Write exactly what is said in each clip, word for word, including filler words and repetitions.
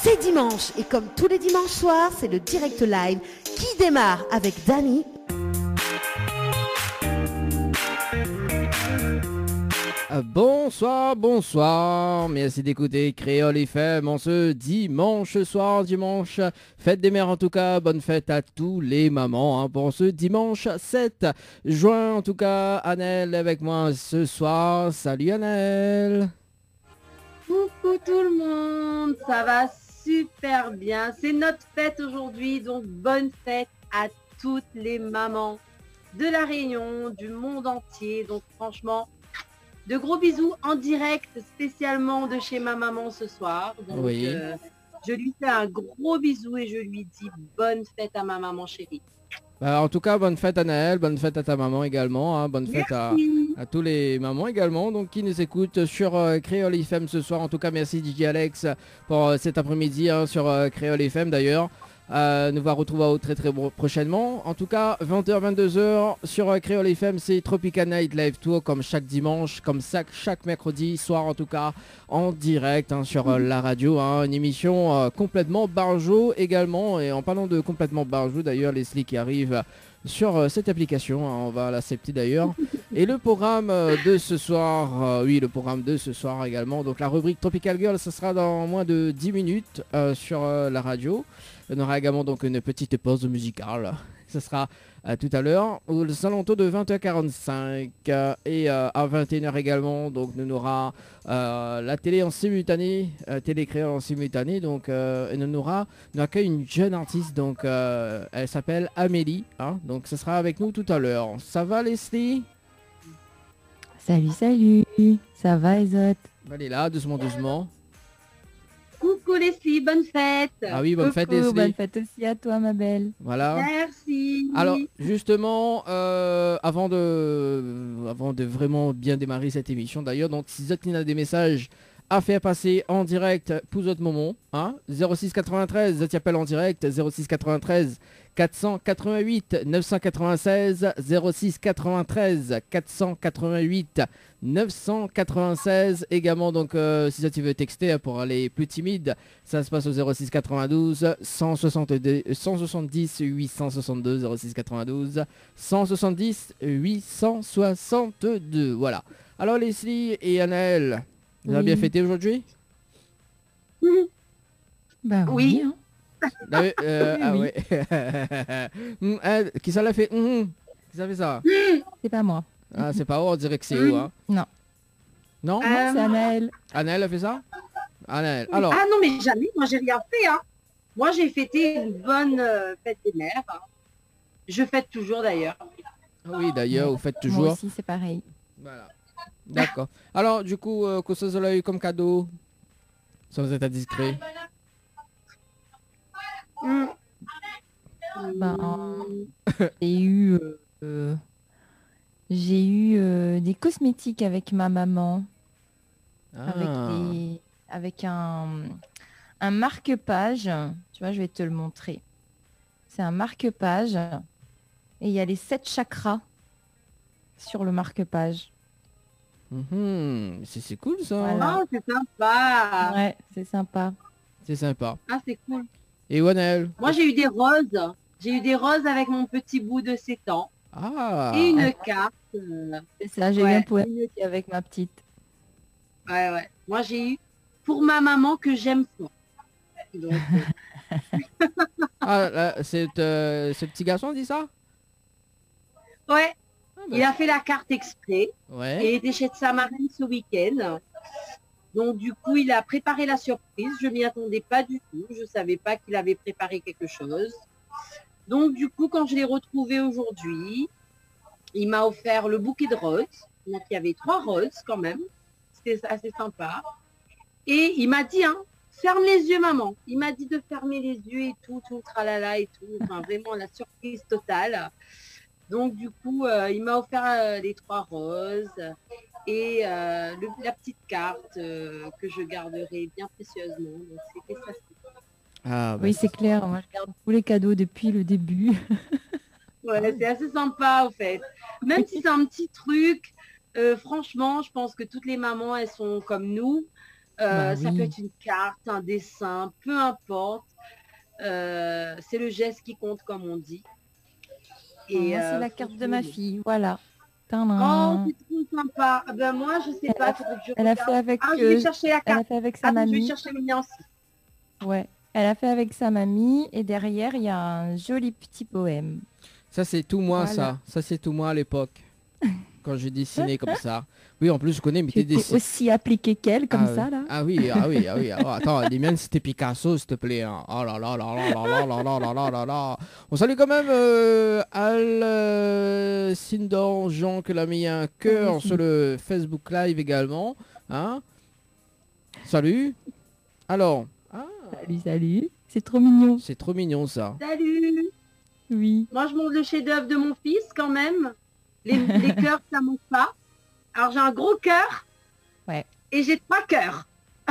C'est dimanche et comme tous les dimanches soirs, c'est le direct live qui démarre avec Dani. Bonsoir, bonsoir, merci d'écouter Créole F M en ce dimanche soir, dimanche, fête des mères en tout cas, bonne fête à tous les mamans hein, pour ce dimanche sept juin en tout cas, Annelle avec moi ce soir, salut Annelle. Coucou tout le monde, ça va super bien, c'est notre fête aujourd'hui, donc bonne fête à toutes les mamans de la Réunion, du monde entier, donc franchement, de gros bisous en direct spécialement de chez ma maman ce soir. Donc, oui. euh, je lui fais un gros bisou et je lui dis bonne fête à ma maman chérie. Bah, en tout cas, bonne fête à Naël, bonne fête à ta maman également, hein, bonne fête à, à tous les mamans également, donc qui nous écoutent sur euh, Créole F M ce soir. En tout cas, merci D J Alex pour euh, cet après-midi hein, sur euh, Créole F M d'ailleurs. Euh, nous va retrouver très très prochainement. En tout cas, vingt heures vingt-deux heures sur euh, Créole F M, c'est Tropical Night Live Tour comme chaque dimanche, comme chaque, chaque mercredi soir en tout cas, en direct hein, sur euh, la radio. Hein, une émission euh, complètement barjo également. Et en parlant de complètement barjo d'ailleurs, Leslie qui arrive sur euh, cette application, hein, on va l'accepter d'ailleurs. Et le programme euh, de ce soir, euh, oui le programme de ce soir également, donc la rubrique Tropical Girl, ça sera dans moins de dix minutes euh, sur euh, la radio. On aura également donc une petite pause musicale. Ce sera euh, tout à l'heure aux alentours de vingt heures quarante-cinq euh, et euh, à vingt et une heures également. Donc on aura euh, la télé en simultané, euh, télé créole en simultané. Donc euh, et on aura, on accueille une jeune artiste. Donc euh, elle s'appelle Amélie. Hein, donc ce sera avec nous tout à l'heure. Ça va Leslie? Salut, salut. Ça va Ezot? Allez là, doucement, doucement. Coucou Leslie, bonne fête. Ah oui, bonne Coucou, fête Leslie. bonne fête aussi à toi ma belle. Voilà. Merci. Alors justement, euh, avant de, avant de vraiment bien démarrer cette émission, d'ailleurs, donc si vous avez des messages à faire passer en direct pour votre moment, hein, zéro six quatre-vingt-treize, vous appelle en direct, zéro six quatre-vingt-treize quatre cent quatre-vingt-huit neuf cent quatre-vingt-seize, zéro six quatre-vingt-treize quatre cent quatre-vingt-huit neuf cent quatre-vingt-seize. Également donc euh, si ça tu veux texter pour les plus timides, ça se passe au zéro six quatre-vingt-douze cent soixante-dix huit cent soixante-deux, zéro six quatre-vingt-douze cent soixante-dix huit cent soixante-deux. Voilà. Alors Leslie et Anaël, vous avez Oui. bien fêté aujourd'hui? Bah Oui. oui. Hein. Ah oui, euh, Oui, ah oui. ouais. Hum, hein, qui ça l'a fait? Hum, Qui ça fait ça? C'est pas moi. Ah, c'est pas haut, on dirait que c'est haut. Hein. Non. Non? Euh, Non, c'est Anaël. Anaël a fait ça? Anaël. Alors, Ah non mais jamais, moi j'ai rien fait. Hein. Moi j'ai fêté une bonne euh, fête des mères. Hein. Je fête toujours d'ailleurs. oui, d'ailleurs, vous faites Moi toujours. aussi, c'est pareil. Voilà. D'accord. Alors, du coup, euh, qu'est-ce que vous avez eu comme cadeau? Sans être indiscret. Mm. Ben, j'ai eu, euh, euh, j'ai eu euh, des cosmétiques avec ma maman, avec, Ah. des, avec un, un marque-page. Tu vois, je vais te le montrer. C'est un marque-page et il y a les sept chakras sur le marque-page. Mhm. C'est c'est cool ça. Voilà. Oh, c'est sympa. Ouais, c'est sympa. C'est sympa. Ah, c'est cool. Et Anaël? Moi, j'ai eu des roses. J'ai eu des roses avec mon petit bout de sept ans. Ah. Et une carte. euh, C'est ça, j'ai eu Ouais. un poème avec ma petite. Ouais, ouais. Moi, j'ai eu pour ma maman que j'aime fort. Donc, euh, Ah, là, c'est euh, ce petit garçon dit ça? ouais, Ah, bah, il a fait la carte exprès. ouais. Et il était chez sa marraine ce week-end. Donc, du coup, il a préparé la surprise. Je m'y attendais pas du tout. Je savais pas qu'il avait préparé quelque chose. Donc, du coup, quand je l'ai retrouvé aujourd'hui, il m'a offert le bouquet de roses. Donc, il y avait trois roses quand même. C'était assez sympa. Et il m'a dit, hein, ferme les yeux, maman. Il m'a dit de fermer les yeux et tout, tout, tralala et tout. Enfin, vraiment la surprise totale. Donc, du coup, euh, il m'a offert euh, les trois roses et euh, le- la petite carte euh, que je garderai bien précieusement. Donc, c'était ça. Ah, bah, Oui, c'est clair. Moi, je garde tous les cadeaux depuis le début. Ouais, c'est assez sympa, en fait. Même si c'est un petit truc, euh, franchement, je pense que toutes les mamans, elles sont comme nous. Euh, Bah Ça peut oui. être une carte, un dessin, peu importe. Euh, c'est le geste qui compte, comme on dit. Oh, Et moi, c'est euh, la carte de franchement, ma bon. fille. Voilà. Oh, Tadam. c'est trop sympa. Ah ben moi, je sais Elle pas, a, faudrait que je elle a fait regarde. avec, Ah, je vais euh, chercher la elle a carte. fait avec sa Attends, je vais mamie. chercher le mien aussi. Ouais. Elle a fait avec sa mamie et derrière, il y a un joli petit poème. Ça, c'est tout moi, Voilà. ça. Ça, c'est tout moi à l'époque. Quand j'ai dessiné comme ça. Oui, en plus, je connais, mais Tu t'es étais aussi appliqué qu'elle, comme Ah, oui. ça, là. Ah oui, ah oui, ah oui. Ah, attends, les miennes c'était Picasso, s'il te plaît, hein. Oh là là là là là là là là là là là là. On salue quand même euh, Al euh, Sindor Jean qui l'a mis un cœur sur le Facebook Live également. Hein. Salut. Alors, ah, Salut, salut. C'est trop mignon. c'est trop mignon ça. Salut. Oui. Moi, je montre le chef-d'œuvre de mon fils quand même. Les, les cœurs, ça manque pas. Alors, j'ai un gros cœur. Ouais. Et j'ai trois cœurs.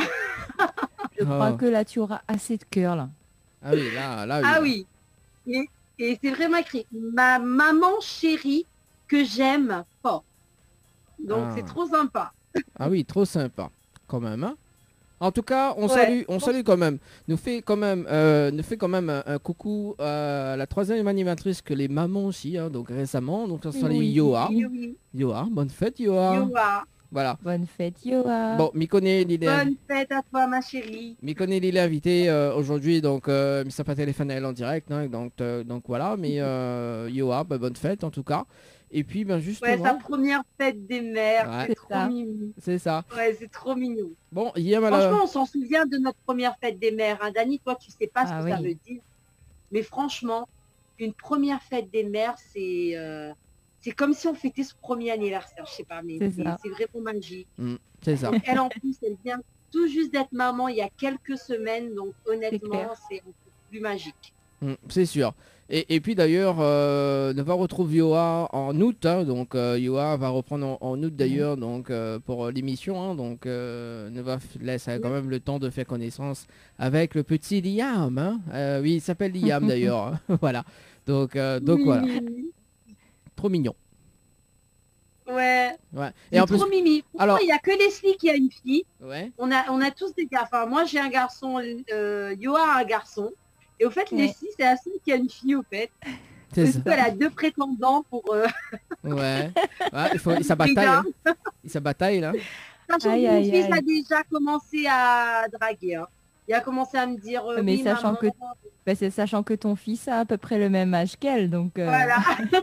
Je crois Oh. que là, tu auras assez de cœur, là. Ah oui, là, là, oui. Ah oui. Et, et c'est vraiment écrit. Ma maman chérie que j'aime fort. Donc, Ah. c'est trop sympa. Ah oui, trop sympa, quand même. Hein. En tout cas, on Ouais. salue, on salue quand même. Nous fait quand même, euh, nous fait quand même un, un coucou à la troisième animatrice que les mamans aussi, hein, donc récemment. Donc on salue Oui. Yoa. Oui, oui. Yoa, bonne fête Yoa. Yoa. Voilà. Bonne fête, Yoa. Bon, Mikone, il est, Bonne fête à toi, ma chérie. Mikone, il est invité euh, aujourd'hui, donc euh, mais ça pas téléphoné en direct, hein, donc euh, donc voilà. Mais euh, Yoa, bah, bonne fête en tout cas. Et puis ben Ouais, justement, sa première fête des mères. Ouais. C'est C'est trop ça. mignon. c'est ça. Ouais, c'est trop mignon. Bon, Yam alors. Franchement, on s'en souvient de notre première fête des mères. Hein. Dani, toi, tu sais pas ce Ah que ça oui. veut dire. Mais franchement, une première fête des mères, c'est euh, c'est comme si on fêtait ce premier anniversaire. Je sais pas, mais C'est c'est ça. c'est vraiment magique. Mm, c'est ça. Donc, elle, en plus, elle vient tout juste d'être maman il y a quelques semaines. Donc, clair. honnêtement, c'est encore plus magique. Mm, c'est sûr. Et, et puis d'ailleurs, euh, on va retrouver Yoa en août. Hein, donc euh, Yoa va reprendre en, en août d'ailleurs donc euh, pour euh, l'émission. Hein, donc euh, Nova f- laisse euh, quand même le temps de faire connaissance avec le petit Liam. Hein. Euh, oui, il s'appelle Liam d'ailleurs. Hein, voilà. Donc, euh, donc Oui, voilà. oui, Trop mignon. oui. Ouais. Ouais. C'est Et en plus, trop mimi. Pourquoi alors- il n'y a que Leslie qui a une fille. ouais. On a, on a tous des gars. Enfin, moi, j'ai un garçon. Euh, Yoa a un garçon. Et au fait, Ouais. Leslie, c'est la seule qui a une fille, au fait. C'est Du ça. coup, elle a deux prétendants pour... Euh, Ouais. Ouais, il faut, ça bataille. Hein. Ça bataille là. sachant Aïe, que mon aïe, fils aïe. a déjà commencé à draguer. Hein. Il a commencé à me dire... euh, Mais oui, sachant maman, que- Bah, c'est sachant que ton fils a à peu près le même âge qu'elle, donc... euh, Voilà.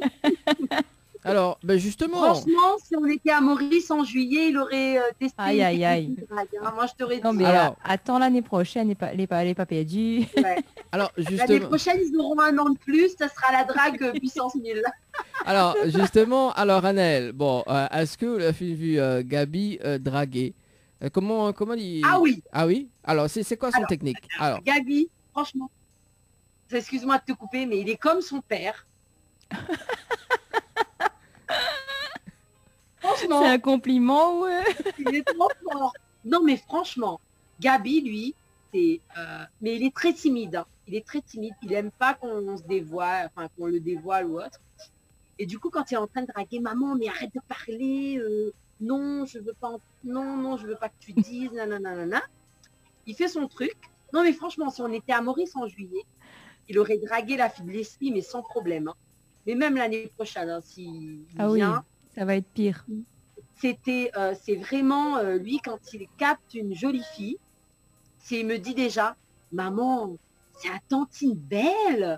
Alors, ben justement. Franchement, si on était à Maurice en juillet, il aurait euh, testé Aïe, une aïe, technique aïe. de drague, hein. Moi, je t'aurais dit. Non, mais Alors- euh, attends l'année prochaine, les pas, les pas, les pas perdus. Ouais. Alors L'année justement. prochaine, ils auront un an de plus. Ça sera la drague euh, puissance mille. Alors, justement, alors Annelle, bon, euh, est-ce que vous avez vu euh, Gabi euh, draguer Euh, Comment, comment il... Ah oui. Ah oui. Alors, c'est c'est quoi son Alors, technique Alors, Gabi, franchement, excuse-moi de te couper, mais il est comme son père. Franchement, C'est un compliment, ouais. il est trop fort. Non, mais franchement, Gabi, lui, c'est, euh, mais il est très timide. Hein. Il est très timide. Il aime pas qu'on se dévoile, enfin qu'on le dévoile ou autre. Et du coup, quand il est en train de draguer, maman, mais arrête de parler. euh, non, je veux pas. en- Non, non, je veux pas que tu dises. Nanana, nanana. Il fait son truc. Non, mais franchement, si on était à Maurice en juillet, il aurait dragué la fille de Leslie, mais sans problème. Hein. Mais même l'année prochaine, hein, s'il Ah oui, vient, ça va être pire. c'était, euh, c'est vraiment euh, lui quand il capte une jolie fille, c'est il me dit déjà, maman, c'est à Tantine Belle.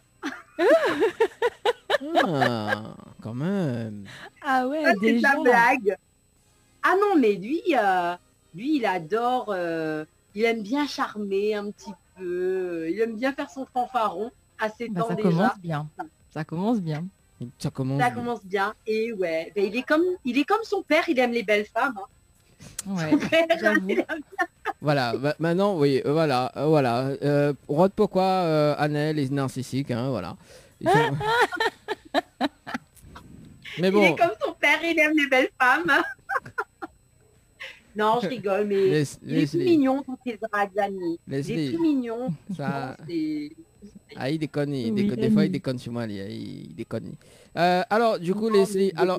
ah, quand même. Ah ouais, Ça, c'est de déjà. la blague. Ah non, mais lui, euh, lui, il adore, euh, il aime bien charmer un petit peu, il aime bien faire son fanfaron à ses Bah, temps ça déjà. commence bien. Ça commence bien. Ça commence. Ça bien. commence bien. Et ouais, ben, il est comme, il est comme son père, il aime les belles femmes. Hein. Ouais, Son père, j'avoue. il aime- Voilà, bah, maintenant, oui, euh, voilà, euh, voilà. Euh, Rod, pourquoi euh, Annelle est narcissique, hein, voilà. Ils sont- Mais Il bon, est comme son père, il aime les belles femmes. Non, je rigole, mais laisse- il est tout Leslie, mignon quand il drague Dani. Il est Leslie, tout mignon. ça... C'est- Ah, il déconne, il Oui, déconne. Des fois, il Annie. déconne sur moi, il, il déconne. Euh, alors, du coup, Non, Leslie, mais alors, désolé.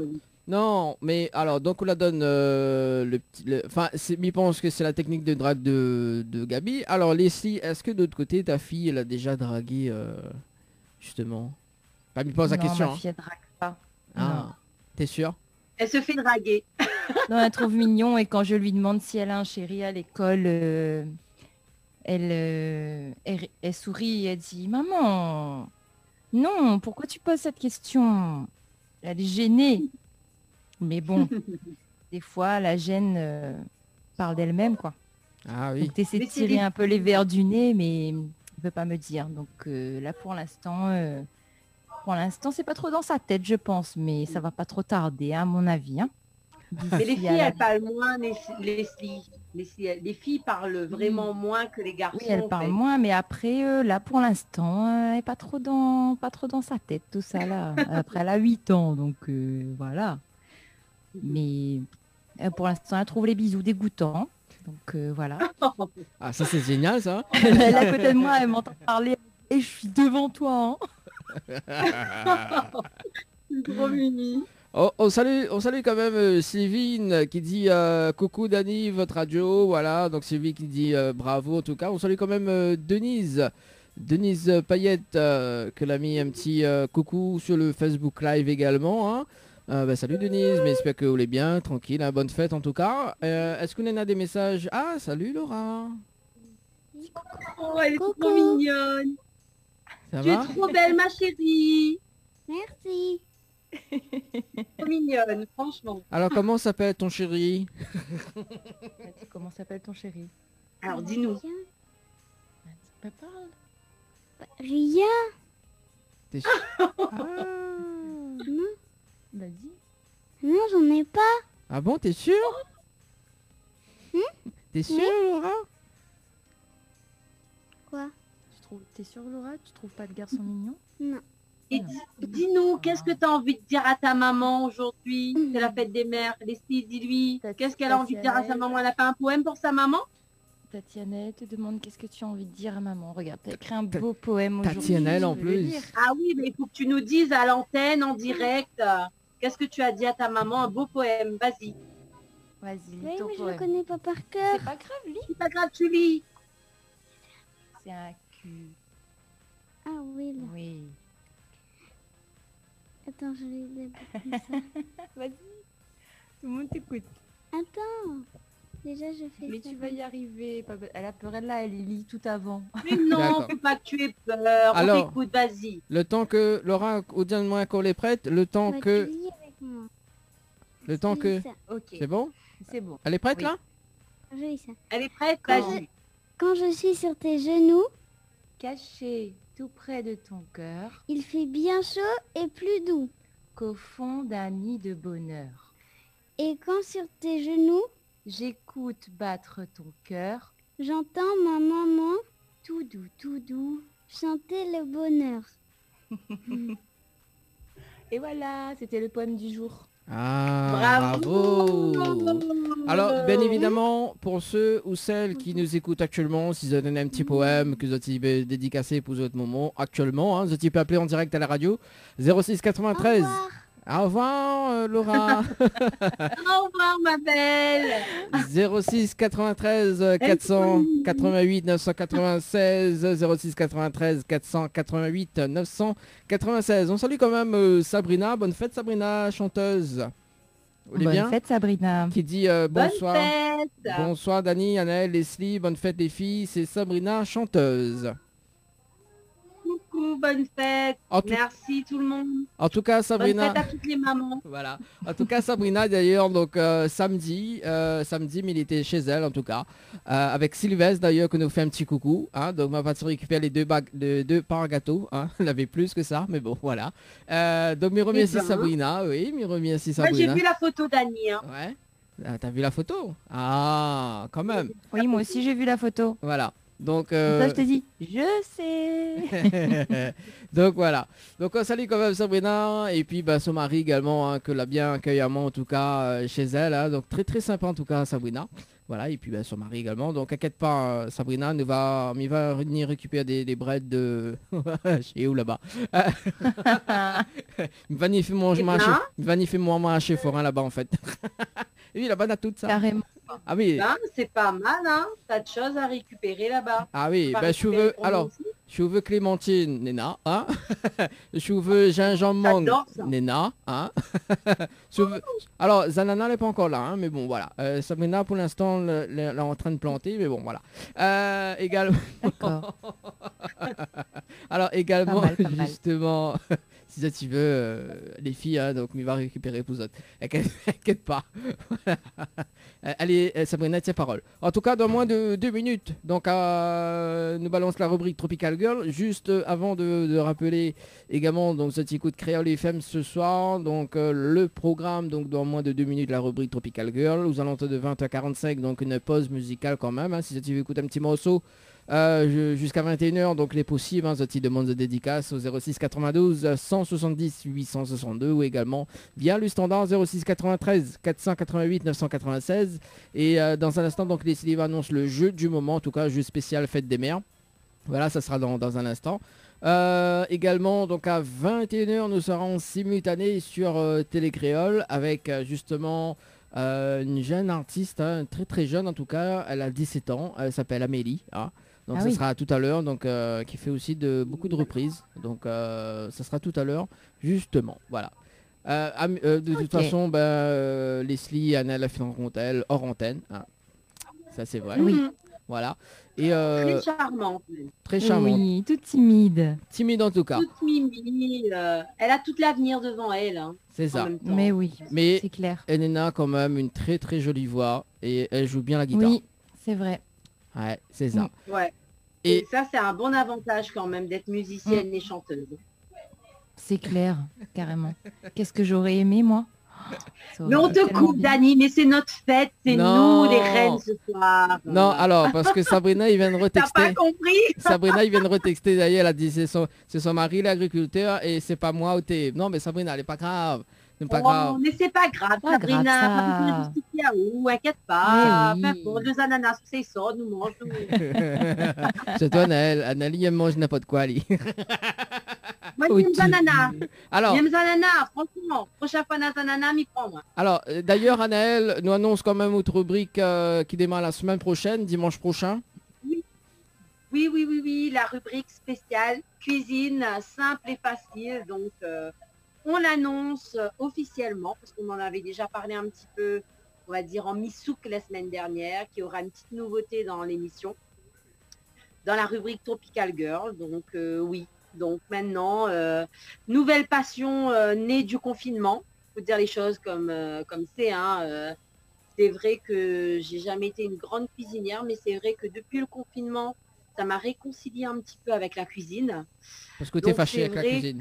Non, mais alors, donc on la donne euh, le petit... le- Enfin, c'est- il pense que c'est la technique de drague de, de Gabi. Alors, Leslie, est-ce que de l'autre côté, ta fille, elle a déjà dragué, euh, justement? Pas me pose la Non, question. ma Hein. fille, elle drague pas. Ah, t'es sûr? Elle se fait draguer. Non, elle trouve mignon et quand je lui demande si elle a un chéri à l'école, euh, elle, euh, elle, elle sourit et elle dit «Maman, non, pourquoi tu poses cette question?» Elle est gênée. Mais bon, des fois, la gêne euh, parle d'elle-même, quoi. Ah oui. Donc, t'essaies de Mais c'est tirer des- un peu les verres du nez, mais il ne veut pas me dire. Donc euh, là, pour l'instant, euh, pour l'instant, c'est pas trop dans sa tête, je pense, mais ça va pas trop tarder, hein, à mon avis. Hein. Mais les D'ici filles, à la- elles parlent moins, les, Leslie. Les, filles- les filles parlent vraiment moins que les garçons. Oui, elle en parle fait. moins, mais après, euh, là, pour l'instant, euh, elle n'est pas trop dans, pas trop dans sa tête, tout ça là. Après, elle a huit ans, donc euh, voilà. Mais euh, pour l'instant, elle trouve les bisous dégoûtants. Donc euh, voilà. Ah, ça, c'est génial, ça. Elle est à côté de moi, elle m'entend parler et je suis devant toi. Hein. C'est trop mimi. Oh, on salue, on salue quand même euh, Sylvine qui dit euh, coucou Dani, votre radio, voilà, donc Sylvie qui dit euh, bravo en tout cas. On salue quand même euh, Denise, Denise Payette, euh, que l'a mis un petit euh, coucou sur le Facebook Live également. Hein. Euh, bah, salut Denise, mais j'espère que vous allez bien, tranquille, hein, bonne fête en tout cas. Euh, Est-ce qu'on en a des messages? Ah, salut Laura, Oh, elle est Coucou. trop mignonne. ça Tu es va? trop belle, ma chérie. Merci. Trop mignonne, franchement. Alors comment s'appelle ton chéri? Comment s'appelle ton chéri? Alors, dis-nous. Bah, parle. Ria. T'es sûr? Ah. Vas-y. Non, j'en ai pas. Ah bon, t'es sûr? T'es sûr Laura? Quoi? Tu trouves, t'es sûre Laura? Tu trouves pas de garçon mignon? Non. Et dis- dis-nous, qu'est-ce que tu as envie de dire à ta maman aujourd'hui? C'est la fête des mères. Leslie, dis-lui. Ta- Qu'est-ce qu'elle a envie de dire à sa Tatiana. maman? Elle a fait un poème pour sa maman? Tatiana te demande qu'est-ce que tu as envie de dire à maman. Regarde, t'as écrit un beau poème aujourd'hui. Tatiana, je en vais le plus. lire. Ah oui, mais il faut que tu nous dises à l'antenne, en direct. euh, Qu'est-ce que tu as dit à ta maman? Un beau poème, vas-y. Vas-y, Oui, lis ton mais je le poème. connais pas par cœur. C'est pas grave, lis. C'est pas grave, tu lis. C'est un cul. Ah oui, là. Oui. Attends, je vais d'abord comme ça. Vas-y. Tout le monde t'écoute. Attends. Déjà, je fais Mais ça. tu vas y arriver. pas be- Elle a peur, elle là, elle lit tout avant. Mais non, D'accord. faut pas que tu aies peur. Alors- On t'écoute, vas-y. Le temps que Laura, au dernier moment qu'on les prête, le temps Bah, que... tu lis avec moi. Le temps Je que... lis ça. Ok, C'est bon? c'est bon. Elle est prête Oui. là? Je lis ça. Elle est prête? Quand Vas-y. Quand je suis sur tes genoux, Caché tout près de ton cœur, il fait bien chaud et plus doux. qu'au fond d'un nid de bonheur, Et quand sur tes genoux, j'écoute battre ton cœur, j'entends ma maman tout doux, tout doux. chanter le bonheur. Et voilà, c'était le poème du jour. Ah, Bravo. bravo. Alors, bien évidemment, pour ceux ou celles qui nous écoutent actuellement, si vous avez un petit poème que vous avez dédicacé pour votre moment, actuellement, hein, vous avez pu appeler en direct à la radio, zéro six Au quatre-vingt-treize. revoir. Au revoir, euh, Laura. Au revoir, ma belle. zéro six quatre-vingt-treize quatre cent quatre-vingt-huit neuf cent quatre-vingt-seize zéro six quatre-vingt-treize quatre cent quatre-vingt-huit neuf cent quatre-vingt-seize. On salue quand même euh, Sabrina. Bonne fête Sabrina, chanteuse. Vous allez Bonne bien? fête Sabrina. Qui dit euh, Bonne bonsoir. fête. Bonsoir Dani, Annelle, Leslie, bonne fête les filles. C'est Sabrina, chanteuse. Coucou, bonne fête. En tout, Merci tout le monde. en tout cas Bonne Sabrina. fête à toutes les mamans. Voilà. En tout cas, Sabrina, d'ailleurs, donc euh, samedi, euh, samedi, mais il était chez elle, en tout cas, euh, avec Sylvestre, d'ailleurs, que nous fait un petit coucou. Hein, donc, ma partie récupère les deux bagues, les deux parts gâteaux. Hein, elle avait plus que ça, mais bon, voilà. Euh, donc, me remercie ben. Sabrina, oui, me remercie Moi, j'ai Sabrina. vu la photo d'Annie. Hein. Ouais. Ah, t'as vu la photo? Ah, quand même. Oui, moi aussi j'ai vu la photo. Voilà. Donc, Comme euh, ça, je te dis, je sais. donc voilà. Donc on salue quand même Sabrina et puis bah, son mari également hein, que l'a bien accueillamment en tout cas euh, chez elle. Hein. Donc très très sympa en tout cas Sabrina. Voilà, et puis ben, son mari également. Donc, inquiète pas, euh, Sabrina nous va, il va venir récupérer des, des brettes de... chez où là-bas? Il va n'y faire mon Eh ben. marché, il va n'y faire mon marché forain là-bas en fait. Et oui, là-bas, on a tout ça. Carrément. Ah oui, Ben, c'est pas mal, hein. T'as de choses à récupérer là-bas. ah oui, Pas ben, je récupérer veux, pour alors, nous aussi. je veux Clémentine, Nena, hein. Je veux gingembre, J'adore ça. Nena, hein. Je veux- Alors, Zanana n'est pas encore là, hein, mais bon, voilà. Euh, Sabrina, pour l'instant, le- le- elle est en train de planter, mais bon, voilà. Euh, également, D'accord. alors également, Pas mal, pas mal. justement, si ça tu veux, euh, les filles, hein, donc il va récupérer pour autres. Inquiète inquiète pas. Voilà. Euh, Allez, euh, Sabrina, tes paroles. En tout cas, dans moins de deux minutes, donc euh, nous balance la rubrique Tropical Girl. Juste euh, avant de, de rappeler également donc ce petit coup de Créole F M ce soir, donc euh, le programme, donc dans moins de deux minutes la rubrique Tropical Girl, aux alentours de vingt heures quarante-cinq, donc une pause musicale quand même. Hein, si tu veux écouter un petit morceau. Euh, jusqu'à vingt et une heures, donc les possibles, hein, Zoti demande de dédicace au zéro six quatre-vingt-douze cent soixante-dix huit cent soixante-deux ou également via le standard zéro six quatre-vingt-treize quatre cent quatre-vingt-huit neuf cent quatre-vingt-seize. Et euh, dans un instant, donc les Sylvain annonce le jeu du moment, en tout cas jeu spécial Fête des Mères. Voilà, ça sera dans, dans un instant. Euh, également, donc à vingt et une heures, nous serons simultanés sur euh, Télé Créole avec euh, justement euh, une jeune artiste, hein, très très jeune en tout cas, elle a dix-sept ans, elle s'appelle Amélie. Hein. Donc Ah ça oui. sera tout à l'heure, donc euh, qui fait aussi de beaucoup de reprises. Donc euh, ça sera tout à l'heure, justement. Voilà. Euh, Am- euh, de toute Ok. façon, ben, euh, Leslie, Anna la Filancontel, hors antenne. Hein. Ça c'est vrai. Oui. Mhm. Voilà. Et euh, Très charmante. très charmante. Oui, toute timide. Timide en tout cas. Toute mimi. euh, elle a tout l'avenir devant elle. Hein, C'est en ça. même temps. Mais oui, Mais c'est clair. Elena a quand même une très très jolie voix et elle joue bien la guitare. Oui, c'est vrai. Ouais, c'est ça. Ouais. Et, Et ça, c'est un bon avantage quand même d'être musicienne Mm. et chanteuse. C'est clair, carrément. Qu'est-ce que j'aurais aimé, moi? Ça Mais aurait on été te tellement coupe, bien. Dani, mais c'est notre fête, c'est Non. nous les reines ce soir. non, alors parce que Sabrina il vient de T'as pas retexter. compris? Sabrina il vient de retexter d'ailleurs, elle a dit c'est son, c'est son mari l'agriculteur et c'est pas moi au thé. Non mais Sabrina elle est pas grave. C'est pas Oh, grave. mais c'est pas grave, Pas Sabrina. grave, ça. Pas besoin de justifier à où, inquiète pas. Mais Peu oui. importe, deux ananas, c'est ça, nous mange. Nous... C'est toi Naël. Anneli elle mange n'importe quoi Ali. Moi, Oui, j'aime tu- les ananas. Alors, J'aime les ananas, franchement. Prochaine fois, les ananas, m'y prends, moi. alors euh, d'ailleurs Anaël nous annonce quand même notre rubrique euh, qui démarre la semaine prochaine, dimanche prochain. Oui, oui, oui, oui, la rubrique spéciale cuisine simple et facile. Donc, euh, on l'annonce euh, officiellement parce qu'on en avait déjà parlé un petit peu, on va dire en mi-souk la semaine dernière, qui aura une petite nouveauté dans l'émission, dans la rubrique Tropical Girl. Donc, euh, oui. Donc maintenant, euh, nouvelle passion euh, née du confinement. Faut dire les choses comme euh, comme c'est. Hein, euh, c'est vrai que j'ai jamais été une grande cuisinière, mais c'est vrai que depuis le confinement, ça m'a réconcilié un petit peu avec la cuisine. Parce que t'es Donc, fâché c'est avec la vrai cuisine.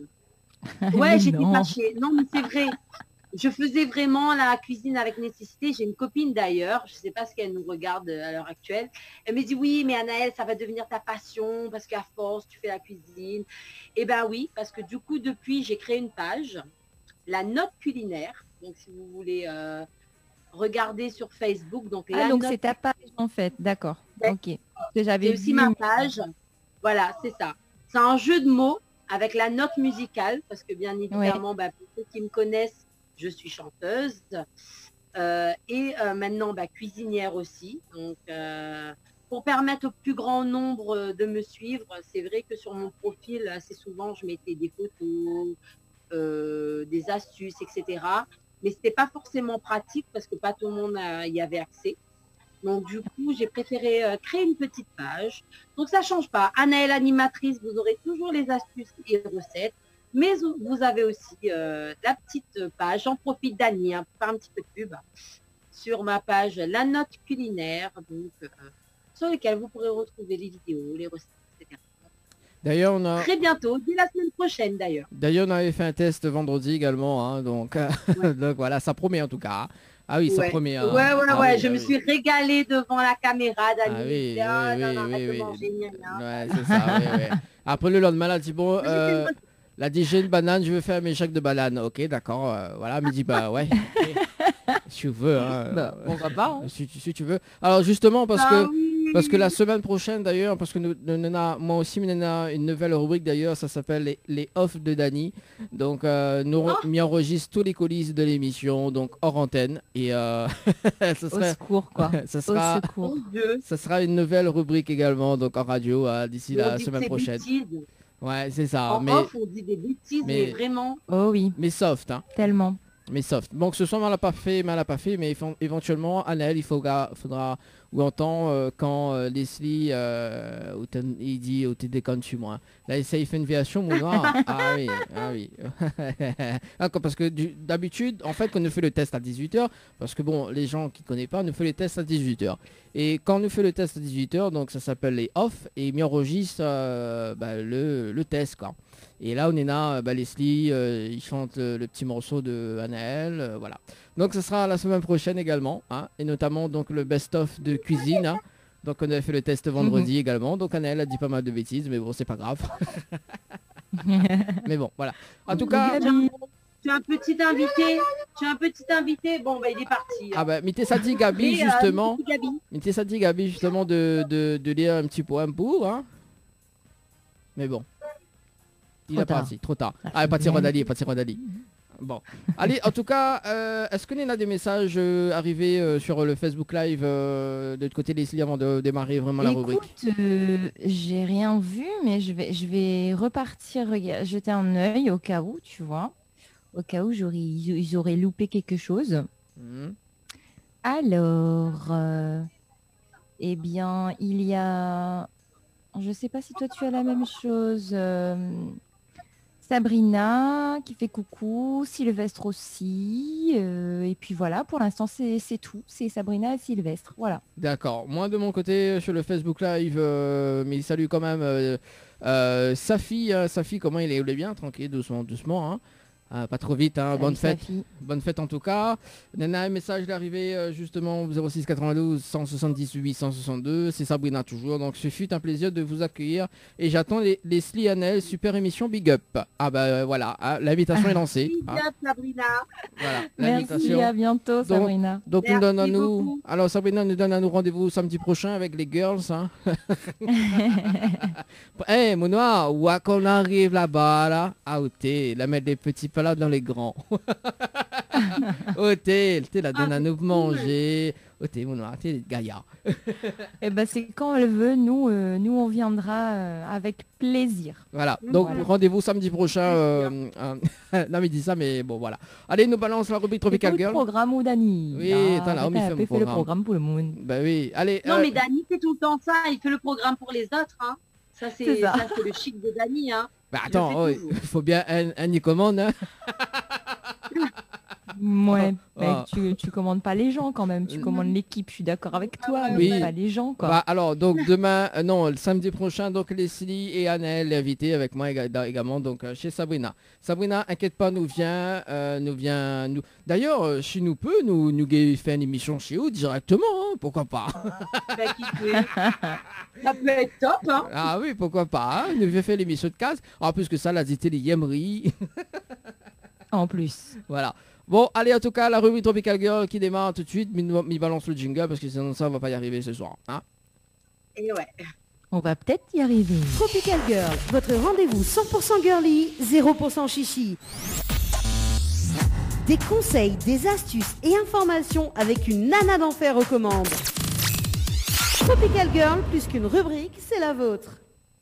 que- Ouais, Mais j'étais non. fâchée. Non, mais c'est vrai. Je faisais vraiment la cuisine avec nécessité. J'ai une copine d'ailleurs, je ne sais pas ce qu'elle nous regarde à l'heure actuelle. Elle me dit oui, mais Anaëlle, ça va devenir ta passion parce qu'à force, tu fais la cuisine. Eh ben oui, parce que du coup, depuis, j'ai créé une page, la note culinaire. Donc, si vous voulez euh, regarder sur Facebook, donc Ah, la donc note c'est ta page, en fait. D'accord. Ouais. Ok. Parce que j'avais C'est aussi vu, ma mais- page. Voilà, c'est ça. C'est un jeu de mots avec la note musicale, parce que bien évidemment, bah, pour ceux qui me connaissent, je suis chanteuse. Euh, et euh, maintenant, bah, cuisinière aussi. Donc, euh, pour permettre au plus grand nombre de me suivre, c'est vrai que sur mon profil, assez souvent, je mettais des photos, euh, des astuces, et cetera. Mais ce n'était pas forcément pratique parce que pas tout le monde a- y avait accès. Donc, du coup, j'ai préféré euh, créer une petite page. Donc, ça ne change pas. Anaëlle animatrice, vous aurez toujours les astuces et recettes. Mais vous avez aussi euh, la petite page. J'en profite d'Annie hein, pour faire un petit peu de pub sur ma page La Note Culinaire, donc, euh, sur laquelle vous pourrez retrouver les vidéos, les recettes, et cetera. D'ailleurs on a Très bientôt, dès la semaine prochaine d'ailleurs. D'ailleurs, on avait fait un test vendredi également, hein, donc, euh, Ouais. donc voilà, ça promet en tout cas. hein. Ah oui, ça Ouais. promet. hein. Ouais, ouais, Ah ouais, oui, je ah me oui. suis régalée devant la caméra d'Annie. Ah oui, Ah, oui, non, oui, non, arrête oui, de oui. manger, gna, gna. Ouais, c'est ça, oui, oui. Après le lendemain, elle a dit bon, Moi, j'ai fait euh, une bonne- la D G une banane, je veux faire mes chèques de banane. Ok, d'accord, euh, voilà, elle me dit bah ouais. Si tu veux. Hein, Bah, on va pas. Hein. Si, si tu veux. Alors justement, parce Ah que... oui. Parce que la semaine prochaine d'ailleurs, parce que nous, nous, nous a- moi aussi, nous avons une nouvelle rubrique d'ailleurs, ça s'appelle les, les off de Dany. Donc euh, nous Oh. re- m'y enregistre tous les coulisses de l'émission, donc hors antenne. Et euh, ce Au serait, secours, quoi. ça Au sera, secours. Mon Dieu. ça sera une nouvelle rubrique également, donc en radio euh, d'ici On la dit semaine des prochaine. bêtises. Ouais, c'est ça. En mais, off, on dit des bêtises, mais, mais- vraiment. Oh oui, mais soft, hein. tellement. Mais soft. Donc ce soir, on l'a pas fait, mais elle l'a pas fait. Mais éven- éventuellement, Annelle, il faudra, faudra ou entend euh, quand euh, Leslie, euh, ou t'en- il dit, ou tu déconnes sur moi. Là, il il fait une version, mon gars. Ah oui, ah oui. D'accord, parce que du- d'habitude, en fait, quand on nous fait le test à dix-huit heures, parce que bon, les gens qui ne connaissent pas, on nous fait le test à dix-huit heures. Et quand on nous fait le test à dix-huit heures, donc ça s'appelle les off, et il enregistre euh, bah, le, le test, quoi. Et là, on est là, bah, Leslie, euh, il chante le, le petit morceau de Anaël, euh, voilà. Donc, ce sera la semaine prochaine également, hein, et notamment donc le best-of de cuisine. Hein. Donc, on avait fait le test vendredi également. Donc, Anaël a dit pas mal de bêtises, mais bon, c'est pas grave. Mais bon, voilà. En tout cas, Gabi. Tu as un petit invité. Tu as un petit invité. Bon, bah, il est parti. ah bah, Mité ça dit Gabi, Mais, euh, justement. petit Gabi. Mité ça dit Gabi, justement, de, de, de lire un petit poème pour. Hein. Mais bon. Il Trop est tard. parti, trop tard. Ah, Ah, il est parti c'est Rodali, il est parti Rodali. Bon. Allez, en tout cas, euh, est-ce qu'on a des messages euh, arrivés euh, sur le Facebook Live euh, de l'autre côté Leslie avant de démarrer vraiment la rubrique? Écoute, euh, j'ai rien vu, mais je vais, je vais repartir rega- jeter un œil au cas où, tu vois. Au cas où j'aurais, ils ils auraient loupé quelque chose. Mhm. Alors, euh, eh bien, il y a... Je sais pas si toi tu as la même chose. euh, Sabrina qui fait coucou, Sylvestre aussi. euh, et puis voilà, pour l'instant c'est c'est tout. C'est Sabrina et Sylvestre. Voilà. D'accord. Moi, de mon côté, sur le Facebook Live, euh, mais salut quand même euh, euh, Safi. Hein, Safi, comment il est? Il est bien, tranquille, doucement, doucement. Hein. Ah, pas trop vite, hein. Salut, Bonne fête. Safi. Bonne fête en tout cas. Nana, un message est arrivé euh, justement au zéro six quatre-vingt-douze cent soixante-dix huit cent soixante-deux. C'est Sabrina toujours. Donc ce fut un plaisir de vous accueillir. Et j'attends les, Leslie Annel, super émission Big Up. Ah bah euh, voilà, hein, l'invitation est lancée. Big hein. up, Sabrina. Voilà, Merci, l'invitation. à bientôt Donc, Sabrina. Donc nous Merci donne à nous. beaucoup. Alors Sabrina nous donne à nous rendez-vous samedi prochain avec les girls. Hein. Eh mon noir, où qu'on arrive là-bas là, ah où t'es, la mettre des petits plats dans les grands. Oh t'es, t'es la donne Ah, à c'est nous cool. manger. Oh t'es mon noir, t'es gaillard. Eh ben c'est quand elle veut, nous, euh, nous on viendra euh, avec plaisir. Voilà, Mm, donc voilà. rendez-vous samedi prochain. euh, euh, non mais dis ça, mais bon voilà. Allez, nous balance la rubrique Tropical C'est tout le Girl. programme ou Dani. Oui, attends, là, on m'y fait mon fait le programme. programme pour le monde. Bah oui, allez. Non, euh, mais Dany fait tout le temps ça. Il fait le programme pour les autres. Hein. Ça, c'est C'est ça. ça, c'est le chic de Dany. Hein. bah je attends, le il fais toujours. faut bien un, un y commande. Hein. Ouais, Oh, mais oh. tu, tu commandes pas les gens quand même, tu Mm. commandes l'équipe, je suis d'accord avec toi, Oui. mais pas les gens quoi. Bah, alors, donc demain, euh, non, le samedi prochain, donc Leslie et Annelle invités avec moi éga- également, donc euh, chez Sabrina. Sabrina, inquiète pas, nous vient, euh, nous vient, nous. D'ailleurs, euh, si nous peut, nous, nous gai- fait une émission chez vous directement, hein, pourquoi pas. Bah, qui fait. Ça peut être top. Hein. Ah oui, pourquoi pas, hein, nous fait faire l'émission de case. En plus que ça, la zité les yemmeries. En plus. Voilà. Bon, allez, en tout cas, la rubrique Tropical Girl qui démarre tout de suite, mais nous- m'y balance le jingle parce que sinon ça, on va pas y arriver ce soir. Hein. Et ouais. On va peut-être y arriver. Tropical Girl, votre rendez-vous cent pour cent girly, zéro pour cent chichi. Des conseils, des astuces et informations avec une nana d'enfer aux commandes. Tropical Girl, plus qu'une rubrique, c'est la vôtre.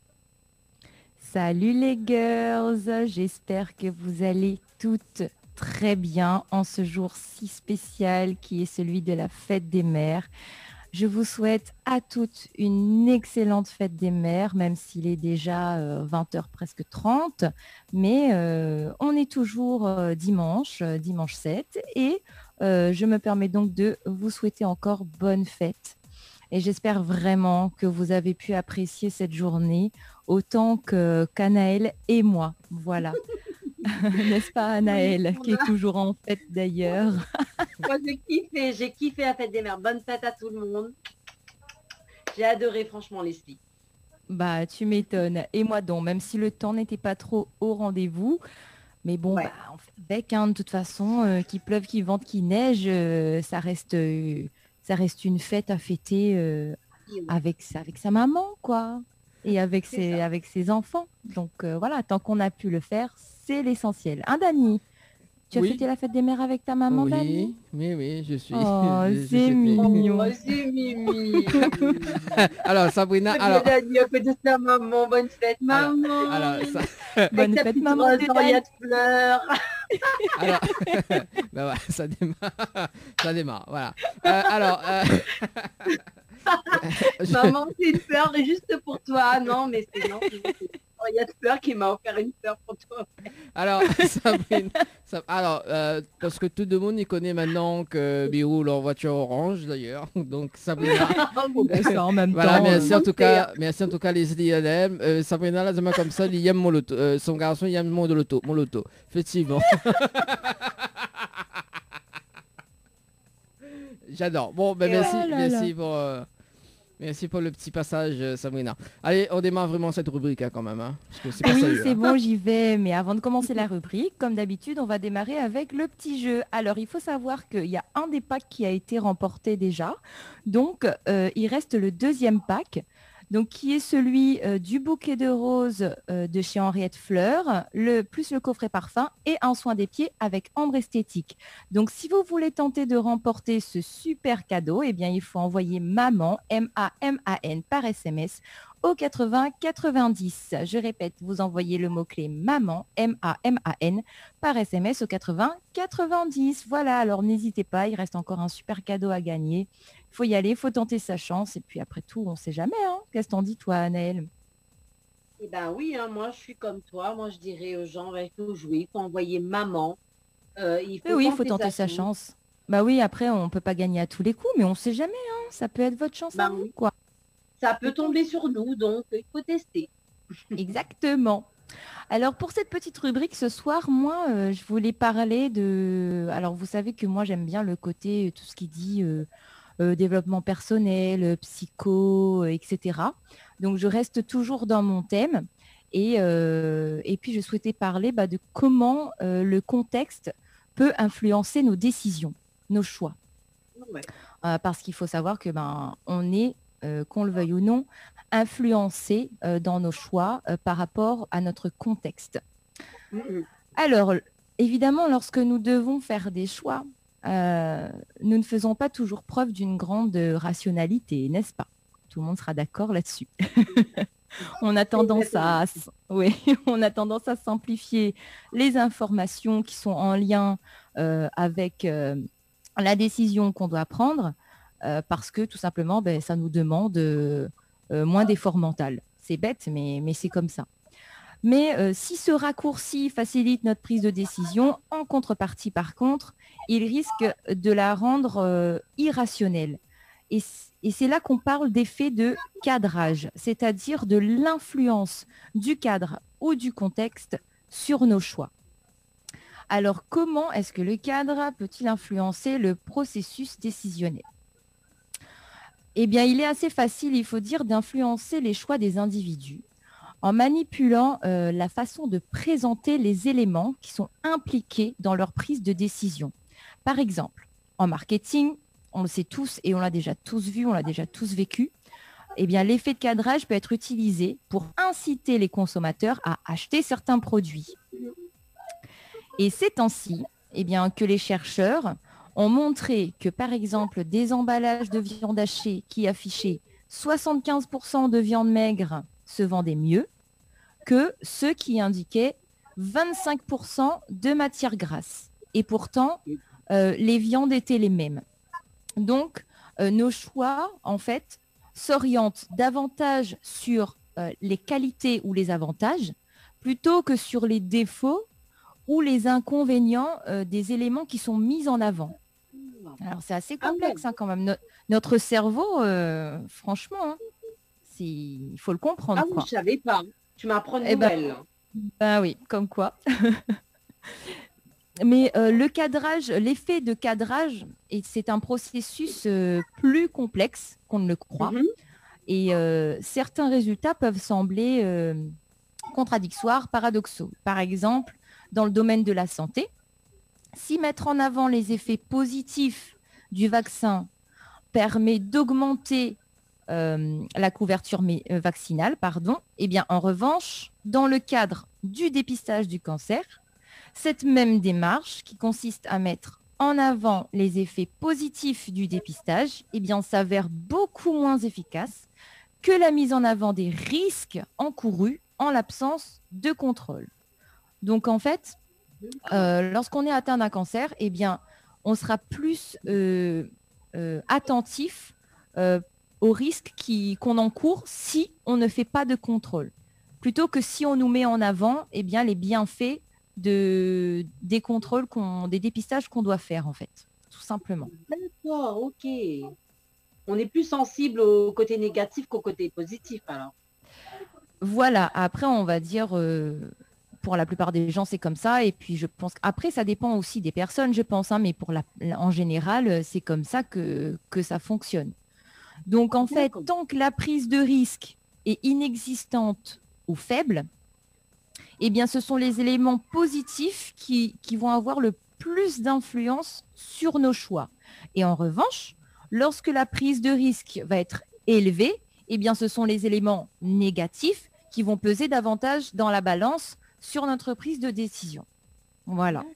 Salut les girls, j'espère que vous allez toutes très bien en ce jour si spécial qui est celui de la fête des mères. Je vous souhaite à toutes une excellente fête des mères, même s'il est déjà euh, vingt heures presque trente, mais euh, on est toujours euh, dimanche, euh, dimanche sept, et euh, je me permets donc de vous souhaiter encore bonne fête. Et j'espère vraiment que vous avez pu apprécier cette journée autant que qu'Anaël et moi. Voilà. N'est-ce pas Anaël, qui est toujours en fête d'ailleurs. Moi, j'ai kiffé. J'ai kiffé la fête des mères. Bonne fête à tout le monde. J'ai adoré, franchement, Leslie. Bah, tu m'étonnes. Et moi donc, même si le temps n'était pas trop au rendez-vous, Mais bon, Ouais. bah, on fait avec, hein, de toute façon, euh, qu'il pleuve, qu'il vente, qu'il neige, euh, ça reste, euh, ça reste une fête à fêter euh, Et ouais, avec, sa- avec sa maman, quoi, et avec c'est ses, ça. avec ses enfants. Donc euh, voilà, tant qu'on a pu le faire, c'est l'essentiel. Hein, Dani? Tu as Oui, fêté la fête des mères avec ta maman, Dani? oui, oui, oui, je suis, Oh, je, je c'est suis fait. Oh, mignon. c'est Mimi. Alors, Sabrina, C'est bien alors, Dani, à côté de sa maman. Bonne fête, alors, maman. alors, ça, Avec Bonne ta fête, petite maman rose de d'Oria Dani. de fleurs. alors, ben ouais, ça démarre, ça démarre, voilà. Euh, alors, euh, je- Maman, c'est une fleur juste pour toi. Non, mais c'est non. Il y a de fleurs qui m'a offert une fleur pour toi. alors, Sabrina, ça- alors, euh, parce que tout le monde y connaît maintenant que Bi roule en voiture orange d'ailleurs, donc Sabrina. Euh, ça en même Voilà, temps. merci euh, en tout cas, merci en tout cas les I L M. Euh, Sabrina, là, demain comme ça, il aime mon loto. Euh, son garçon, il aime mon loto, mon loto. Effectivement. J'adore. Bon, ben Et merci, oh là merci là. pour, euh, merci pour le petit passage, euh, Sabrina. Allez, on démarre vraiment cette rubrique hein, quand même, hein, parce que c'est pas Oui, sérieux. c'est hein. bon, j'y vais. Mais avant de commencer la rubrique, comme d'habitude, on va démarrer avec le petit jeu. Alors, il faut savoir qu'il y a un des packs qui a été remporté déjà. Donc, euh, il reste le deuxième pack. Donc, qui est celui euh, du bouquet de roses euh, de chez Henriette Fleur, le, plus le coffret parfum et un soin des pieds avec Ambre Esthétique. Donc, si vous voulez tenter de remporter ce super cadeau, eh bien, il faut envoyer maman, M A M A N, par S M S au quatre-vingts quatre-vingt-dix. Je répète, vous envoyez le mot-clé maman, M A M A N, par S M S au quatre-vingts quatre-vingt-dix. Voilà, alors n'hésitez pas, il reste encore un super cadeau à gagner. Il faut y aller, il faut tenter sa chance. Et puis après tout, on ne sait jamais. Hein. Qu'est-ce que t'en dis, toi, Anaëlle? Eh ben oui, hein, moi je suis comme toi. Moi je dirais aux gens, il faut jouer, il faut envoyer maman. Euh, il Mais faut oui, il faut tenter tenter sa sa chance. chance. Bah oui, après, on ne peut pas gagner à tous les coups, mais on ne sait jamais. Hein. Ça peut être votre chance à Ben vous, oui, quoi. ça peut tomber sur nous, donc il faut tester. Exactement. Alors pour cette petite rubrique ce soir, moi euh, je voulais parler de... Alors vous savez que moi j'aime bien le côté, euh, tout ce qui dit euh, euh, développement personnel, euh, psycho, euh, et cetera. Donc je reste toujours dans mon thème. Et, euh, et puis je souhaitais parler bah, de comment euh, le contexte peut influencer nos décisions, nos choix. Ouais. Euh, parce qu'il faut savoir que ben, on est, euh, qu'on le veuille ou non, influencé euh, dans nos choix euh, par rapport à notre contexte. Mhm. Alors, évidemment, lorsque nous devons faire des choix, euh, nous ne faisons pas toujours preuve d'une grande rationalité, n'est-ce pas? Tout le monde sera d'accord là-dessus. On a tendance à, oui, on a tendance à simplifier les informations qui sont en lien euh, avec euh, la décision qu'on doit prendre euh, parce que tout simplement, ben, ça nous demande euh, euh, moins d'effort mental. C'est bête, mais, mais c'est comme ça. Mais euh, si ce raccourci facilite notre prise de décision, en contrepartie, par contre, il risque de la rendre euh, irrationnelle. Et, et c'est là qu'on parle d'effet de cadrage, c'est-à-dire de l'influence du cadre ou du contexte sur nos choix. Alors, comment est-ce que le cadre peut-il influencer le processus décisionnel? Eh bien, il est assez facile, il faut dire, d'influencer les choix des individus en manipulant euh, la façon de présenter les éléments qui sont impliqués dans leur prise de décision. Par exemple, en marketing, on le sait tous et on l'a déjà tous vu, on l'a déjà tous vécu, eh bien, l'effet de cadrage peut être utilisé pour inciter les consommateurs à acheter certains produits. Et c'est ainsi eh bien, que les chercheurs ont montré que, par exemple, des emballages de viande hachée qui affichaient soixante-quinze pour cent de viande maigre se vendaient mieux que ceux qui indiquaient vingt-cinq pour cent de matière grasse. Et pourtant, euh, les viandes étaient les mêmes. Donc, euh, nos choix, en fait, s'orientent davantage sur euh, les qualités ou les avantages plutôt que sur les défauts ou les inconvénients euh, des éléments qui sont mis en avant. Alors, c'est assez complexe Ah ouais. hein, quand même. No- notre cerveau, euh, franchement, hein, c'est- il faut le comprendre. Ah oui, quoi. je savais pas. Tu m'apprends une Eh ben, nouvelle. Ben oui, comme quoi. Mais euh, le cadrage, l'effet de cadrage, et c'est un processus euh, plus complexe qu'on ne le croit. Mhm. Et euh, certains résultats peuvent sembler euh, contradictoires, paradoxaux. Par exemple, dans le domaine de la santé. Si mettre en avant les effets positifs du vaccin permet d'augmenter euh, la couverture euh, vaccinale, pardon, eh bien, en revanche, dans le cadre du dépistage du cancer, cette même démarche qui consiste à mettre en avant les effets positifs du dépistage, eh bien, s'avère beaucoup moins efficace que la mise en avant des risques encourus en l'absence de contrôle. Donc, en fait, euh, lorsqu'on est atteint d'un cancer, eh bien, on sera plus euh, euh, attentif euh, aux risques qui, qu'on encourt si on ne fait pas de contrôle, plutôt que si on nous met en avant eh bien, les bienfaits de, des contrôles, qu'on, des dépistages qu'on doit faire, en fait, tout simplement. D'accord, ok. On est plus sensible au côté négatif qu'au côté positif, alors. Voilà, après, on va dire, euh, pour la plupart des gens, c'est comme ça. Et puis, je pense qu'après, ça dépend aussi des personnes, je pense, hein, mais pour la, en général, c'est comme ça que, que ça fonctionne. Donc, en fait, tant que la prise de risque est inexistante ou faible, eh bien, ce sont les éléments positifs qui, qui vont avoir le plus d'influence sur nos choix. Et en revanche, lorsque la prise de risque va être élevée, eh bien, ce sont les éléments négatifs qui vont peser davantage dans la balance sur notre prise de décision. Voilà.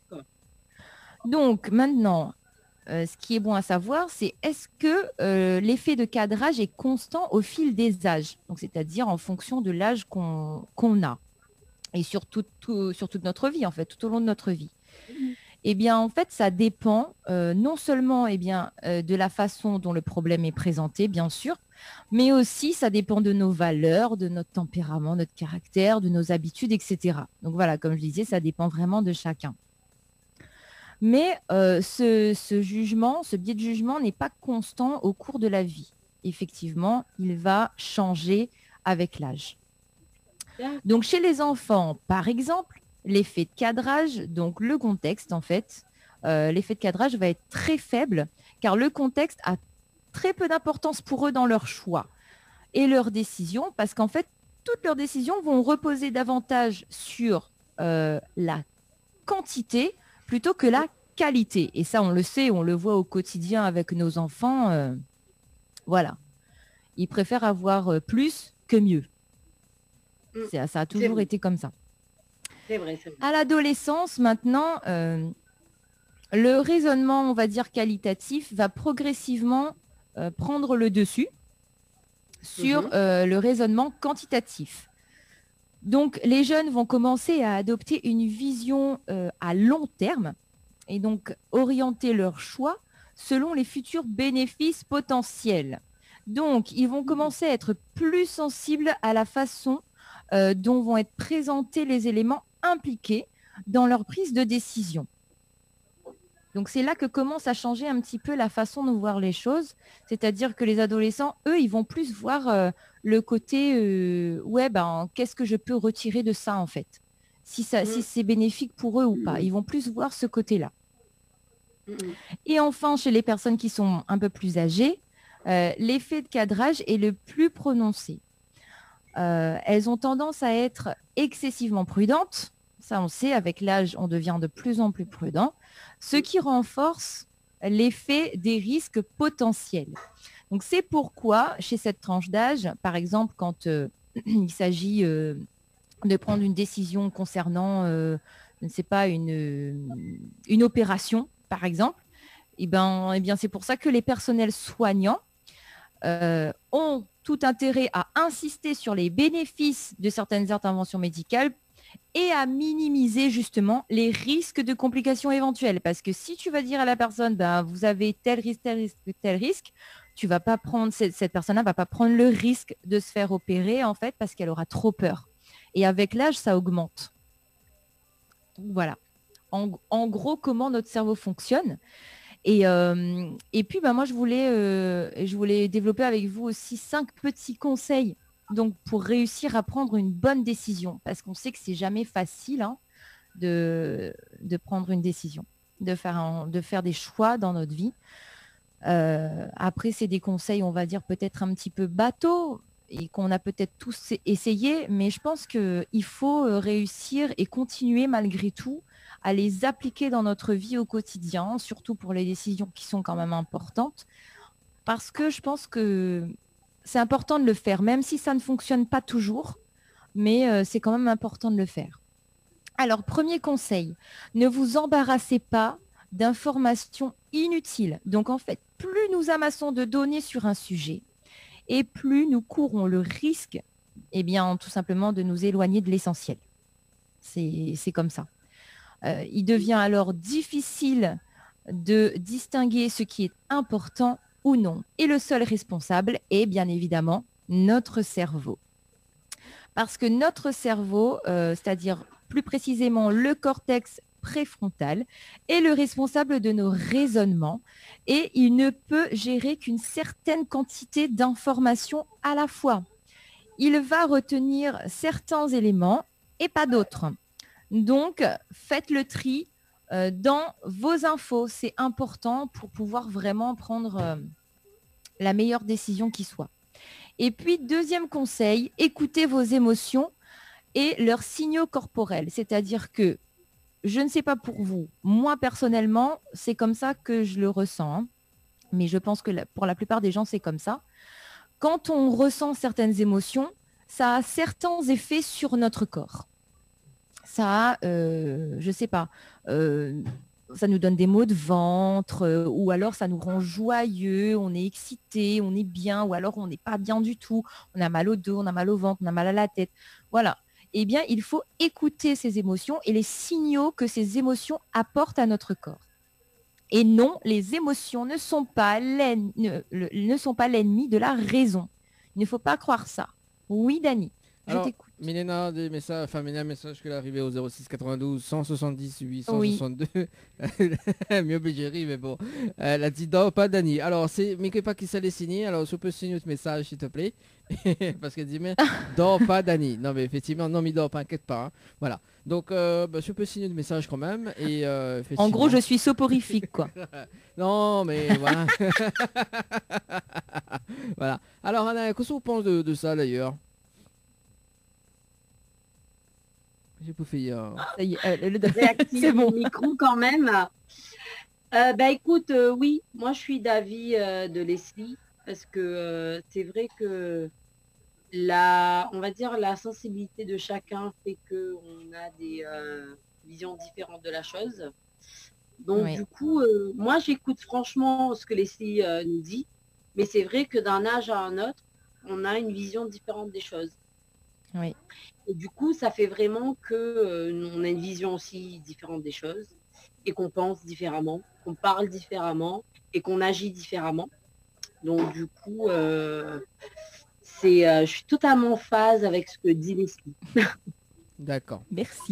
Donc, maintenant, euh, ce qui est bon à savoir, c'est est-ce que euh, l'effet de cadrage est constant au fil des âges, donc c'est-à-dire en fonction de l'âge qu'on, qu'on a, et sur, tout, tout, sur toute notre vie, en fait, tout au long de notre vie. Mmh. Eh bien, en fait, ça dépend euh, non seulement eh bien, euh, de la façon dont le problème est présenté, bien sûr, mais aussi ça dépend de nos valeurs, de notre tempérament, notre caractère, de nos habitudes, et cetera. Donc voilà, comme je disais, ça dépend vraiment de chacun. Mais euh, ce, ce jugement, ce biais de jugement n'est pas constant au cours de la vie. Effectivement, il va changer avec l'âge. Donc chez les enfants, par exemple, l'effet de cadrage, donc le contexte en fait, euh, l'effet de cadrage va être très faible car le contexte a très peu d'importance pour eux dans leurs choix et leurs décisions parce qu'en fait, toutes leurs décisions vont reposer davantage sur euh, la quantité plutôt que la qualité. Et ça, on le sait, on le voit au quotidien avec nos enfants. Euh, voilà. Ils préfèrent avoir plus que mieux. Ça, ça a toujours été comme ça. C'est vrai, c'est vrai. À l'adolescence, maintenant, euh, le raisonnement, on va dire, qualitatif va progressivement euh, prendre le dessus sur mmh. euh, le raisonnement quantitatif. Donc, les jeunes vont commencer à adopter une vision euh, à long terme et donc orienter leur choix selon les futurs bénéfices potentiels. Donc, ils vont commencer à être plus sensibles à la façon euh, dont vont être présentés les éléments impliqués dans leur prise de décision. Donc, c'est là que commence à changer un petit peu la façon de voir les choses. C'est-à-dire que les adolescents, eux, ils vont plus voir euh, le côté euh, « ouais, ben, qu'est-ce que je peux retirer de ça, en fait ?» si, ça, mmh. si c'est bénéfique pour eux ou pas. Ils vont plus voir ce côté-là. Mmh. Et enfin, chez les personnes qui sont un peu plus âgées, euh, l'effet de cadrage est le plus prononcé. Euh, elles ont tendance à être excessivement prudentes. Ça, on sait, avec l'âge, on devient de plus en plus prudent, ce qui renforce l'effet des risques potentiels. Donc, c'est pourquoi, chez cette tranche d'âge, par exemple, quand euh, il s'agit euh, de prendre une décision concernant, euh, je ne sais pas, une, une opération, par exemple, eh ben, eh bien, c'est pour ça que les personnels soignants euh, ont tout intérêt à insister sur les bénéfices de certaines interventions médicales et à minimiser justement les risques de complications éventuelles. Parce que si tu vas dire à la personne, ben, vous avez tel risque, tel risque, tel risque, tu vas pas prendre, cette, cette personne-là ne va pas prendre le risque de se faire opérer en fait parce qu'elle aura trop peur. Et avec l'âge, ça augmente. Donc voilà. En, en gros, comment notre cerveau fonctionne. Et, euh, et puis, ben, moi, je voulais, euh, je voulais développer avec vous aussi cinq petits conseils donc, pour réussir à prendre une bonne décision. Parce qu'on sait que c'est jamais facile hein, de, de prendre une décision, de faire, un, de faire des choix dans notre vie. Euh, après, c'est des conseils, on va dire, peut-être un petit peu bateaux, et qu'on a peut-être tous essayé, mais je pense qu'il faut réussir et continuer malgré tout à les appliquer dans notre vie au quotidien, surtout pour les décisions qui sont quand même importantes, parce que je pense que c'est important de le faire, même si ça ne fonctionne pas toujours, mais euh, c'est quand même important de le faire. Alors, premier conseil, ne vous embarrassez pas d'informations inutiles. Donc, en fait, plus nous amassons de données sur un sujet, et plus nous courons le risque, eh bien, tout simplement, de nous éloigner de l'essentiel. C'est, c'est comme ça. Euh, il devient alors difficile de distinguer ce qui est important ou non. Et le seul responsable est bien évidemment notre cerveau. Parce que notre cerveau, euh, c'est-à-dire plus précisément le cortex préfrontal, est le responsable de nos raisonnements et il ne peut gérer qu'une certaine quantité d'informations à la fois. Il va retenir certains éléments et pas d'autres. Donc, faites le tri euh, dans vos infos. C'est important pour pouvoir vraiment prendre euh, la meilleure décision qui soit. Et puis, deuxième conseil, écoutez vos émotions et leurs signaux corporels. C'est-à-dire que, je ne sais pas pour vous, moi personnellement, c'est comme ça que je le ressens. Hein. Mais je pense que la, pour la plupart des gens, c'est comme ça. Quand on ressent certaines émotions, ça a certains effets sur notre corps. Ça a, euh, je ne sais pas, euh, ça nous donne des maux de ventre, euh, ou alors ça nous rend joyeux, on est excité, on est bien, ou alors on n'est pas bien du tout, on a mal au dos, on a mal au ventre, on a mal à la tête. Voilà. Eh bien, il faut écouter ces émotions et les signaux que ces émotions apportent à notre corps. Et non, les émotions ne sont pas l'en- ne, le- ne sont pas l'ennemi de la raison. Il ne faut pas croire ça. Oui, Dani, je Alors, t'écoute. Milena, des messages, enfin, Milena, un message qu'elle est arrivée au zéro six quatre-vingt-douze cent soixante-dix huit cent soixante-deux. Oui. Mieux obligé, mais bon. Elle a dit non, pas Dani. Alors, c'est Mickey pas qui s'allait signer. Alors, je peux signer ce message, s'il te plaît. Parce qu'elle dit, mais dors pas Dani. Non, mais effectivement, non, mais dors pas, inquiète pas. Hein. Voilà. Donc, euh, bah, je peux signer le message quand même. Et, euh, En gros, je suis soporifique, quoi. Non, mais voilà. Voilà. Alors, Anna, qu'est-ce que vous pensez de, de ça d'ailleurs? J'ai bouffé hier. Ça y est, euh, le- Réactive c'est bon. le micro quand même. Euh, bah écoute, euh, oui, moi je suis d'avis euh, de Leslie parce que euh, c'est vrai que la, on va dire la sensibilité de chacun fait que on a des euh, visions différentes de la chose. Donc Oui. du coup, euh, moi j'écoute franchement ce que Leslie euh, nous dit, mais c'est vrai que d'un âge à un autre, on a une vision différente des choses. Oui. Et du coup, ça fait vraiment que euh, on a une vision aussi différente des choses et qu'on pense différemment, qu'on parle différemment et qu'on agit différemment. Donc du coup, euh, c'est, euh, je suis totalement en phase avec ce que dit Leslie. D'accord. Merci.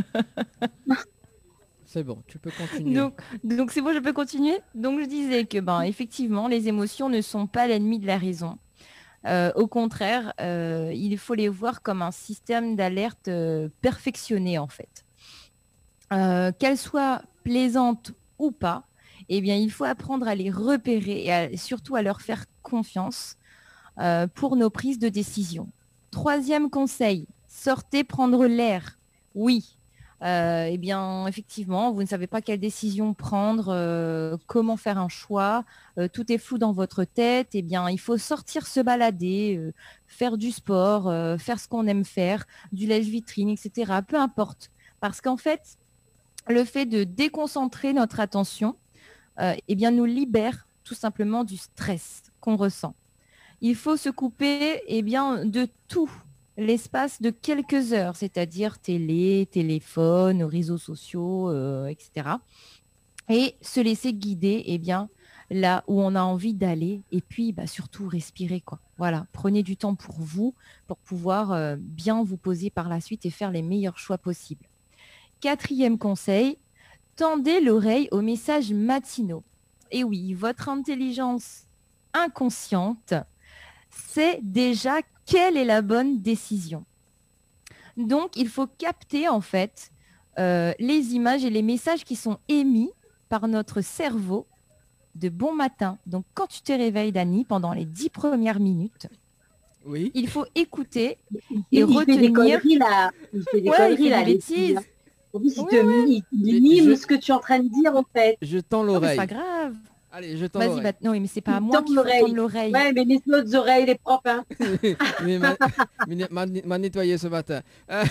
C'est bon, tu peux continuer. Donc, donc c'est bon, je peux continuer. Donc je disais que ben effectivement, les émotions ne sont pas l'ennemi de la raison. Euh, au contraire, euh, il faut les voir comme un système d'alerte euh, perfectionné en fait. Euh, qu'elles soient plaisantes ou pas, eh bien, il faut apprendre à les repérer et à- surtout à leur faire confiance euh, pour nos prises de décision. Troisième conseil, sortez prendre l'air. Oui. Euh, eh bien, effectivement, vous ne savez pas quelle décision prendre, euh, comment faire un choix, euh, tout est flou dans votre tête. Eh bien, il faut sortir se balader, euh, faire du sport, euh, faire ce qu'on aime faire, du lèche-vitrine, et cetera. Peu importe. Parce qu'en fait, le fait de déconcentrer notre attention, euh, eh bien, nous libère tout simplement du stress qu'on ressent. Il faut se couper eh bien, de tout l'espace de quelques heures, c'est-à-dire télé, téléphone, réseaux sociaux, euh, et cetera. Et se laisser guider eh bien, là où on a envie d'aller et puis bah, surtout respirer. Quoi. Voilà, prenez du temps pour vous, pour pouvoir euh, bien vous poser par la suite et faire les meilleurs choix possibles. Quatrième conseil, tendez l'oreille aux messages matinaux. Et oui, votre intelligence inconsciente sait déjà quelle est la bonne décision. Donc, il faut capter en fait euh, les images et les messages qui sont émis par notre cerveau de bon matin. Donc, quand tu te réveilles, Dani, pendant les dix premières minutes, Oui. il faut écouter Il, et il fait des retenir. conneries là. Il fait des Ouais, conneries il fait là. des les bêtises. filles, hein. En plus, il Ouais, te il, il Mais mime je- ce que tu es en train de dire en fait. Je tends Non, mais c'est l'oreille. pas grave. Allez, je tends Vas-y, l'oreille. bah, non, mais c'est pas à Il moi tend qu'il faut l'oreille. tendre l'oreille. Ouais, mais les autres oreilles, les propres. Hein. Mais m'a, mais m'a- m'a nettoyé ce matin. Euh,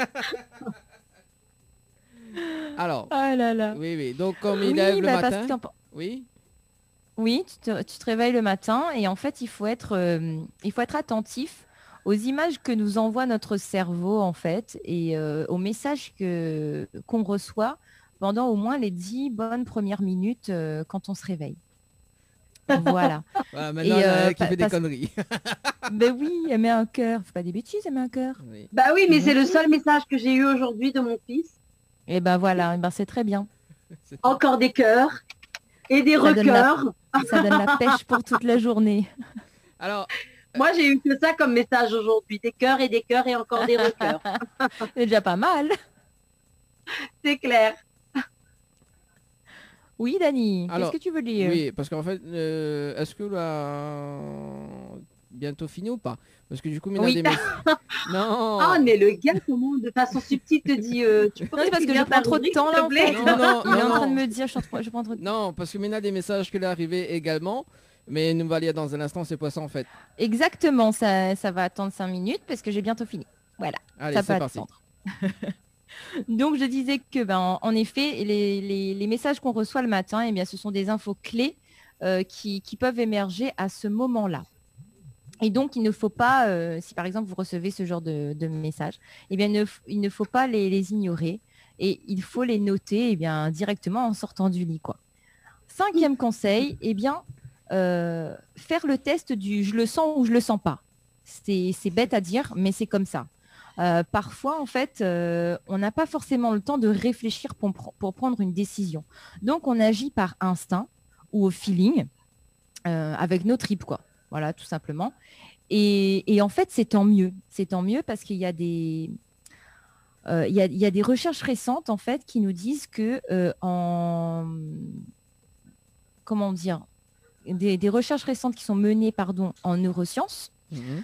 Alors, Ah là là. oui, oui. Donc, comme il Oui, lève le bah, parce matin. qu'en- Oui. Oui, tu te, tu te réveilles le matin et en fait, il faut être, euh, il faut être attentif aux images que nous envoie notre cerveau en fait et euh, aux messages que qu'on reçoit pendant au moins les dix bonnes premières minutes euh, quand on se réveille. Voilà. Voilà, maintenant, Et, il y en a euh, qui pa- fait des parce- conneries. Ben oui, elle met un cœur. Fais pas des bêtises, elle met un cœur. Oui. Bah oui, mais Mhm. c'est le seul message que j'ai eu aujourd'hui de mon fils. Et ben voilà, eh ben c'est très bien. C'est- Encore des cœurs et des Ça donne la- requeurs. Ça donne la pêche pour toute la journée. Alors, Moi, j'ai eu que ça comme message aujourd'hui. Des cœurs et des cœurs et encore des requeurs. C'est déjà pas mal. C'est clair. Oui, Dani, Alors, qu'est-ce que tu veux dire? oui, parce qu'en fait, euh, est-ce que là, bientôt fini ou pas? Parce que du coup, il y en a Oui. des messages. Non. Ah, mais le gars, comment, de façon subtile, te dit euh, tu peux Non, c'est parce que je finir ta prends trop de rubrique, temps s'il là te en plaît fait. Non, non, Il est non, en train de non. me dire, je, suis en train- je prends trop de Non, parce que maintenant, il y a des messages qui est arrivé également. Mais nous va lire dans un instant, c'est pas ça en fait. Exactement, ça, ça va attendre cinq minutes parce que j'ai bientôt fini. Voilà, Allez, ça c'est peut parti. attendre. Donc je disais que ben, en, en effet, les, les- les messages qu'on reçoit le matin, eh bien, ce sont des infos clés euh, qui, qui peuvent émerger à ce moment-là. Et donc, il ne faut pas, euh, si par exemple vous recevez ce genre de, de messages, eh bien, ne f- il ne faut pas les, les ignorer et il faut les noter eh bien, directement en sortant du lit, quoi. Cinquième conseil, eh bien, euh, faire le test du je le sens ou je le sens pas. C'est c'est bête à dire, mais c'est comme ça. Euh, parfois, en fait, euh, on n'a pas forcément le temps de réfléchir pour, pr- pour prendre une décision. Donc, on agit par instinct ou au feeling, euh, avec nos tripes, quoi. Voilà, tout simplement. Et, et en fait, c'est tant mieux. C'est tant mieux parce qu'il y a des... euh, il y a, il y a des recherches récentes, en fait, qui nous disent que euh, en... Comment dire des, des recherches récentes qui sont menées pardon, en neurosciences, Mhm.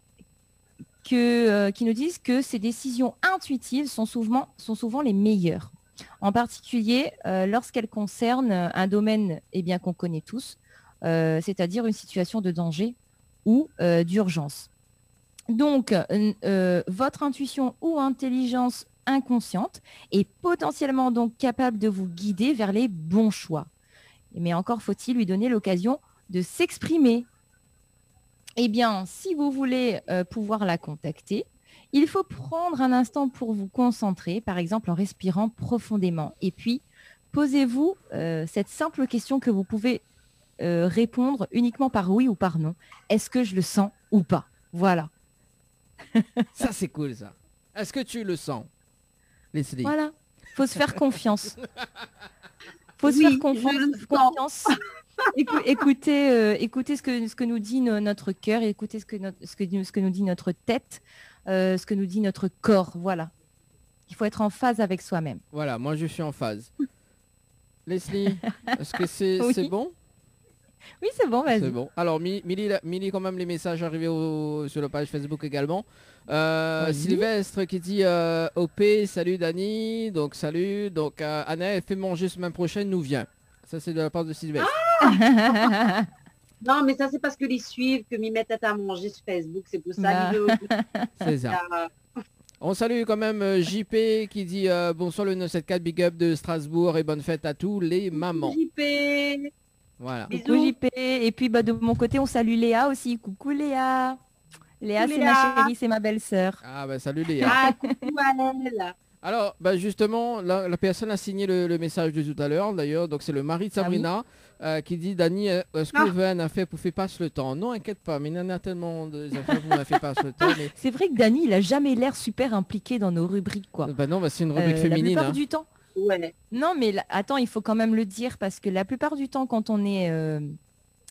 que, euh, qui nous disent que ces décisions intuitives sont souvent, sont souvent les meilleures. En particulier, euh, lorsqu'elles concernent un domaine eh bien, qu'on connaît tous, euh, c'est-à-dire une situation de danger ou euh, d'urgence. Donc, euh, euh, votre intuition ou intelligence inconsciente est potentiellement donc capable de vous guider vers les bons choix. Mais encore faut-il lui donner l'occasion de s'exprimer. Eh bien, si vous voulez euh, pouvoir la contacter, il faut prendre un instant pour vous concentrer, par exemple en respirant profondément. Et puis, posez-vous euh, cette simple question que vous pouvez euh, répondre uniquement par oui ou par non. Est-ce que je le sens ou pas? Voilà. Ça, c'est cool, ça. Est-ce que tu le sens, Leslie? Voilà. Faut se faire confiance. Faut se Oui, faire je confiance. le sens. confiance. Écou- écoutez, euh, écoutez ce que, ce que nous dit no- notre cœur, écoutez ce que, notre- ce, que, ce que nous dit notre tête, euh, ce que nous dit notre corps. Voilà. Il faut être en phase avec soi-même. Voilà, moi je suis en phase. Leslie, est-ce que c'est Oui. c'est bon? Oui, c'est bon, vas-y. C'est bon. Alors, Mi- Milly, la- Milly, quand même, les messages arrivés au- sur la page Facebook également. Euh, Oui. Sylvestre qui dit euh, O P, salut Dani, donc salut. Donc, euh, Anna, elle fait manger semaine prochaine, nous vient. Ça, c'est de la part de Sylvestre. Non, mais ça, c'est parce que les suivent, que m'y mettent à manger sur Facebook. C'est pour ça Bah. l'idée aussi. C'est ça. Euh, On salue quand même euh, J P qui dit euh, bonsoir le neuf cent soixante-quatorze, big up de Strasbourg et bonne fête à tous les mamans. J P. Voilà. Bisous. Coucou J P. Et puis bah, de mon côté, on salue Léa aussi. Coucou Léa. Léa, Coucou c'est Léa. ma chérie, c'est ma belle-sœur. Ah, bah salut Léa. Ah, coucou à elle. Alors, bah justement, la, la personne a signé le, le message de tout à l'heure, d'ailleurs. Donc, c'est le mari de Ah oui. Sabrina euh, qui dit Dani, euh, est-ce que Ah. vous avez un affaire pour faire passer le temps? Non, inquiète pas, mais il y en a tellement de affaires pour faire passer le temps. Mais... C'est vrai que Dani, il a jamais l'air super impliqué dans nos rubriques, quoi. Bah non, bah, c'est une rubrique Euh, féminine. La plupart hein. du temps. Ouais. Non, mais là- attends, il faut quand même le dire parce que la plupart du temps, quand on est euh,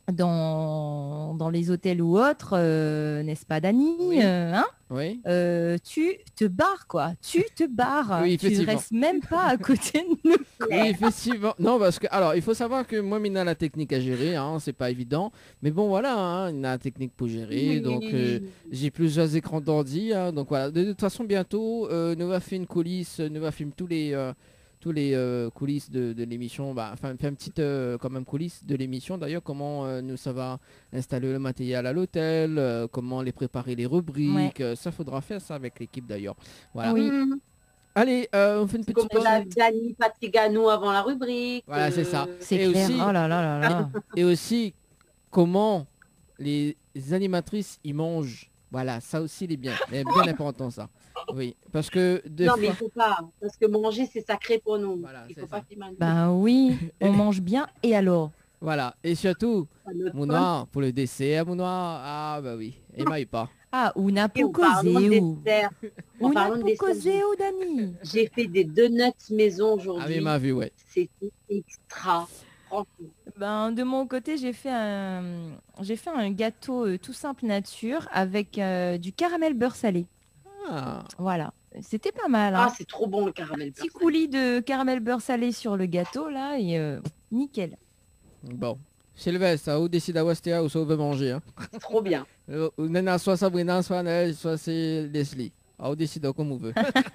dans, dans les hôtels ou autres, euh, n'est-ce pas Dani, Oui. euh, hein Oui. Euh, tu te barres quoi, tu te barres, Oui, tu effectivement. restes même pas à côté de nous. Oui, effectivement. Non, parce que, alors, il faut savoir que moi, Mina, la technique à gérer, hein, c'est pas évident. Mais bon, voilà, hein, il a la technique pour gérer. Oui. Donc, euh, j'ai plusieurs écrans d'ordi. Hein, donc, voilà. De, de toute façon, bientôt, euh, nous va faire une coulisse, nous va filmer tous les, euh, tous les euh, coulisses de, de l'émission. Bah, enfin, faire une petite, euh, quand même, coulisse de l'émission. D'ailleurs, comment euh, nous, ça va installer le matériel à l'hôtel, euh, comment les préparer les rubriques. Ouais. euh, ça, faudra faire ça avec l'équipe, d'ailleurs. Voilà. Oui. Mmh. Allez, euh, on fait une petite Comme pause. la Dani Patrigano avant la rubrique. Voilà, c'est ça. euh, C'est Et clair, aussi- oh là là là là. Et aussi, comment les animatrices y mangent. Voilà, ça aussi, il est bien. C'est bien important, ça. Oui, parce que des Non, fois... mais il faut pas. Parce que manger, c'est sacré pour nous. Voilà, il c'est faut ça. pas qu'il mange. Ben oui, on mange bien et alors Voilà, et surtout, À notre mon faim. noir, pour le dessert, mon noir, ah bah oui, et m'aille pas. Ah, ou n'a Et pas en parlant de causé ou dessert, en ou n'a parlant de pas dessert, causé ou Dani. j'ai fait des donuts maison Ah aujourd'hui. mais m'a vu, ouais. C'était extra. Franchement. Ben, de mon côté, j'ai fait un, j'ai fait un gâteau euh, tout simple nature avec euh, du caramel beurre salé. Ah, Voilà, c'était pas mal. Hein. Ah, c'est trop bon le caramel. Petit coulis de caramel beurre salé sur le gâteau là et euh, nickel. bon. Sylvestre, ça, ou décide à Westia ou ça, on veut manger. Hein. C'est trop bien. Euh, ou Nana, soit Sabrina, soit Naël, soit c'est Leslie. Ah, on décide comme on veut.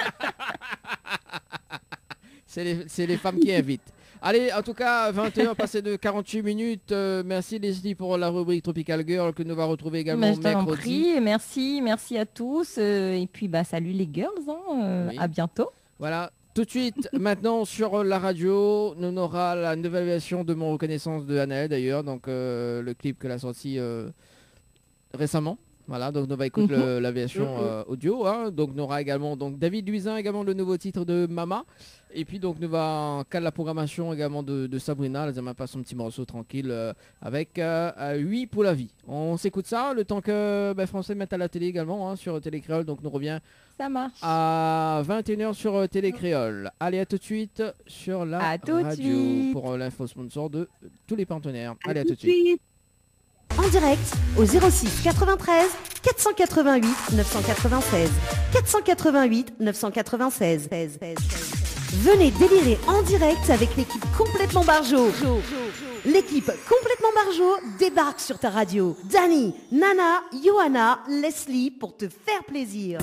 c'est les, c'est les femmes qui invitent. Allez, en tout cas, vingt et une passé de quarante-huit minutes. Euh, merci Leslie pour la rubrique Tropical Girl que nous va retrouver également Mais je t'en mercredi. prie, merci, merci à tous euh, et puis bah salut les girls, hein, euh, Oui. à bientôt. Voilà, tout de suite, maintenant sur la radio, nous aura la nouvelle version de Mon Reconnaissance de Anaël d'ailleurs, donc euh, le clip qu'elle a sorti euh, récemment. Voilà, donc nous va écouter Mhm. le- la version Mhm. euh, audio. Hein. Donc nous aura également donc David Luisin, également le nouveau titre de Mama. Et puis donc nous va caler la programmation également de, de Sabrina. Elle passe son petit morceau tranquille euh, avec euh, euh, huit pour la vie. On s'écoute ça le temps que ben, Français mette à la télé également hein, sur Télé Créole. Donc nous revient Ça marche. à vingt et une heures sur euh, Télé Créole. Allez, à tout de suite sur la À tout de radio suite. pour euh, l'info sponsor de euh, tous les partenaires. À Allez, à tout tout de suite. suite. En direct au zéro six quatre-vingt-treize quatre cent quatre-vingt-huit neuf cent quatre-vingt-seize. quatre cent quatre-vingt-huit neuf cent quatre-vingt-seize. Venez délirer en direct avec l'équipe complètement Barjo. L'équipe complètement Barjo débarque sur ta radio. Dani, Nana, Johanna, Leslie pour te faire plaisir.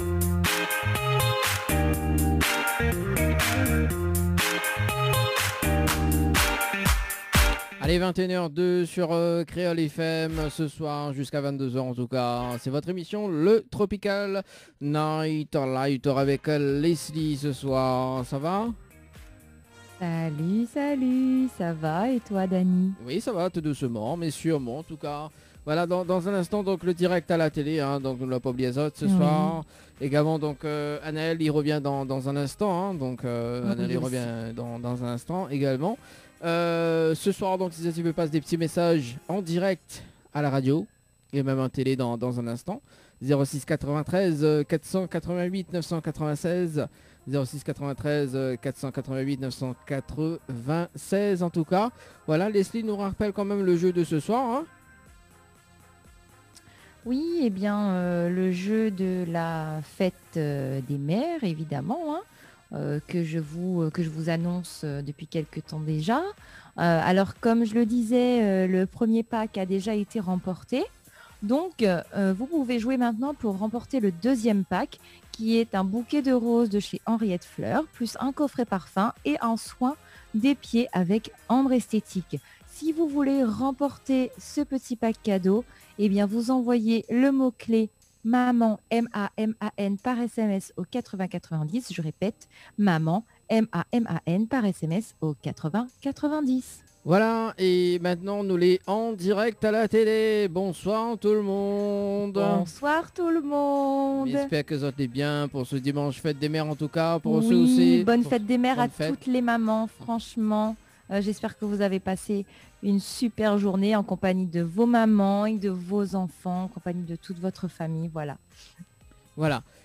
Allez, vingt et une heures deux sur euh, Créole F M ce soir jusqu'à vingt-deux heures en tout cas. C'est votre émission le Tropical Night Light avec euh, Leslie ce soir. Ça va? Salut, salut, ça va et toi Dani? Oui, ça va tout doucement, mais sûrement en tout cas. Voilà, dans, dans un instant donc le direct à la télé, hein, donc on ne l'a pas oublié ça ce Oui. soir. Également donc euh, Anaël il revient dans, dans un instant, hein, donc euh, Oui, Anaël il aussi. revient dans, dans un instant également. Euh, ce soir donc si tu veux passer des petits messages en direct à la radio et même en télé dans, dans un instant. zéro six quatre-vingt-treize quatre cent quatre-vingt-huit neuf cent quatre-vingt-seize zéro six quatre-vingt-treize quatre cent quatre-vingt-huit neuf cent quatre-vingt-seize en tout cas. Voilà, Leslie nous rappelle quand même le jeu de ce soir. Hein. Oui, eh bien euh, le jeu de la fête euh, des mères évidemment, hein, euh, que je vous que je vous annonce euh, depuis quelque temps déjà. Euh, alors comme je le disais, euh, le premier pack a déjà été remporté. Donc euh, vous pouvez jouer maintenant pour remporter le deuxième pack qui est un bouquet de roses de chez Henriette Fleurs, plus un coffret parfum et un soin des pieds avec Ambre Esthétique. Si vous voulez remporter ce petit pack cadeau, eh bien vous envoyez le mot-clé maman M A M A N par S M S au quatre-vingts quatre-vingt-dix. Je répète, maman M A M A N par S M S au quatre-vingts quatre-vingt-dix. Voilà, et maintenant nous les en direct à la télé. Bonsoir tout le monde. Bonsoir tout le monde. J'espère que vous êtes bien pour ce dimanche fête des mères en tout cas. Pour ceux Oui, aussi. bonne pour- fête des mères bonne à fête. toutes les mamans, franchement. Euh, J'espère que vous avez passé une super journée en compagnie de vos mamans et de vos enfants, en compagnie de toute votre famille. Voilà. Voilà.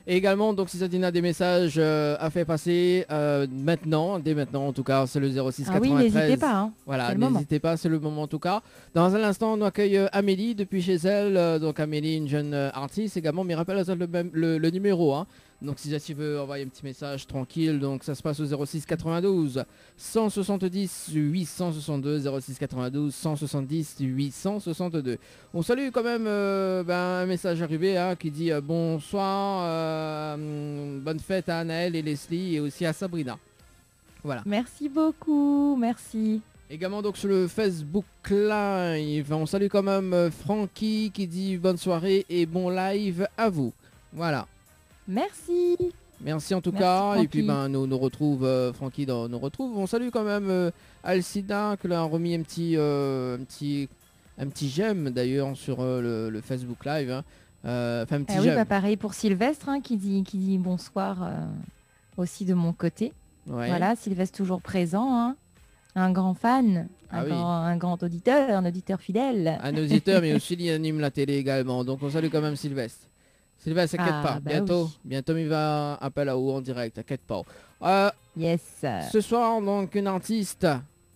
Et également, donc si Sadina a des messages euh, à faire passer euh, maintenant, dès maintenant en tout cas, c'est le zéro six Ah oui, quatre-vingt-treize. n'hésitez pas. Hein. Voilà, C'est le moment. n'hésitez pas, c'est le moment en tout cas. Dans un instant, on accueille euh, Amélie depuis chez elle. Euh, donc Amélie, une jeune euh, artiste également, mais rappelle le, même- le, le numéro. Hein. Donc si tu veux envoyer un petit message tranquille, donc ça se passe au zéro six quatre-vingt-douze cent soixante-dix huit cent soixante-deux, zéro six quatre-vingt-douze cent soixante-dix huit cent soixante-deux. On salue quand même euh, ben, un message arrivé hein, qui dit euh, bonsoir, euh, bonne fête à Anaël et Leslie et aussi à Sabrina. Voilà. Merci beaucoup, merci. Également donc sur le Facebook Live, on salue quand même euh, Francky qui dit bonne soirée et bon live à vous. Voilà. Merci. Merci en tout Merci, cas. Francky. Et puis ben nous nous retrouve euh, Francky dans nous retrouve. On salue quand même euh, Alcida que l'a remis un petit euh, un petit un petit j'aime d'ailleurs sur euh, le, le Facebook Live. Hein. Euh, Enfin un petit Ah oui, j'aime. bah pareil pour Sylvestre hein, qui dit qui dit bonsoir euh, aussi de mon côté. Ouais. Voilà, Sylvestre toujours présent, hein. Un grand fan, Ah un, oui. grand, un grand auditeur, un auditeur fidèle. Un auditeur mais aussi il anime la télé également. Donc on salue quand même Sylvestre. Sylvestre, t'inquiète Ah, pas. bah bientôt, oui. bientôt il va appeler à haut en direct. T'inquiète pas. Euh, Yes. Ce soir, donc, une artiste,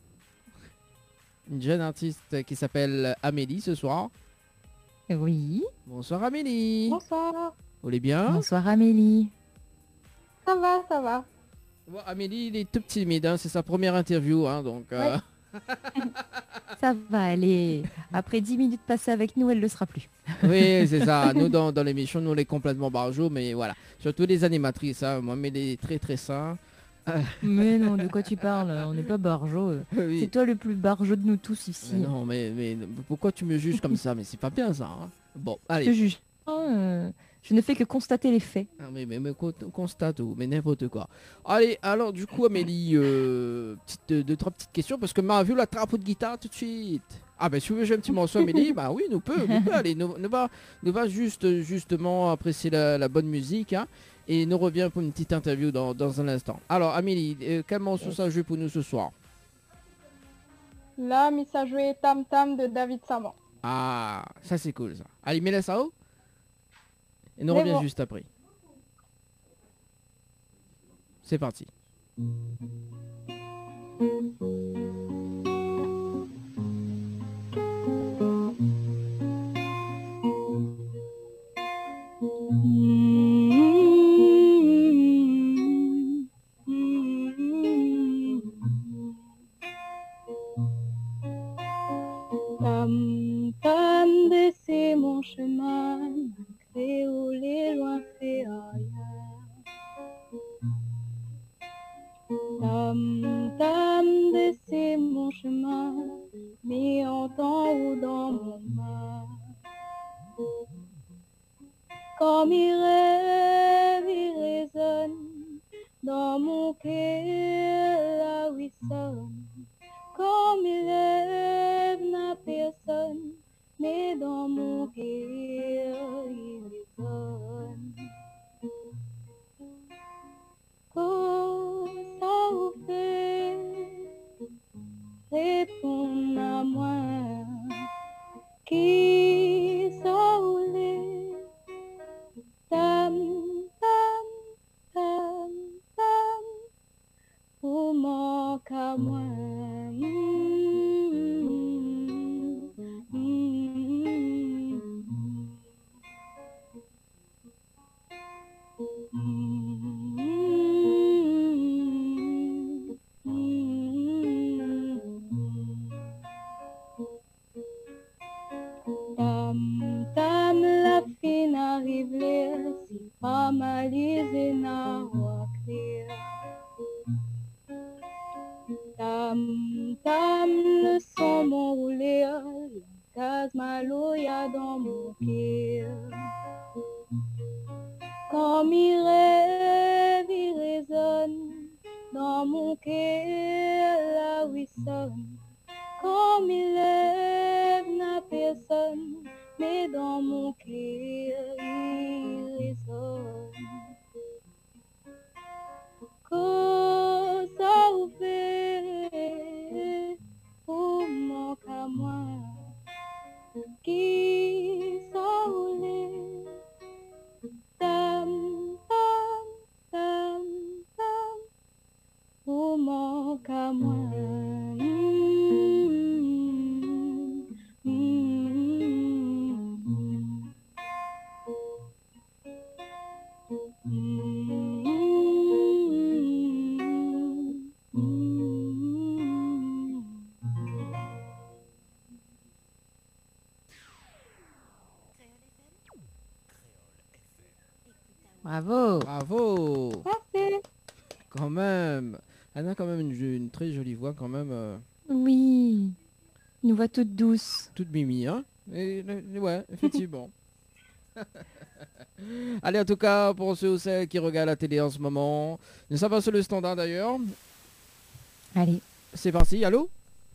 une jeune artiste qui s'appelle Amélie ce soir. Oui. Bonsoir Amélie. Bonsoir. Vous allez bien? Bonsoir Amélie. Ça va, ça va. Bon, Amélie, il est tout timide, hein, c'est sa première interview, hein, donc... euh, Ça va aller. Après dix minutes passées avec nous, elle ne le sera plus. oui, c'est ça. Nous, dans, dans l'émission, nous, on est complètement barjots, mais voilà. Surtout les animatrices, hein. Moi, mais les très très sains. Mais non, de quoi tu parles? On n'est pas barjot. Oui. C'est toi le plus barjot de nous tous ici. Mais non, mais, mais pourquoi tu me juges comme ça? Mais c'est pas bien ça. Hein. Bon, Je te allez. juge. Euh, je ne fais que constater les faits. Ah, mais, mais, mais co- constate ou mais n'importe quoi. Allez, alors du coup Amélie, euh, petite, deux, deux, trois petites questions parce que m'a vu la trappe de guitare tout de suite. Ah ben si vous voulez jouer un petit morceau Amélie, bah oui, nous peut, nous peut, allez, nous, nous va, nous va juste justement apprécier la, la bonne musique hein, et nous revient pour une petite interview dans, dans un instant. Alors Amélie, euh, quel morceau ça joue pour nous ce soir? Là, Miss a joué Tam Tam de David Saman. Ah, ça c'est cool ça. Allez, mets-la ça haut. Et nous C'est revient bon. juste après. C'est parti. Tam Tam, baissez mon chemin, malgré où les loin fait ailleurs. Tam Tam, baissez mon chemin, mis en temps ou dans mon main. Comme il rêve, il résonne dans mon cœur, là où il sonne. Comme il rêve, n'a personne, mais dans mon cœur, il résonne. Oh, ça vous fait répondre à moi. Qui ça vous l'est? Tam, tam, tam, tam, pour manque à moi. Mm, mm, Tam, tam, la fin arrive l'air, si pas malisé n'a pas clair. Tam, tam, le son m'enroulé, le gaz maloya dans mon cœur. Comme il rêve, il résonne dans mon cœur, là où il sonne. Comme il lève, n'a personne, mais dans mon cœur, il résonne. Que ça vous fait pour mon à moi? Qui ça vous l'est? Tam, qu'à moi. Bravo. Bravo. Parfait. Quand même. Elle a quand même une, une très jolie voix quand même. euh, Oui. Une voix toute douce. toute mimi, hein. Et, et ouais, effectivement. Allez, en tout cas, pour ceux ou celles qui regardent la télé en ce moment, nous sommes sur le standard d'ailleurs. Allez. C'est parti, allô?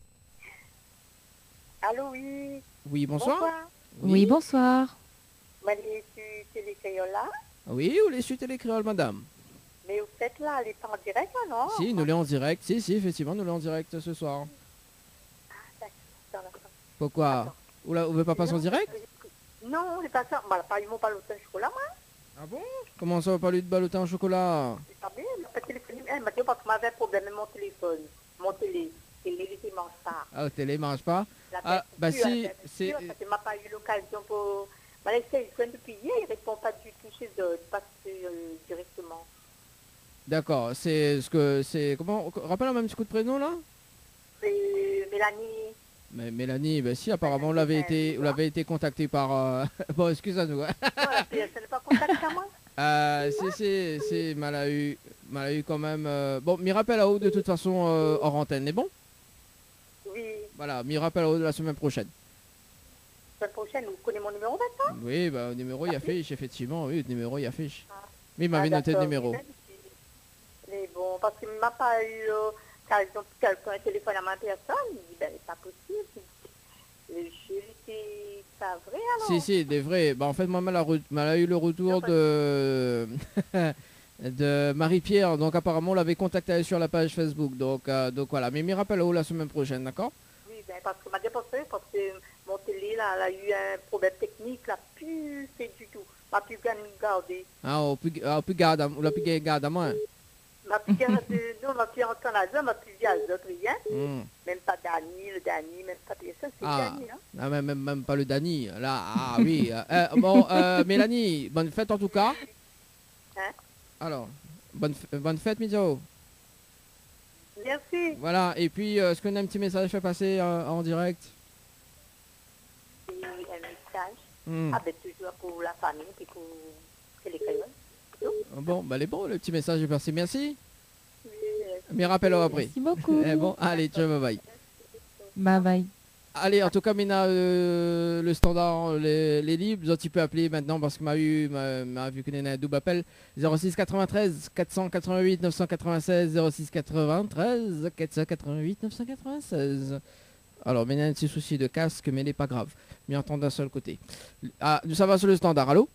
Allô, oui. Oui, bonsoir. Oui, bonsoir. Marie, tu télécréole là? Oui, ou les suites et les créoles, madame? Mais vous faites là, elle est en direct là, non? Si, nous l'est en direct. Si, si, effectivement, nous l'est en direct ce soir. Dans la- Pourquoi? Attends. Ou là, vous ne veut pas passer en Non, direct? Non, c'est pas ça. Bah, pas, ils m'ont pas l'autre chocolat, moi. Ah bon? Comment ça va parler de ballotin au chocolat? C'est pas bien, elle m'a pas téléphoné. Elle m'a dit parce que j'avais un problème avec mon téléphone. Mon télé. Télé, il mange pas. Ah, la télé marche pas? La Ah, tête bah pure, si, la tête c'est... pure, parce qu'elle m'a pas eu l'occasion pour... Bah, elle essaie, il depuis hier, il répond pas du tout chez eux, il passe euh, directement. D'accord, c'est ce que... c'est Comment? Rappelle un même petit coup de prénom, là? C'est Mélanie. Mais Mélanie, bah si, apparemment, vous l'avez été, vous l'avez été contacté par... euh, bon, excusez-nous. hein. Ouais, puis elle n'est pas contactée à moi. Euh, c'est, c'est, c'est mal à eu, mal à eu quand même. euh, Bon, m'y rappelle à haut de toute façon euh, hors antenne, c'est bon? Oui, Voilà, m'y rappelle à haut de la semaine prochaine. la semaine prochaine, vous connaissez mon numéro maintenant? Oui, bah, au numéro, il affiche, effectivement, oui, le numéro, il affiche. Ah. Mais il m'avait Ah, noté le d'accord, numéro. oui, mais bon, parce qu'il ne m'a pas eu, euh, par exemple, quelqu'un un téléphone à ma personne, il dit, ben, c'est pas possible. Le jeu, c'est pas vrai alors? Si, si, des vrais. Bah, en fait, moi, elle a, re- elle a eu le retour de... de Marie-Pierre. Donc, apparemment, on l'avait contacté sur la page Facebook. Donc, euh, donc voilà. Mais m'y rappelle à haut la semaine prochaine, d'accord? Oui, ben, parce que m'a dépensé, parce que mon télé, là, elle a eu un problème technique, là, plus fait du tout. M'a plus garder. Ah, on peut, on peut garder, on l'a pu garder à moi. M'a plus garder, non, m'a plus entendre la zone, m'a plus dit à l'autre rien. Hmm. Même pas Dani, le Dani, même pas personne, c'est Ah. Dani, hein. Ah, même, même, même pas le Dani, là, ah oui. euh, euh, bon, euh, Mélanie, bonne fête en tout cas. Hein? Alors, bonne, f- bonne fête, Mizo. Merci. Voilà, et puis, euh, est-ce qu'on a un petit message fait passer euh, en direct? Et un message. Hmm. Ah ben toujours pour la famille, puis pour télécréole. Bon, bah, les bons, le petit message est passé, merci. Oui, euh, Mais rappelle-le après. Merci beaucoup. Eh bon, allez, ciao, bye bye. Bye bye. Allez, en tout cas, Mina, euh, le standard, les, les libres, tu peux appeler maintenant parce que m'a eu, m'a, m'a vu qu'on a un double appel. zéro six quatre-vingt-treize quatre cent quatre-vingt-huit neuf cent quatre-vingt-seize, zéro six quatre-vingt-treize quatre cent quatre-vingt-huit neuf cent quatre-vingt-seize. Alors, Mina a un petit souci de casque, mais il n'est pas grave. Mais entend d'un seul côté. Ah, ça va sur le standard, allô?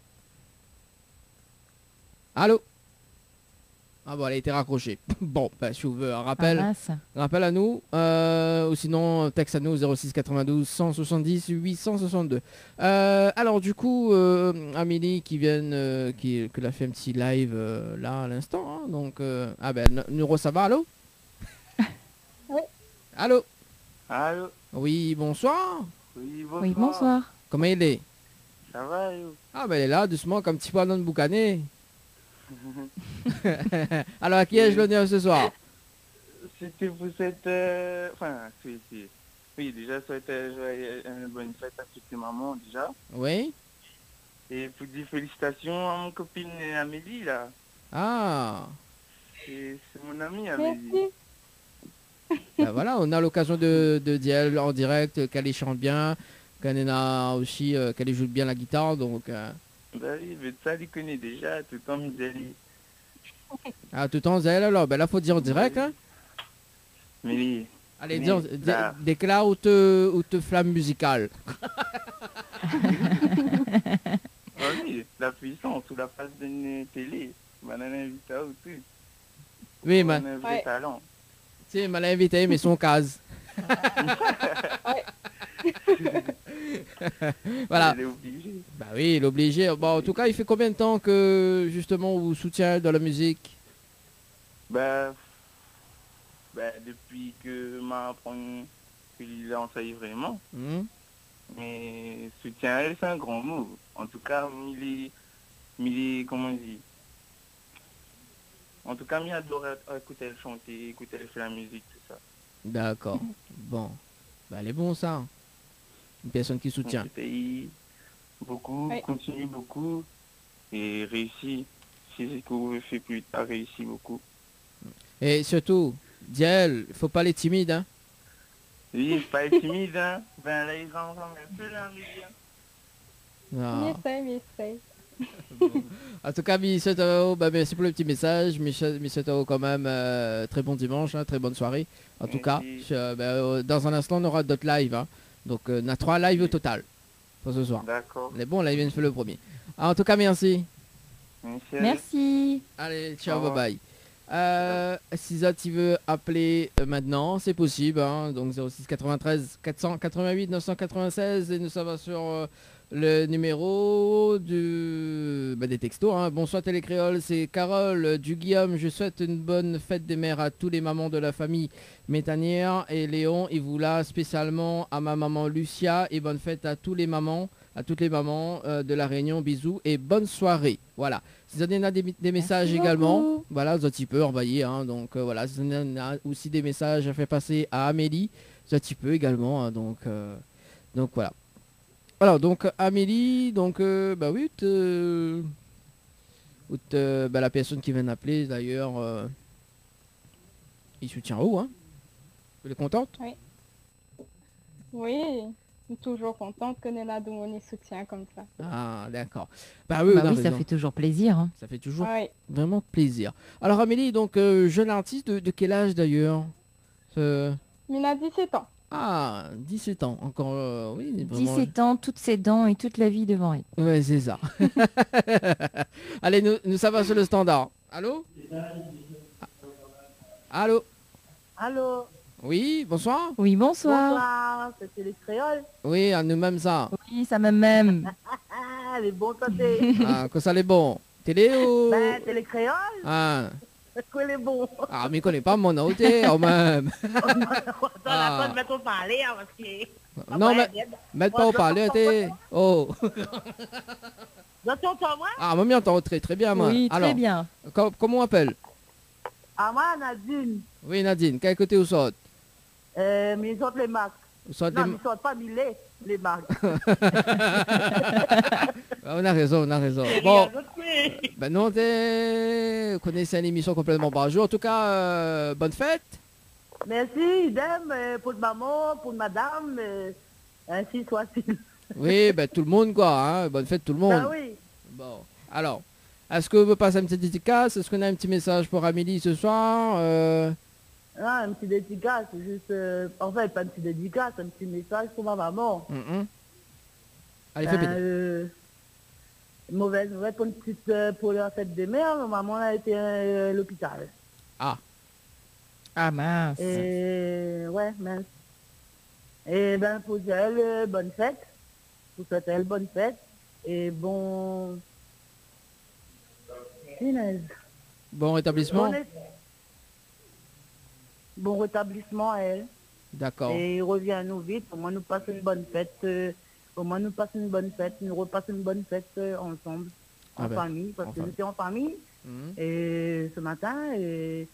Allô? Ah bon, elle a été raccrochée. Bon, bah, si vous voulez un rappel. Ah, mince. Rappel à nous, euh, ou sinon texte à nous zéro six quatre-vingt-douze cent soixante-dix huit cent soixante-deux. Euh, alors du coup, euh, Amélie qui vient, euh, qui, que l'a fait un petit live euh, là à l'instant, hein, donc euh, ah ben Neuro ça va, allô? Oui. Allô? Allô? Oui, bonsoir. Oui, bonsoir. Oui, bonsoir. Comment il est? Ça va, yo? Ah ben elle est là, doucement, comme petit poisson de boucané. Alors à qui ai-je l'honneur ce soir? C'était pour cette... euh, Enfin, oui, oui. Oui, déjà, souhaiter une bonne fête à toutes les mamans, déjà. Oui? Et pour dire félicitations à mon copine Amélie, là. Ah, C'est c'est mon amie, Amélie. Merci. ben voilà, on a l'occasion de, de dire en direct qu'elle y chante bien, qu'elle a aussi, euh, qu'elle joue bien la guitare, donc... euh, Bah oui, mais ça, il connaît déjà, tout le temps, Miseli. Ah, tout le temps, elle alors, ben là, faut dire en direct, hein. Mais Allez, Mais dis, là- dé- déclare ou te, ou te flamme musicale. ah oui, la puissance ou la face d'une télé. Banane invité ou tout. Oui, On a mais, un vrai Ouais. talent. tu sais, m'a invité, mais son case. Voilà. Il est obligé. Bah oui, l'obligé. Bon, en tout cas, il fait combien de temps que, justement, vous soutient dans la musique? Bah, ben, depuis que m'apprend qu'il en sait vraiment. Hmm. Mais soutien à elle, c'est un grand mot. En tout cas, il est, il est, comment on dit. En tout cas, il adore écouter elle chanter, écouter elle faire la musique, tout ça. D'accord. Bon. Bah, elle est bon ça. Une personne qui soutient. Donc, il beaucoup, Oui. continue beaucoup et réussit. Si c'est ce que vous faites plus tard, réussit beaucoup. Et surtout, Diel, faut pas les timides, hein. Oui, pas être timide, hein. Ben là, ils rentrent un peu là, mais bien. Ah. M'essaye, m'essaye. En tout cas, Michel Tao, bah, merci pour le petit message. Michel, Michel Tao, quand même, euh, très bon dimanche, hein, très bonne soirée. En tout cas, Merci. je- bah, euh, dans un instant, on aura d'autres lives. Hein. Donc, euh, on a trois lives au total pour ce soir. D'accord. Mais bon, là, il vient de faire le premier. Ah, en tout cas, merci. Merci. Merci. Allez, ciao, Au bye revoir. bye. Euh, si ça tu veux appeler euh, maintenant, c'est possible. Hein, donc zéro six quatre-vingt-treize quatre cent quatre-vingt-huit neuf cent quatre-vingt-seize et nous ça va sur euh, le numéro du, bah, des textos. Hein. Bonsoir Télécréole, c'est Carole euh, du Guillaume. Je souhaite une bonne fête des mères à tous les mamans de la famille Métanière et Léon. Et vous là spécialement à ma maman Lucia et bonne fête à tous les mamans, à toutes les mamans euh, de la Réunion. Bisous et bonne soirée. Voilà. Si vous avez des, des messages Merci également, beaucoup. voilà, vous petit peu envoyer. Hein, donc euh, voilà, si vous avez aussi des messages à faire passer à Amélie, vous petit peu également. Hein, donc, euh, donc voilà. Alors donc Amélie, donc euh, bah oui, te- ou te- bah, la personne qui vient d'appeler d'ailleurs, euh, il soutient haut. Hein. Vous êtes contente? Oui, je suis toujours contente que Nena Doumoni soutient comme ça. Ah d'accord. Bah oui, Bah on a oui, ça raison. fait toujours plaisir. Hein. Ça fait toujours Oui, vraiment plaisir. Alors Amélie, donc euh, jeune artiste de, de quel âge d'ailleurs? Euh, Mina a dix-sept ans. Ah, dix-sept ans, encore, euh, oui, vraiment. dix-sept ans, toutes ses dents et toute la vie devant elle. Ouais, c'est ça. Allez, nous, nous ça va sur le standard. Allô? Ah, allô? Allô, Oui, bonsoir? Oui, bonsoir. bonsoir, c'est Télécréole. Oui, à nous-mêmes ça. Oui, ça me même. Ah, les bons côtés. Ah, que ça l'est bon. Télé ou... Ben, Télécréole, Ah, que les bons. ah mais connais pas mon nom, t'es, quand même. Attends, Ah. attends, de mettre au parler, hein, parce que... Non, mais, mais... mets pas au parler, t'es. Oh. Tu entends moi? Ah, moi, m'entend très, très bien, moi. Oui, très Alors, bien. com- comment on appelle? Ah, moi, Nadine. Oui, Nadine, quel côté vous saute? Euh, mais ils sortent les marques. Vous saute Non, les- mais ils sortent pas mille les marques. Ah, on a raison, on a raison. Bon, ben non, t'es... Vous connaissez une émission complètement par jour. En tout cas, euh, bonne fête. Merci, idem, euh, pour maman, pour madame, euh, ainsi soit-il. Oui, ben tout le monde, quoi. Hein. Bonne fête, tout le monde. Ben oui. Bon, alors, est-ce que vous pouvez passer une petite dédicace? Est-ce qu'on a un petit message pour Amélie ce soir? euh... Ah, un petit dédicace, c'est juste... euh, en fait, pas un petit dédicace, un petit message pour ma maman. hum, hum. Allez, fais Ben, péter. euh, mauvaise nouvelle pour, une petite, euh, pour la fête des mères, ma maman a été euh, à l'hôpital. Ah mince. Et ouais, mince. Et ben pour elle, euh, bonne fête. Pour souhaiter elle bonne fête. Et bon... Punaise. Bon rétablissement. Bon, é- bon rétablissement à elle. D'accord. Et il revient à nous vite. Au moins nous passons une bonne fête. euh, au moins nous passons une bonne fête. Nous repassons une bonne fête euh, ensemble. En Ah ben, famille. Parce en que famille. j'étais en famille. Hum. Et ce matin, et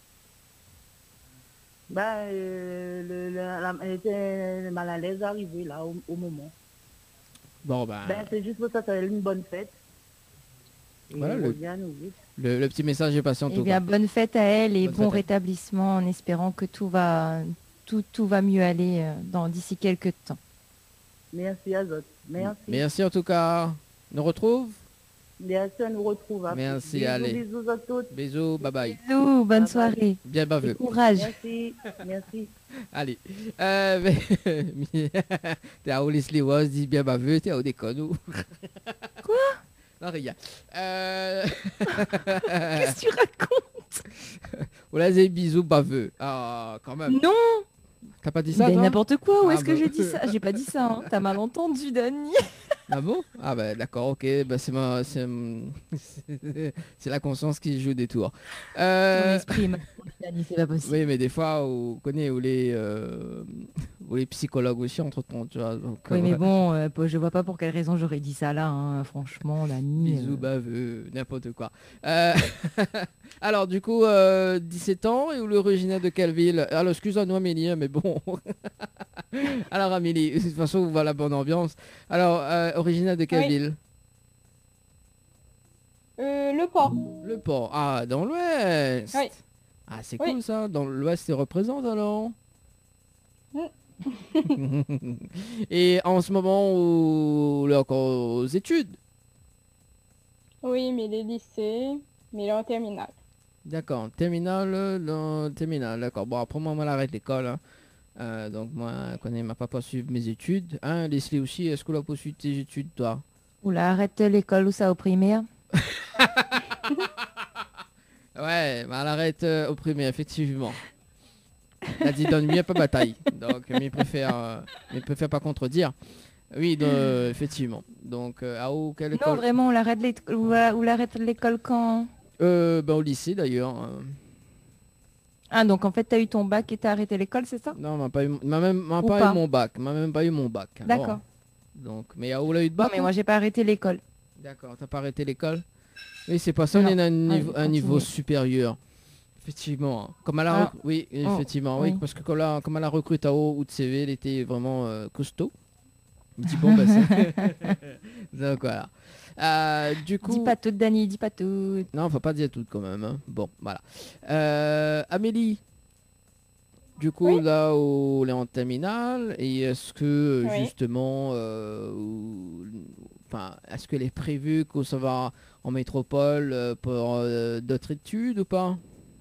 ben, euh, le, le- la, elle était mal à l'aise arrivée là au, au moment. Bon, ben, Ben, c'est juste pour ça qu'elle a une bonne fête. Et Voilà, il le- revient à nous vite. le, le petit message est passé en Eh tout bien, cas. bonne fête à elle et Bonne bon fête à elle. rétablissement en espérant que tout va, tout, tout va mieux aller euh, dans d'ici quelques temps. Merci à vous. Merci. Merci en tout cas. Nous retrouve. Merci, on nous retrouve. après. Merci, Bisous, allez. Bisous à toutes. Bisous, bye bye. Bisous, bonne Bye bye. soirée. Bien Et baveux. courage. Merci. Merci. Allez. Euh, mais- t'es à Leslie Was, dis bien baveux, t'es à déconne ou? Quoi? Non, rien. Euh... Qu'est-ce que tu racontes? Voilà, des bisous baveux. Ah, quand même. Non, T'as pas dit ça, mais toi? n'importe quoi. Où Ah, est-ce que bah. j'ai dit ça? J'ai pas dit ça. Hein. T'as mal entendu, Dani. Ah bon? Ah bah d'accord, ok, bah c'est ma, c'est, c'est la conscience qui joue des tours. Mon Euh, esprit est mal fonctionné, c'est pas possible. oui, mais des fois, on connaît où les, euh, où les psychologues aussi entre-temps, tu vois. Donc, Oui, euh, mais ouais. bon, euh, je vois pas pour quelle raison j'aurais dit ça là, hein, franchement, l'ami. Bisous, euh, baveux, n'importe quoi. Euh, alors, du coup, euh, dix-sept ans et où l'originaire de quelle ville? Alors, excuse-moi, Amélie, hein, mais bon. Alors, Amélie, de toute façon, on voit la bonne ambiance. Alors, euh, originaire de quelle Oui. ville? Euh, le port. Le port. Ah, dans l'ouest. Oui. Ah, c'est Oui. cool ça. Dans l'ouest, c'est représente alors. Et en ce moment, où... là, encore aux études. Oui, mais les lycées, mais il est en terminale. D'accord. Terminale, dans terminale. D'accord. Bon, après moi, moi, j'arrête l'école. Hein. Euh, donc moi, je connais ma pas poursuivre mes études. Hein, Leslie aussi, est-ce que tu as poursuivi tes études, toi? Oula, arrête l'école ou ça au primaire. Ouais, bah, elle arrête euh, au primaire, effectivement. Elle a dit donne mieux pas bataille. Donc, mais il préfère, euh, mais il préfère pas contredire. Oui, donc, euh, effectivement. Donc, euh, à où, quelle Non, école? vraiment, on l'arrête l'é- ou la- ou l'arrête l'école quand? Euh, bah, au lycée d'ailleurs. euh. Ah, donc en fait, t'as eu ton bac et t'as arrêté l'école, c'est ça? Non, m'a pas eu, m'a même, m'a Ou pas, pas. eu mon bac. M'a même pas eu mon bac. alors. D'accord. Donc, mais à où l'a eu de Non, bac? mais hein moi, j'ai pas arrêté l'école. D'accord, t'as pas arrêté l'école? Oui, c'est pas ça, on Non. est à un niveau, Allez, un niveau continuez. supérieur. Effectivement. hein. Comme à la Ah. rec- oui, Oh, effectivement, oui, oui. parce que comme, la, comme à la recrute à haut ou de C V, elle était vraiment euh, costaud. Je me dis bon, bah c'est... Donc voilà. Euh, du coup... Dis pas tout, Dani, dis pas tout. Non, faut pas dire tout quand même. hein. Bon, voilà. Euh, Amélie, du coup, Oui. là où on est en terminale, et est-ce que euh, Oui. justement, euh, ou- enfin, est-ce qu'elle est prévue qu'on se va en métropole euh, pour euh, d'autres études ou pas?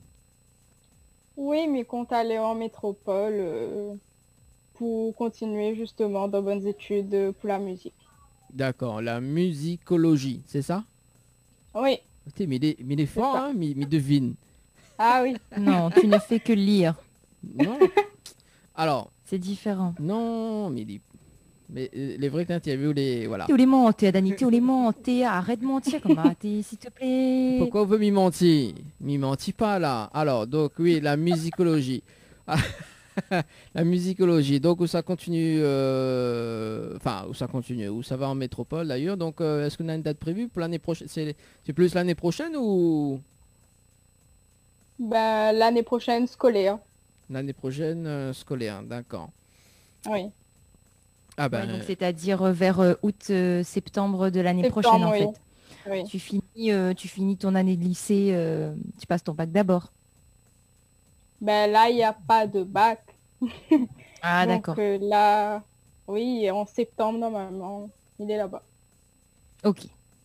Oui, mais compte aller en métropole euh, pour continuer justement de bonnes études euh, pour la musique. D'accord, la musicologie, c'est ça? Oui. Putain, mais il est, mais il est fort, ça. hein, mais, mais devine. Ah oui. Non, tu ne fais que lire. Non? Alors, C'est différent. non, mais il est... Mais euh, les vrais interviews, les... Voilà. Tous les mentés, Dani, tous les mentés. Arrête de mentir, comme arrêtez, s'il te plaît. Pourquoi on veut m'y mentir? M'y mentit pas là. Alors, donc oui, la musicologie. La musicologie. Donc où ça continue, euh, enfin où ça continue, où ça va en métropole d'ailleurs. Donc euh, est-ce qu'on a une date prévue pour l'année prochaine? C'est c'est plus l'année prochaine ou Ben, l'année prochaine scolaire. l'année prochaine euh, scolaire? D'accord. Oui. Ah Ouais, ben donc c'est-à-dire euh, vers euh, août, euh, septembre de l'année Septembre, prochaine en oui. fait. Oui. Tu finis, euh, tu finis ton année de lycée, euh, tu passes ton bac d'abord. Ben là, il n'y a pas de bac. Ah Donc d'accord. euh, là, oui, en septembre normalement, il est là-bas. Ok.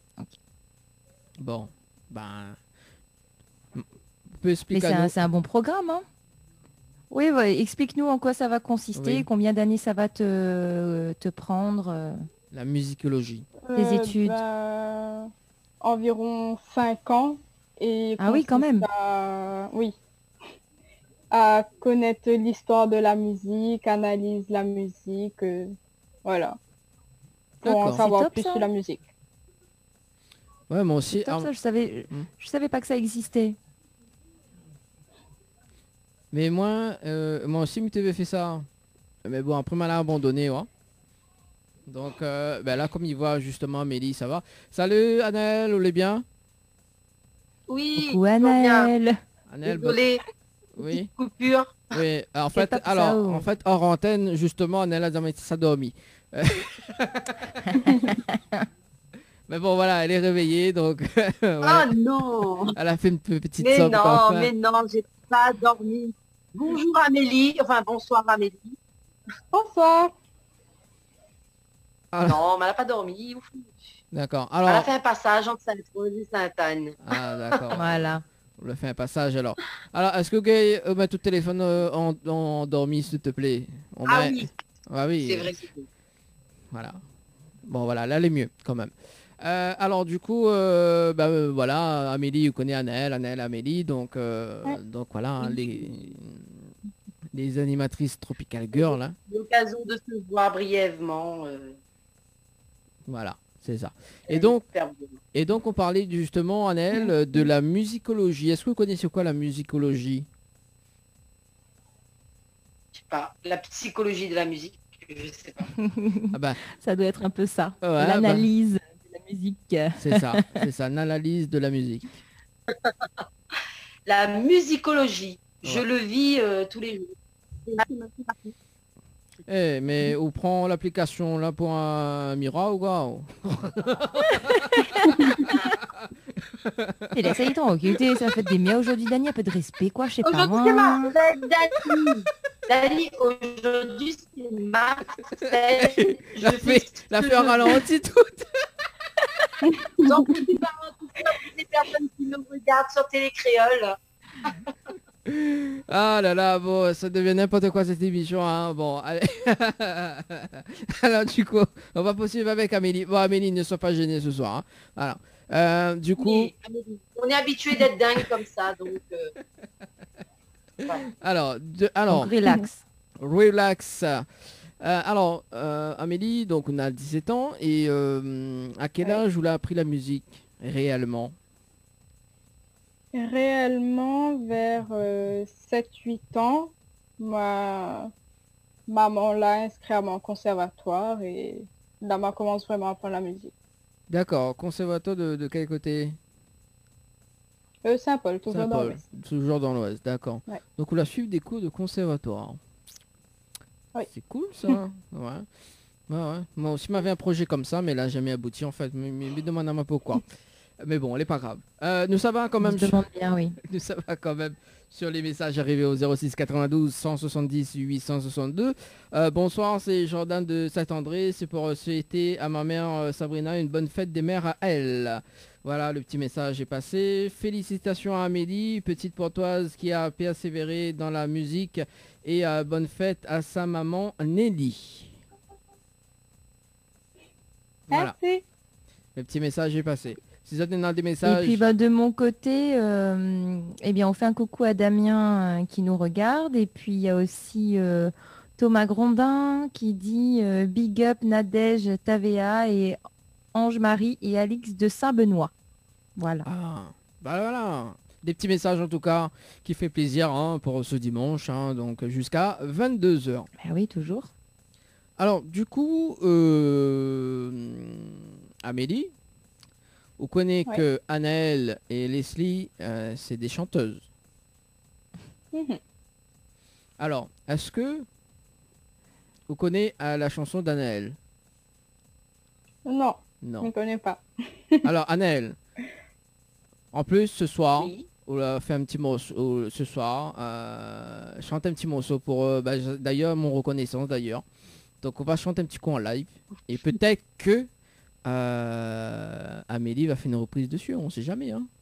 bon, ben on peut Mais expliquer c'est à un, nous. c'est un bon programme, hein? Oui, ouais, explique-nous en quoi ça va consister, Oui. combien d'années ça va te, te prendre. euh. La musicologie. Des études. Ben, environ cinq ans. Et Ah oui, quand consiste même. à- oui. À connaître l'histoire de la musique, analyse la musique, euh, voilà. Pour en D'accord. savoir C'est top, plus ça. sur la musique. Ouais, moi aussi. C'est top, ah, ça, je savais, Hmm. je savais pas que ça existait. mais moi, euh, moi aussi, tu avais fait ça. Mais bon, après, m'a abandonné, ouais. Donc euh, ben là, comme il voit justement Amélie, ça va. Salut Annelle, vous allez bien? Oui, Coucou toujours bien. Annelle. Annelle, bah- Désolée, oui. petite coupure. Oui, en Y a fait, pas de ça, alors, oh. en fait, hors antenne, justement, Annelle a dormi- ça dormi. Euh, mais bon, voilà, elle est réveillée, donc voilà, Oh non, elle a fait une pe- petite mais somme non, quand même. mais non, j'ai pas dormi. Bonjour Amélie, enfin bonsoir Amélie. Bonsoir. Ah, Non, mais elle n'a pas dormi. Ouf. d'accord. Elle a Alors, fait un passage entre Sainte-Rose et Sainte-Anne. ah, d'accord. Voilà. On le fait un passage alors. Alors, est-ce que Gay euh, met tout le téléphone euh, en, en dormi, s'il te plaît? On Ah met- oui, Ah oui. c'est euh, vrai. que c'est- Voilà. Bon, voilà, là, elle est mieux, quand même. Euh, alors, du coup, euh, bah, euh, voilà, Amélie, vous connaissez Annelle, Annelle, Amélie, donc, euh, Ouais. donc voilà, hein, les, les animatrices Tropical Girl, hein. L'occasion de se voir brièvement. euh, Voilà, c'est ça. Et donc, et donc, on parlait justement, Anaël, de la musicologie. Est-ce que vous connaissez quoi la musicologie? Je sais pas. La psychologie de la musique, je sais pas. Ah bah, Ça doit être un peu ça. Ouais, bah. L'analyse de la musique. c'est ça, c'est ça, l'analyse de la musique. La musicologie, je Ouais. le vis euh, tous les jours. Eh, mais on prend l'application là pour un miroir ou quoi? Et là, ça y est, t'en occupé, ça fait des miens aujourd'hui, Dani, un peu de respect, quoi, je sais pas Aujourd'hui, moi. c'est ma fête, Dani. Dani, aujourd'hui, c'est ma fête. Je La fais fait, ce la que fait en je ralenti tout. J'en profite par tout ça pour les personnes qui me regardent sur Télécréole. Ah là là, bon, ça devient n'importe quoi cette émission, hein. Bon, allez. Alors du coup, on va poursuivre avec Amélie. Bon, Amélie, ne sois pas gênée ce soir, hein. Voilà. Euh, du coup, Oui, Amélie, on est habitué d'être dingue comme ça, donc... euh, voilà. alors, de, alors, Donc, relax. relax. Euh, alors, euh, Amélie, donc on a dix-sept ans et euh, à quel Ouais. âge vous l'avez appris la musique réellement? Réellement, vers sept huit ans, ma maman l'a inscrit à mon conservatoire et là, ma commence vraiment à apprendre la musique. D'accord, conservatoire de, de quel côté? Euh, Saint-Paul, toujours dans Saint-Paul, l'Ouest. toujours dans l'Ouest, d'accord. Ouais. Donc on a suivi des cours de conservatoire. Oui. C'est cool ça. Ouais. Ouais, ouais. Moi aussi m'avait un projet comme ça, mais là jamais abouti en fait. Mais, mais, mais demande-moi pourquoi. Mais bon, elle est pas grave. Euh, nous ça va quand On même. se demande bien, oui. Nous ça va quand même sur les messages arrivés au zéro six quatre-vingt-douze cent soixante-dix huit cent soixante-deux. Euh, bonsoir, c'est Jordan de Saint-André. C'est pour euh, souhaiter à ma mère euh, Sabrina une bonne fête des mères à elle. Voilà, le petit message est passé. Félicitations à Amélie, petite portoise qui a persévéré dans la musique. Et euh, bonne fête à sa maman Nelly. Voilà, Merci. le petit message est passé. Si vous avez des Et messages... puis bah, de mon côté, euh, eh bien, on fait un coucou à Damien euh, qui nous regarde. Et puis il y a aussi euh, Thomas Grondin qui dit euh, Big up Nadège Tavea et Ange-Marie et Alix de Saint-Benoît. Voilà. Ah, bah voilà. Des petits messages en tout cas qui fait plaisir hein, pour ce dimanche, hein, donc jusqu'à vingt-deux heures. Bah oui, toujours. Alors du coup, euh, Amélie, on connaît Ouais. que Anaël et Leslie, euh, c'est des chanteuses. Mhm. Alors, est-ce que vous connaissez euh, la chanson d'Anaël? Non, je Non. ne connais pas. Alors Anaël, en plus ce soir, Oui. on a fait un petit morceau ce soir, euh, chante un petit morceau pour euh, bah, je- d'ailleurs mon reconnaissance d'ailleurs. Donc on va chanter un petit coup en live et peut-être que euh, Amélie va faire une reprise dessus, on sait jamais hein.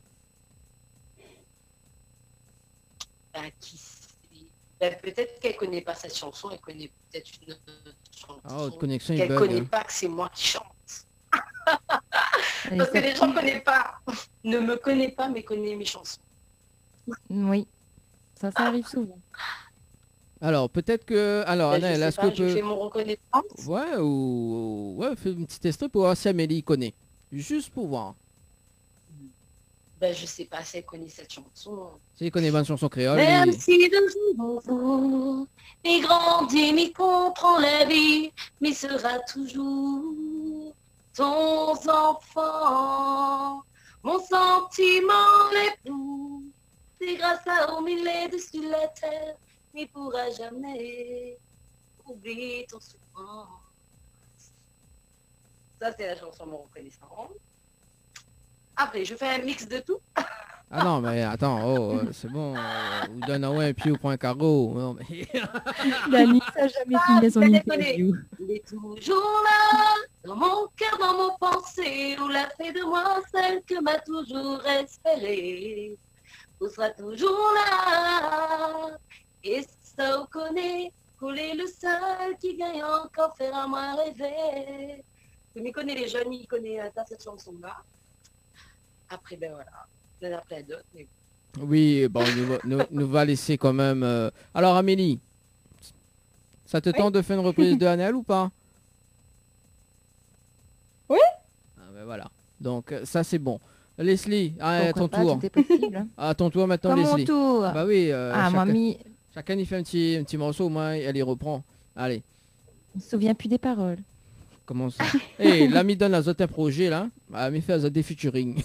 Bah, qui sait. Bah, peut-être qu'elle connaît pas cette chanson, elle connaît peut-être une autre chanson. Ah, votre connexion est qu'elle bug. connaît hein. pas que c'est moi qui chante. Allez, Parce que ça- les gens connaissent pas, ne me connaissent pas, mais connaissent mes chansons. Oui, ça, ça arrive souvent. Alors peut-être que alors Bah, je Anaël, sais est-ce pas, que je peut fais mon reconnaissance. ouais ou ouais fais une petite extrait pour voir si Amélie connaît, juste pour voir. Bah, je sais pas si elle connaît cette chanson. Si elle connaît bonne chanson créole. Même et- si de jour en jour, mi grandit, mi comprend la vie, mi sera toujours ton enfant. Mon sentiment l'époux, c'est grâce à au milieu dessus la terre, mi pourra jamais oublier ton souffrance. Ça, c'est la chanson mon reconnaissant. Après, je fais un mix de tout. Ah non mais attends, oh, euh, c'est bon, euh, vous donne un ouais un pied au point carreau. Non, mais... Dani, ça n'a jamais fini son je l'ai interview. Il est toujours là, dans mon cœur, dans mon pensée, où l'a fait de moi celle que m'a toujours espéré. Vous sera toujours là, et ça vous connaît, couler le seul qui gagne encore faire à moi rêver. Vous m'y connaissez les jeunes, ils connaissent euh, cette chanson-là. Après, ben voilà, il y en a plein d'autres, mais Oui, bon, nous, va- nous, nous va laisser quand même. euh, Alors Amélie, ça te Oui. tente de faire une reprise de Anaël ou pas? Oui. Ah ben voilà. Donc euh, ça c'est bon. Leslie, à Pourquoi ton pas, tour. tout est possible. À ton tour maintenant, Comme mon Leslie. tour. Bah oui. euh, Ah, moi, chacun, mi... chacun y fait un petit, un petit morceau, au moins elle y reprend. Allez, on se souvient plus des paroles. comment ça? Eh, l'ami donne à un projet là. Ah, mais fait des featuring.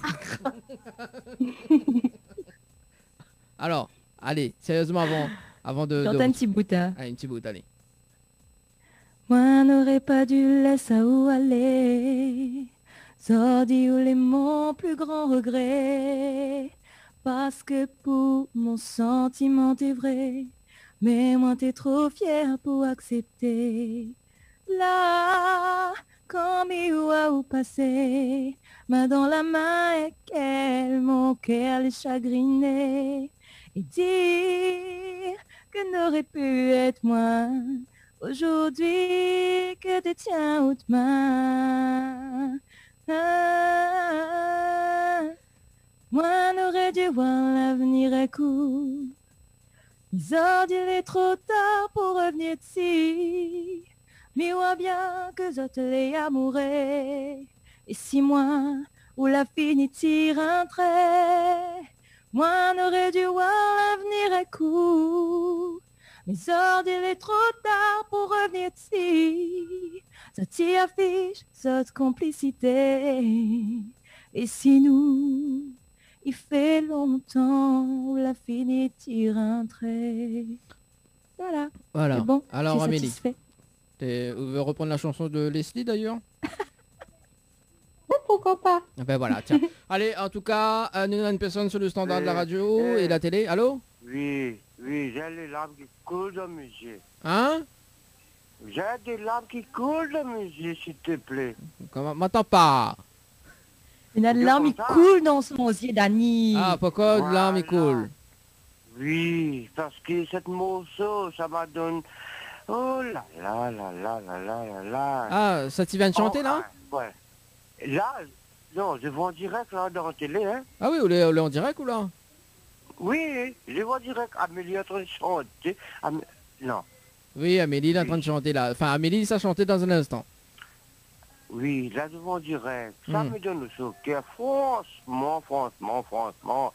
Alors, allez, sérieusement avant, avant de. Chante de... un petit bout, hein. Allez, un petit bout, allez. Moi n'aurais pas dû laisser où aller. Zordi ou les mon plus grand regret. Parce que pour mon sentiment t'es vrai. Mais moi t'es trop fier pour accepter. Là, quand mi ou passé, main dans la main et qu'elle, mon cœur les chagriné. Et dire que n'aurait pu être moi. Aujourd'hui que te tiens haute main. Ah, moi n'aurais dû voir l'avenir à coup. Ils il est trop tard pour revenir d'ici. Mais vois bien que je te l'ai amouré. Et si moi, ou la fini tire un trait, moi n'aurais dû voir l'avenir à coup. Mais ordres, il est trop tard pour revenir ici. Ça t'y affiche, cette complicité. Et si nous, il fait longtemps, la fini tire un trait. Voilà. Voilà. C'est bon. Alors, je suis Amélie, satisfait. t'es- vous voulez reprendre la chanson de Leslie d'ailleurs? Oui, pourquoi pas? Ben voilà, tiens. Allez, en tout cas, euh, nous avons une personne sur le standard de la Euh, radio euh. et la télé. Allô? Oui, oui, j'ai les larmes qui coulent dans mes yeux. Hein? J'ai des larmes qui coulent dans mes yeux, s'il te plaît. Comment? M'entends pas. Une Dieu larme content. coule dans son yeux, Dani. Ah, pourquoi de larmes il Voilà. coule? Oui, parce que cette morceau, ça m'a donné... Oh là là là là là là là là. Ah, ça tu viens de chanter Oh, là? ah, ouais. Là, non, je vois en direct là, dans la télé, hein. Ah oui, on est, on est en direct ou là? Oui, je vois en direct. Amélie est en train de chanter. Am- Non, Oui, Amélie il est en train de chanter là. Enfin, Amélie, ça chanter dans un instant. oui, là, je vois en direct. Ça Hmm. me donne au cœur. Franchement, franchement, franchement.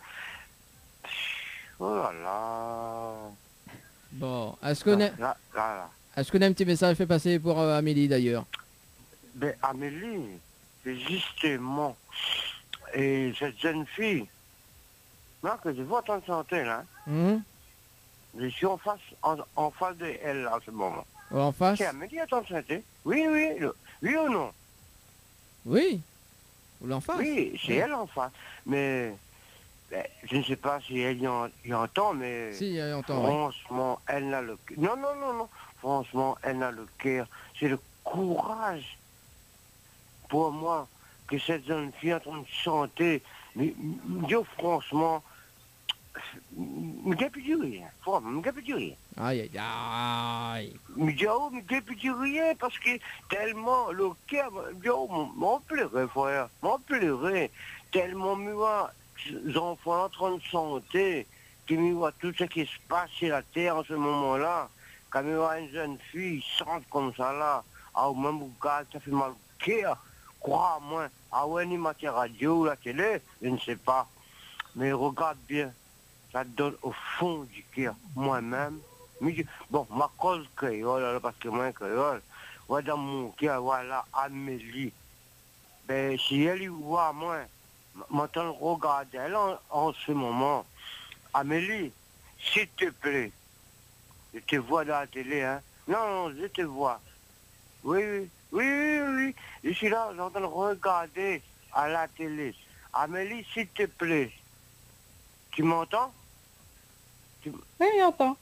Oh là là. Bon, est-ce qu'on a, Là, là, là. est-ce qu'on a un petit message fait passer pour euh, Amélie d'ailleurs? Ben, Amélie, c'est justement, et cette jeune fille, là, que je vois en train de chanter, là, Hum? je suis en face, en, en face de elle, là, en ce moment. En face? C'est Amélie en train de chanter? Oui, oui, le- oui ou non? Oui. Ou l'en face? Oui, c'est elle en face. Mais, ben, je ne sais pas si elle y, en- y entend, mais Si, elle entend, oui. franchement, elle n'a le cœur. Non, non, non, non. Franchement, elle n'a le cœur. C'est le courage pour moi que cette jeune fille est en train de chanter. Mais, Dieu, franchement, je ne plus dire rien. Franchement, je ne plus dire rien. Aïe, aïe, aïe. Mais Dieu, je ne plus dire rien parce que tellement le cœur, Dieu, m'en pleurait, frère. M'en pleurait. Tellement, moi, les enfants en train de chanter, qui me voient tout ce qui se passe sur la terre en ce moment-là. Quand me voit une jeune fille chante comme ça là, ah, même regarde, ça fait mal au cœur. Crois-moi, ah ouais, ni ma radio ou la télé, je ne sais pas. Mais regarde bien, ça donne au fond du cœur, moi-même. Mais je- Bon, ma cause créole, là, parce que moi, créole, ouais, dans mon cœur, voilà, Amélie. Ben, si elle y voit, moi, maintenant, regarde elle en, en ce moment. Amélie, s'il te plaît, je te vois dans la télé, hein. Non, non, je te vois. Oui, oui, oui, oui, oui. Je suis là, j'entends regarder à la télé. Amélie, s'il te plaît. Tu m'entends? Oui, j'entends.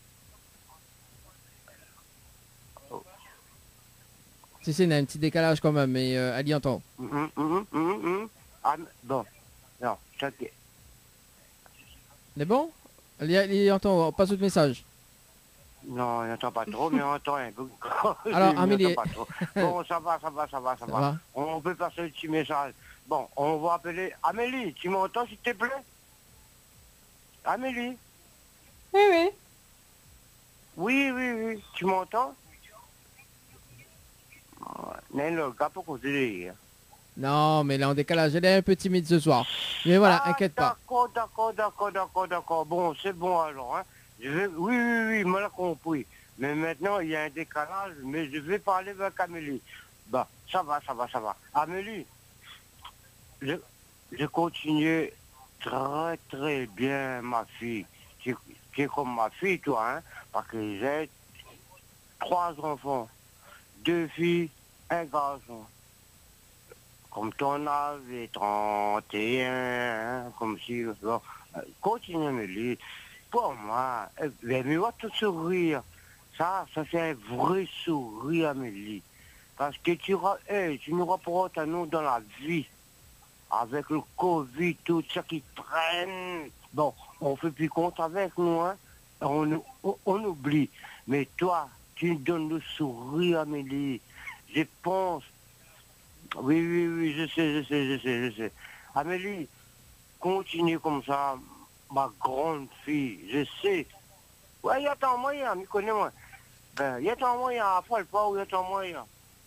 Si, si, il y a un petit décalage quand même, mais euh, elle y entend. Hum, hum, hum, hum, hum. Ah, bon. Non, ça te... C'est bon? Elle y, elle y entend, on passe autre message. Non, il n'entend pas trop, mais on entend un peu. Alors, Il Amélie- n'entend pas trop. Bon, ça va, ça va, ça va, ça, Ça va. va? On peut passer un petit message. Bon, on va appeler Amélie. Tu m'entends, s'il te plaît? Amélie? Oui, oui. Oui, oui, oui. Tu m'entends? Non, le gars, pour qu'on se dise. Non, mais là en décalage, elle est un peu timide ce soir. Mais voilà, Ah, inquiète pas. D'accord, d'accord, d'accord, d'accord, d'accord. Bon, c'est bon alors. Hein. Je vais... Oui, oui, oui, moi l'a compris. Mais maintenant, il y a un décalage, mais je vais parler avec Amélie. Bah, ça va, ça va, ça va. Amélie, je, je continue très, très bien, ma fille. Tu tu es comme ma fille, toi, hein, parce que j'ai trois enfants, deux filles, un garçon. Comme ton âge est trente et un, hein, comme si... Bon, euh, continue, Amélie. Pour moi, euh, mais mais va te sourire. Ça, ça c'est un vrai sourire, Amélie. Parce que tu, auras- hey, tu n'auras pas un nom dans la vie. Avec le Covid, tout ça qui traîne. Bon, on fait plus compte avec nous, hein. On, on, on oublie. Mais toi, tu me donnes le sourire, Amélie. Je pense. Oui, oui, oui, je sais, je sais, je sais, je sais. Amélie, continue comme ça, ma grande fille, je sais. Ouais, il y a tant moyen, me connais-moi. Ben, il y a tant moyen, après le pas, il y a tant moyen.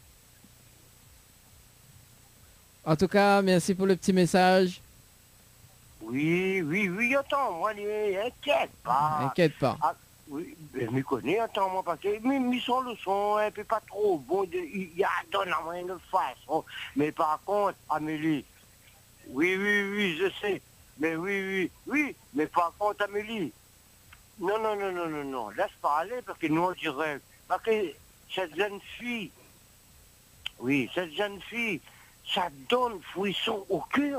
En tout cas, merci pour le petit message. Oui, oui, oui, il y a tant moyen, inquiète pas. Inquiète pas. Ah, oui, ben, me connais, attends, moi, parce que, mais, mais son le son, un peu pas trop bon, de- il y a donne la moyen de façon. Mais par contre, Amélie, oui, oui, oui, je sais. Mais oui, oui, oui. Mais par contre, Amélie, non, non, non, non, non, non. Laisse parler parce que nous, on dirait. Parce que cette jeune fille, oui, cette jeune fille, ça donne frisson au cœur.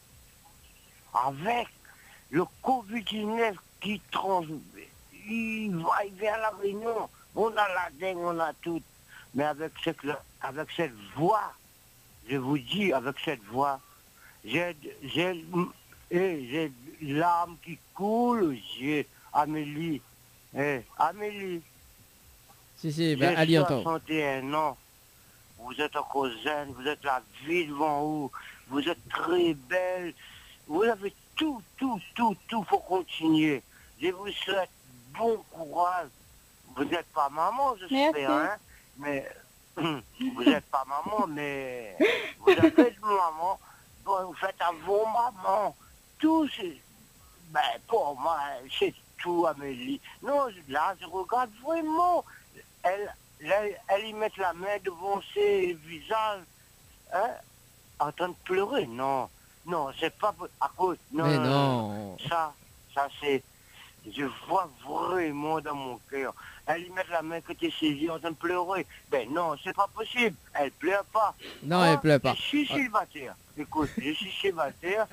Avec le covid dix-neuf qui trans... Il va vers la réunion. On a la dengue, on a tout. Mais avec cette, avec cette voix, je vous dis, avec cette voix, j'ai j'ai eh, j'ai l'âme qui coule aux yeux. Amélie, eh, Amélie, Si, si, ben, j'ai Ali entend. soixante et un ans. Vous êtes encore zen, vous êtes la vie devant vous, vous êtes très belle. Vous avez tout, tout, tout, tout pour continuer. Je vous souhaite bon courage. Vous n'êtes pas maman, j'espère, Merci. hein, mais vous n'êtes pas maman, mais vous êtes une maman. Bon, vous faites un bon maman. Tout, c'est... Ben, pour moi, c'est tout, Amélie. Non, là, je regarde vraiment. Elle, elle, elle y met la main devant ses visages, hein, en train de pleurer. Non, non, c'est pas à cause. Non, Mais non, non. Ça, ça c'est... Je vois vraiment dans mon cœur. Elle y met la main que tu es saisie en train de pleurer. Ben non, c'est pas possible. Elle pleure pas. Non, Moi, elle pleure pas. Je suis célibataire. Écoute, je suis célibataire.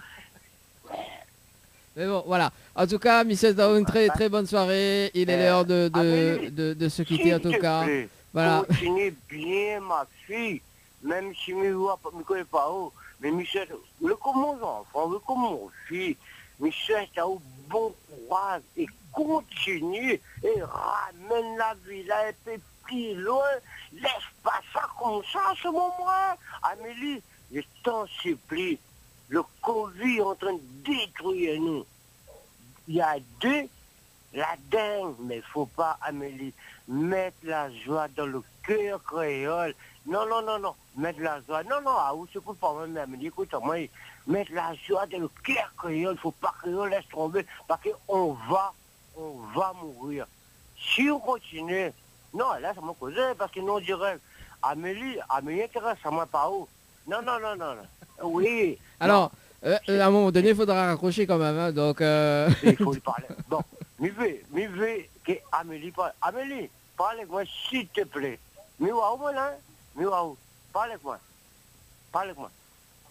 Mais bon, voilà. En tout cas, Michel Daou, une très très bonne soirée. Il est Euh, l'heure de, de, Amélie, de, de se quitter s'il en tout te cas. plaît, Voilà. continue bien, ma fille. Même si je ne me connais pas où. Mais Michel, le comme mon enfant, le comme mon fils. Michel, tu as eu bon courage et continue et ramène la vie là un peu plus loin. Laisse pas ça comme ça à ce moment-là. Amélie, je t'en supplie. Le Covid est en train de détruire nous. Il y a deux, la dingue, mais il ne faut pas, Amélie, mettre la joie dans le cœur créole. Non, non, non, non, mettre la joie. Non, non, ah, où c'est pour pas même, Amélie, écoute, moi, mettre la joie dans le cœur créole. Il ne faut pas que on laisse tomber, parce qu'on va, on va mourir. Si on continue, non, là, ça m'a causé, parce que nous, on dirait, Amélie, Amélie intéresse à moi pas où. Non, non, non, non, non. Oui. Alors, euh, euh, à un moment donné, il faudra raccrocher quand même. Hein, donc, euh... Il faut lui parler. Bon, mi veux, mi veux que Amélie parle. Amélie, parle avec moi, s'il te plaît. Mi waouh, moi là. Mi waouh. Parle avec moi. Parle avec moi.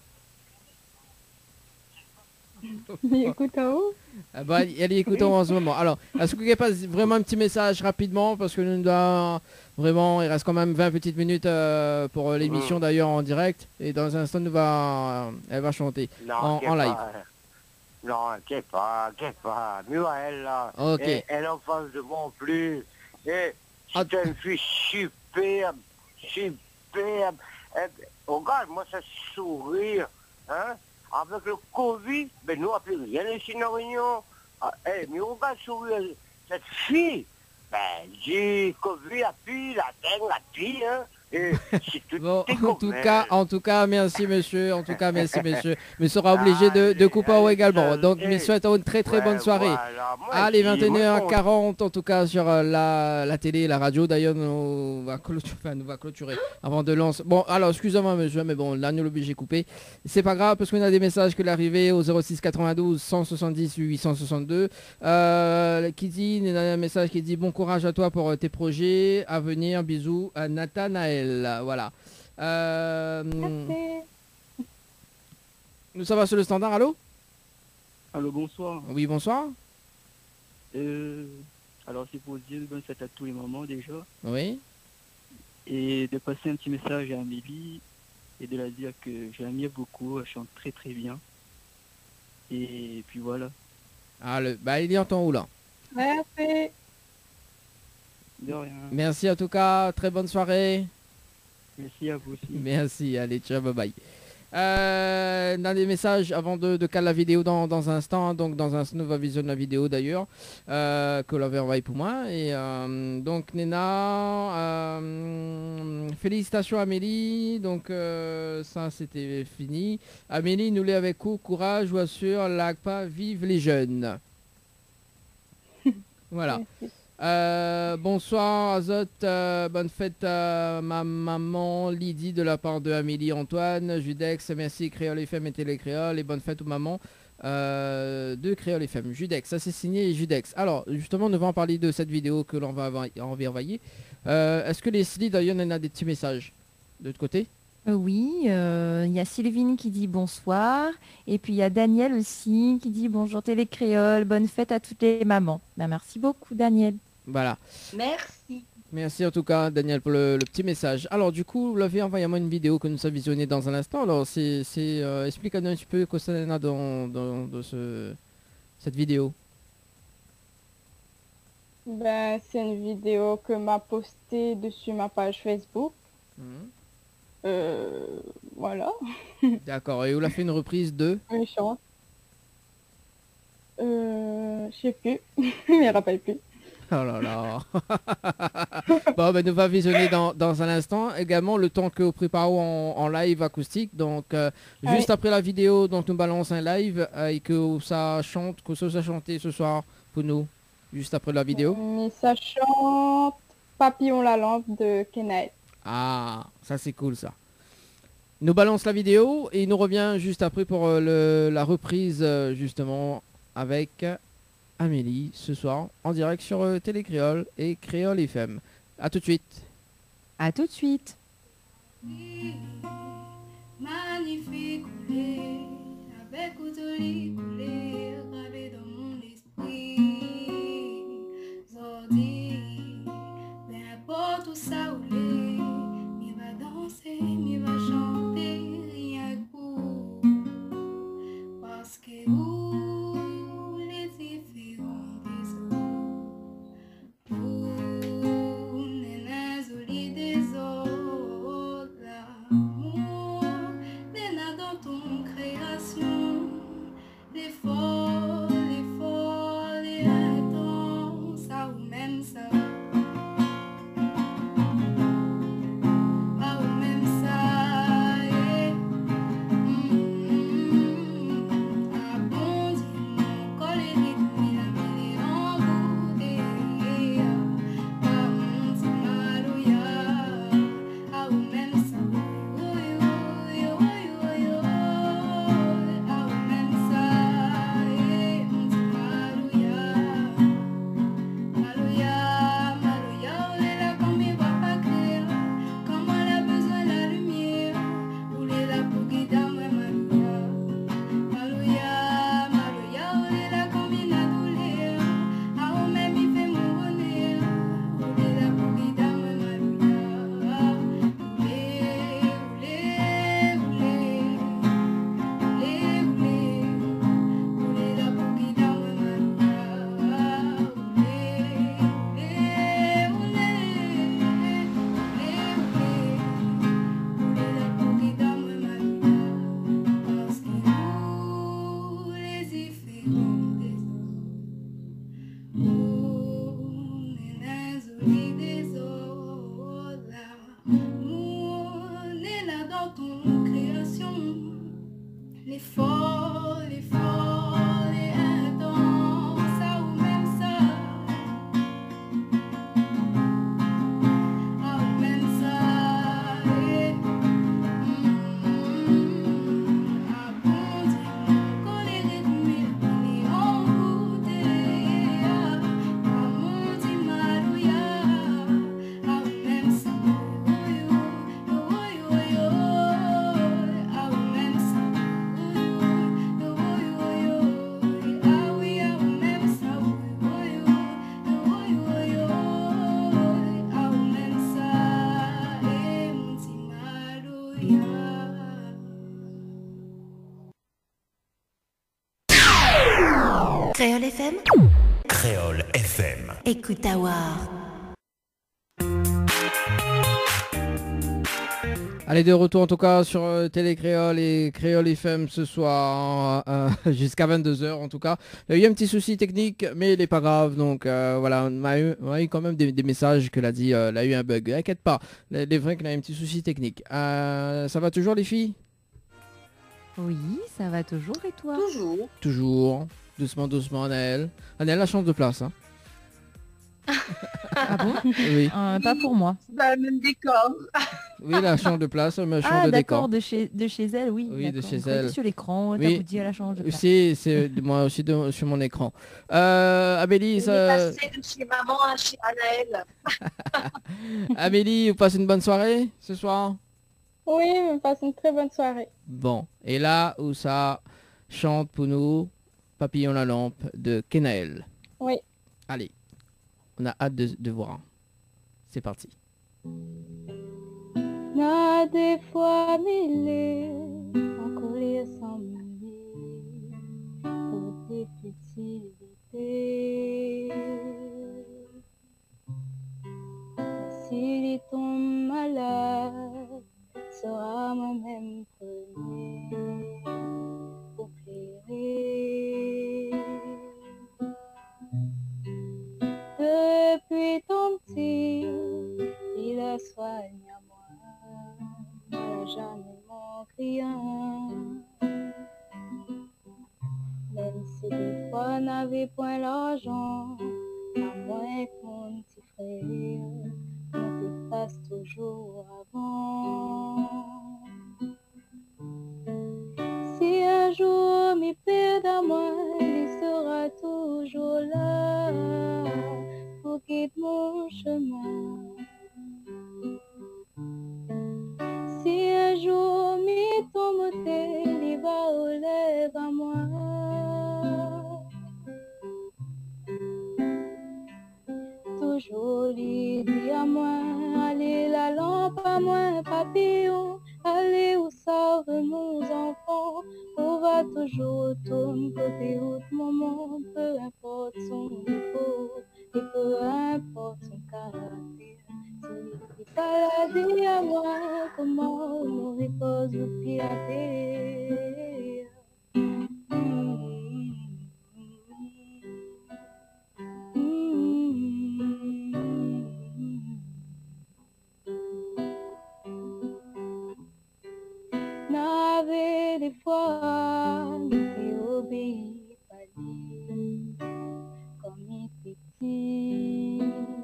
Écoute, où ah bah, elle y écoute en ce moment. Alors, est-ce que vous passe vraiment un petit message rapidement parce que nous devons vraiment, il reste quand même vingt petites minutes euh, pour l'émission Mm. d'ailleurs en direct et dans un instant, nous va, elle va chanter Non, en, inquiète en live. pas. Non, inquiète pas, inquiète pas. Mi waouh, elle là. Ok. Et, elle en face de moi en plus. Et Ah. c'est une fille superbe, superbe. Et, regarde, moi, ça sourire. Hein? Avec le Covid, ben nous, on n'a plus rien ici dans la Réunion. Ah, eh, mais regarde sourire cette fille. Ben, j'ai Covid a pris, la dengue a pris, hein. Et si tout Bon, est en tout couvert. cas, en tout cas, merci monsieur, en tout cas, merci monsieur. Mais sera obligé de, de Allez, couper en haut allez, également. salut. Donc, nous souhaitons une très très bonne Ouais, soirée. voilà, moi Allez, aussi, vingt et une heures moi, quarante en tout cas sur euh, la, la télé, la radio. D'ailleurs, nous va clôturer, enfin, nous va clôturer avant de lancer. Bon, alors, excusez-moi monsieur, mais bon, là, nous l'obligé de couper. C'est pas grave parce qu'on a des messages que l'arrivée au zéro six quatre-vingt-douze cent soixante-dix huit cent soixante-deux. Euh, qui dit, il y a un message qui dit bon courage à toi pour euh, tes projets à venir. Bisous à Nathanaël. Voilà. Euh, Merci. nous ça va sur le standard, allô? Allô, bonsoir. Oui, bonsoir. Euh, alors, c'est pour dire bonne fête à tous les mamans déjà. Oui. Et de passer un petit message à Amélie et de la dire que je l'aime beaucoup, elle chante très très bien. Et puis voilà. Ah, le, bah, il est en temps où là? Merci. De rien. Merci en tout cas, très bonne soirée. Merci à vous aussi. Merci, allez, ciao, bye bye. Euh, dans les messages avant de, de caler la vidéo dans, dans un instant, donc dans un instant on va visionner la vidéo d'ailleurs euh, que l'avait envoyé pour moi et euh, donc Nena euh, félicitations Amélie, donc euh, ça c'était fini. Amélie nous l'est avec coup, courage, joie sur l'A C P A, vive les jeunes. Voilà. Merci. Euh, bonsoir Azot, euh, bonne fête à ma maman Lydie de la part de Amélie Antoine, Judex, merci Créole F M et Télé Créole et bonne fête aux mamans euh, de Créole F M. Judex, ça c'est signé Judex. Alors justement nous allons parler de cette vidéo que l'on va envoyer. Euh, Est-ce que Leslie d'ailleurs en a des petits messages de l'autre côté? Euh, oui, il euh, y a Sylvine qui dit bonsoir. Et puis il y a Daniel aussi qui dit bonjour Télé Créole, bonne fête à toutes les mamans. Ben, merci beaucoup Daniel. Voilà. Merci. Merci en tout cas Daniel pour le, le petit message. Alors du coup, vous l'avez envoyé à moi une vidéo que nous avons visionnée dans un instant. Alors c'est, c'est euh, explique-nous un petit peu quoi ça en a dans, dans, dans ce, cette vidéo. Ben, c'est une vidéo que m'a postée dessus ma page Facebook. Mhm. Euh, voilà. D'accord, et vous l'a fait une reprise de Une chance. Euh, je sais plus. Je me rappelle plus. Oh là là. Bon, ben, nous va visionner dans, dans un instant. Également, le temps que vous préparez en, en live acoustique. Donc, euh, Ah juste oui. après la vidéo, donc nous balance un live euh, et que ça chante, que ça chanter ce soir pour nous, juste après la vidéo. Mais ça chante Papillon la lampe de Kenaï. Ah, ça c'est cool ça. Nous balance la vidéo et il nous revient juste après pour euh, le, la reprise euh, justement avec Amélie ce soir en direct sur euh, Télé Créole et Créole F M. A tout de suite. À tout de suite. Magnifique coulée, avec couteau coulé, gravé dans mon esprit. Zordi, peu importe où ça roulé, mi va danser, mi va chanter, rien que pour. Parce que vous, les différents des autres, vous, les solides des autres, l'amour, les nains dans ton création, les folles, les folles et intenses, ça ou même ça. Ah ou même ça, eh. Mm-hmm. Ah bon, dis-moi, colérique, mais la mêlée en bouteille. Ah mon petit malouya, ah ou même ça. Oui, oui, oui, oui, oui. Ah ou même ça, eh. Mon petit malouya, malouya. Créole F M. Créole F M. Écoute à voir. Allez, de retour en tout cas sur euh, Télé Créole et Créole F M ce soir euh, jusqu'à vingt-deux heures en tout cas. Il y a eu un petit souci technique mais il n'est pas grave, donc euh, voilà, on a, eu, on a eu quand même des, des messages que l'a dit, euh, il a eu un bug, inquiète pas, il est vrai qu'il a eu un petit souci technique. Euh, ça va toujours les filles? Oui, ça va toujours et toi? Toujours. Toujours, doucement doucement Anaël. Anaël a chance de place hein. Ah bon? Oui. Euh, pas pour moi. Dans le même décor. Oui, la chambre de place, mais chambre Ah de d'accord, décor. de chez, de chez elle, oui. Oui, de d'accord. chez On croyait elle. sur l'écran, t'as Oui. dit à la chambre de place. Aussi, c'est moi aussi de, sur mon écran. Euh, Amélie, Il ça... est passé de chez maman à chez Anaël. Amélie, vous passez une bonne soirée ce soir? Oui, on passe une très bonne soirée. Bon, et là où ça chante pour nous, Papillon la lampe de Kenaël. Oui. Allez, on a hâte de, de voir. C'est parti. Na des fois mille en collier sans mille pour des futilités. S'il tombe malade, sera moi-même premier pour plairer. Depuis ton petit, il a soigné à moi, n'a jamais manqué rien. Même si des fois n'avait point l'argent, à moins que mon petit frère me fasse toujours avant. Si un jour m'y perd à moi, il sera toujours là pour guider mon chemin. Si un jour m'y tombe, il va au lève à moi. Toujours il dit à moi, allez la lampe à moi, papillon, allez où savent nos enfants, on va toujours tourner côté autre moment, peu importe son défaut, et peu importe son caractère. S'il n'est pas là, dis à moi, comment on repose au pied à terre. N'avait des fois n'était obéi pas lui comme il était petit.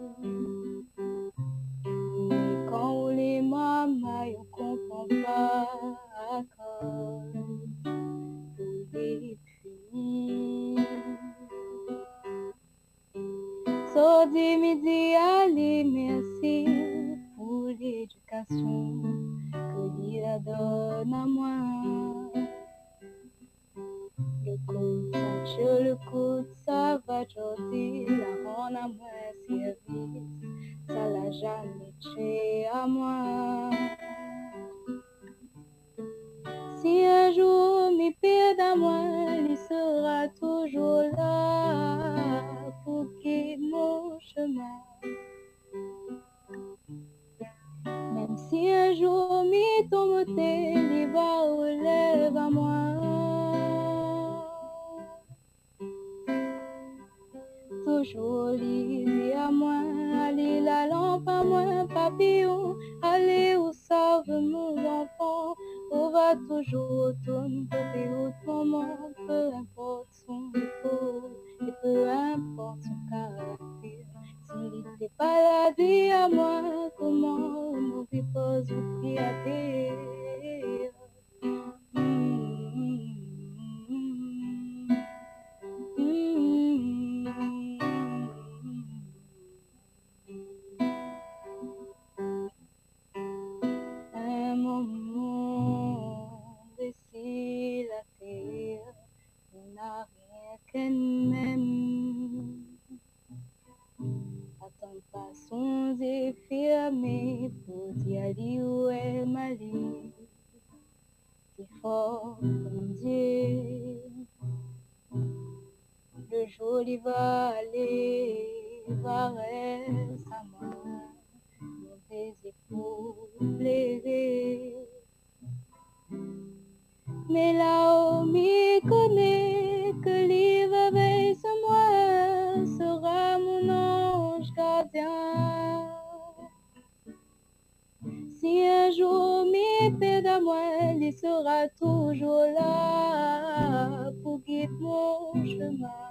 Et quand les mamans ne comprennent pas encore tous les punis. So dis midi, allez, merci pour l'éducation que Dieu donne à moi. Le coup de Sancho, le coup de Savajodi, la rend à moi service, ça l'a jamais tué à moi. Si un jour m'y perd à moi, il sera toujours là pour guider mon chemin. Même si un jour m'y tombe, il va au lève à moi. Toujours il dit à moi, allez la lampe à moi, papillon, allez où savent nos enfants, on va toujours tourner côté autre moment, peu importe son défaut, et peu importe son caractère. S'il n'était pas là, dis à moi, comment on nous repose au pied à terre. Un moment d'ici la terre, on n'a rien qu'un même. Attends pas son fermé pour dire lui où est Mali. C'est fort comme Dieu. de jolies vallées, varesse à moi, mon baiser pour plaider. Mais là-haut, m'y connaît que l'hiver veille sur moi sera mon ange gardien. Si un jour m'y perd à moi, il sera toujours là pour guider mon chemin.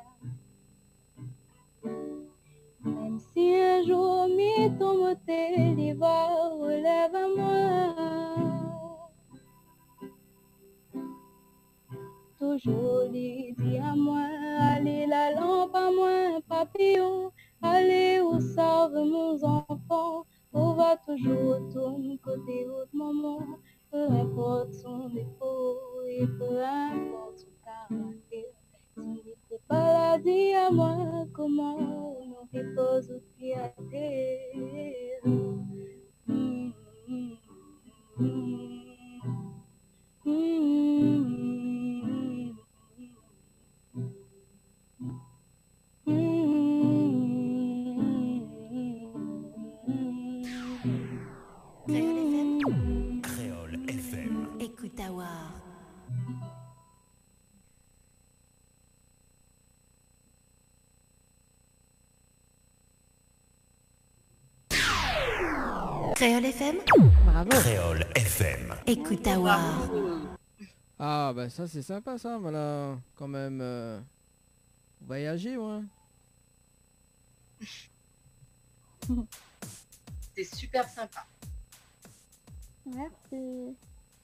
Même si un jour m'y tombe, il va relève à moi. Toujours il dit à moi, allez la lampe à moi, papillon, allez où sauve mon enfant, on va toujours tourner côté autre maman, peu importe son défaut et peu importe son caractère. S'il n'était pas là, dis à moi comment on repose au pied à terre. Mm, mm, mm, mm. Créole F M. Écoute à voir. Créole F M. Bravo. Créole F M. Écoute à voir. Ah bah ça c'est sympa ça, voilà, quand même euh, voyager ouais. C'est super sympa. Merci.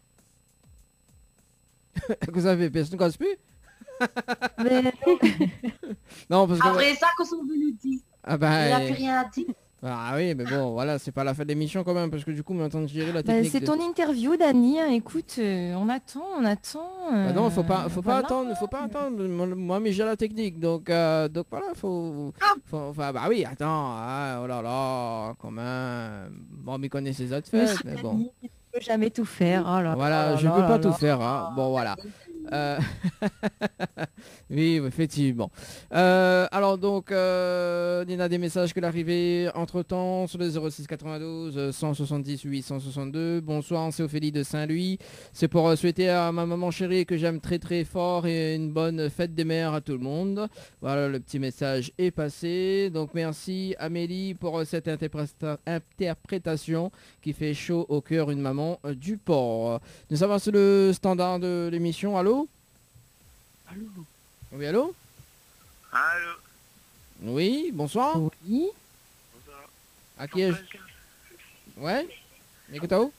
Que ça fait, personne ne casse plus. Mais Non parce que... Après ça, qu'on sont venus dire, Ah bah... il n'a plus rien à dire. Ah oui mais bon voilà, c'est pas la fin de l'émission quand même, parce que du coup on est en train de gérer la bah, technique. c'est de- ton interview, Dani. hein. Écoute, euh, on attend, on attend. Bah non, euh, faut pas, faut pas voilà. attendre, faut pas attendre. Moi, moi, mais j'ai la technique, donc, euh, donc voilà, faut, faut, enfin, bah oui, attends, ah, oh là là, quand même. Bon, mais connaît ses autres fêtes, Monsieur mais bon. Dani, tu peux jamais tout faire. Oh là Voilà, là je là peux là pas là. tout faire, hein. Bon, voilà. Euh, oui, effectivement. Euh, alors donc, euh, il y en a des messages que l'arrivée entre temps sur le zéro six quatre-vingt-douze cent soixante-dix huit cent soixante-deux. Bonsoir, c'est Ophélie de Saint-Louis. C'est pour euh, souhaiter à ma maman chérie que j'aime très très fort et une bonne fête des mères à tout le monde. Voilà, le petit message est passé. Donc merci Amélie pour euh, cette interpréta- interprétation qui fait chaud au cœur une maman euh, du port. Nous sommes sur le standard de l'émission. Allô? Allô? Oui, allô? Allô? Oui, bonsoir. Oui. Bonsoir. À qui ai-je? Ouais? Écoute où?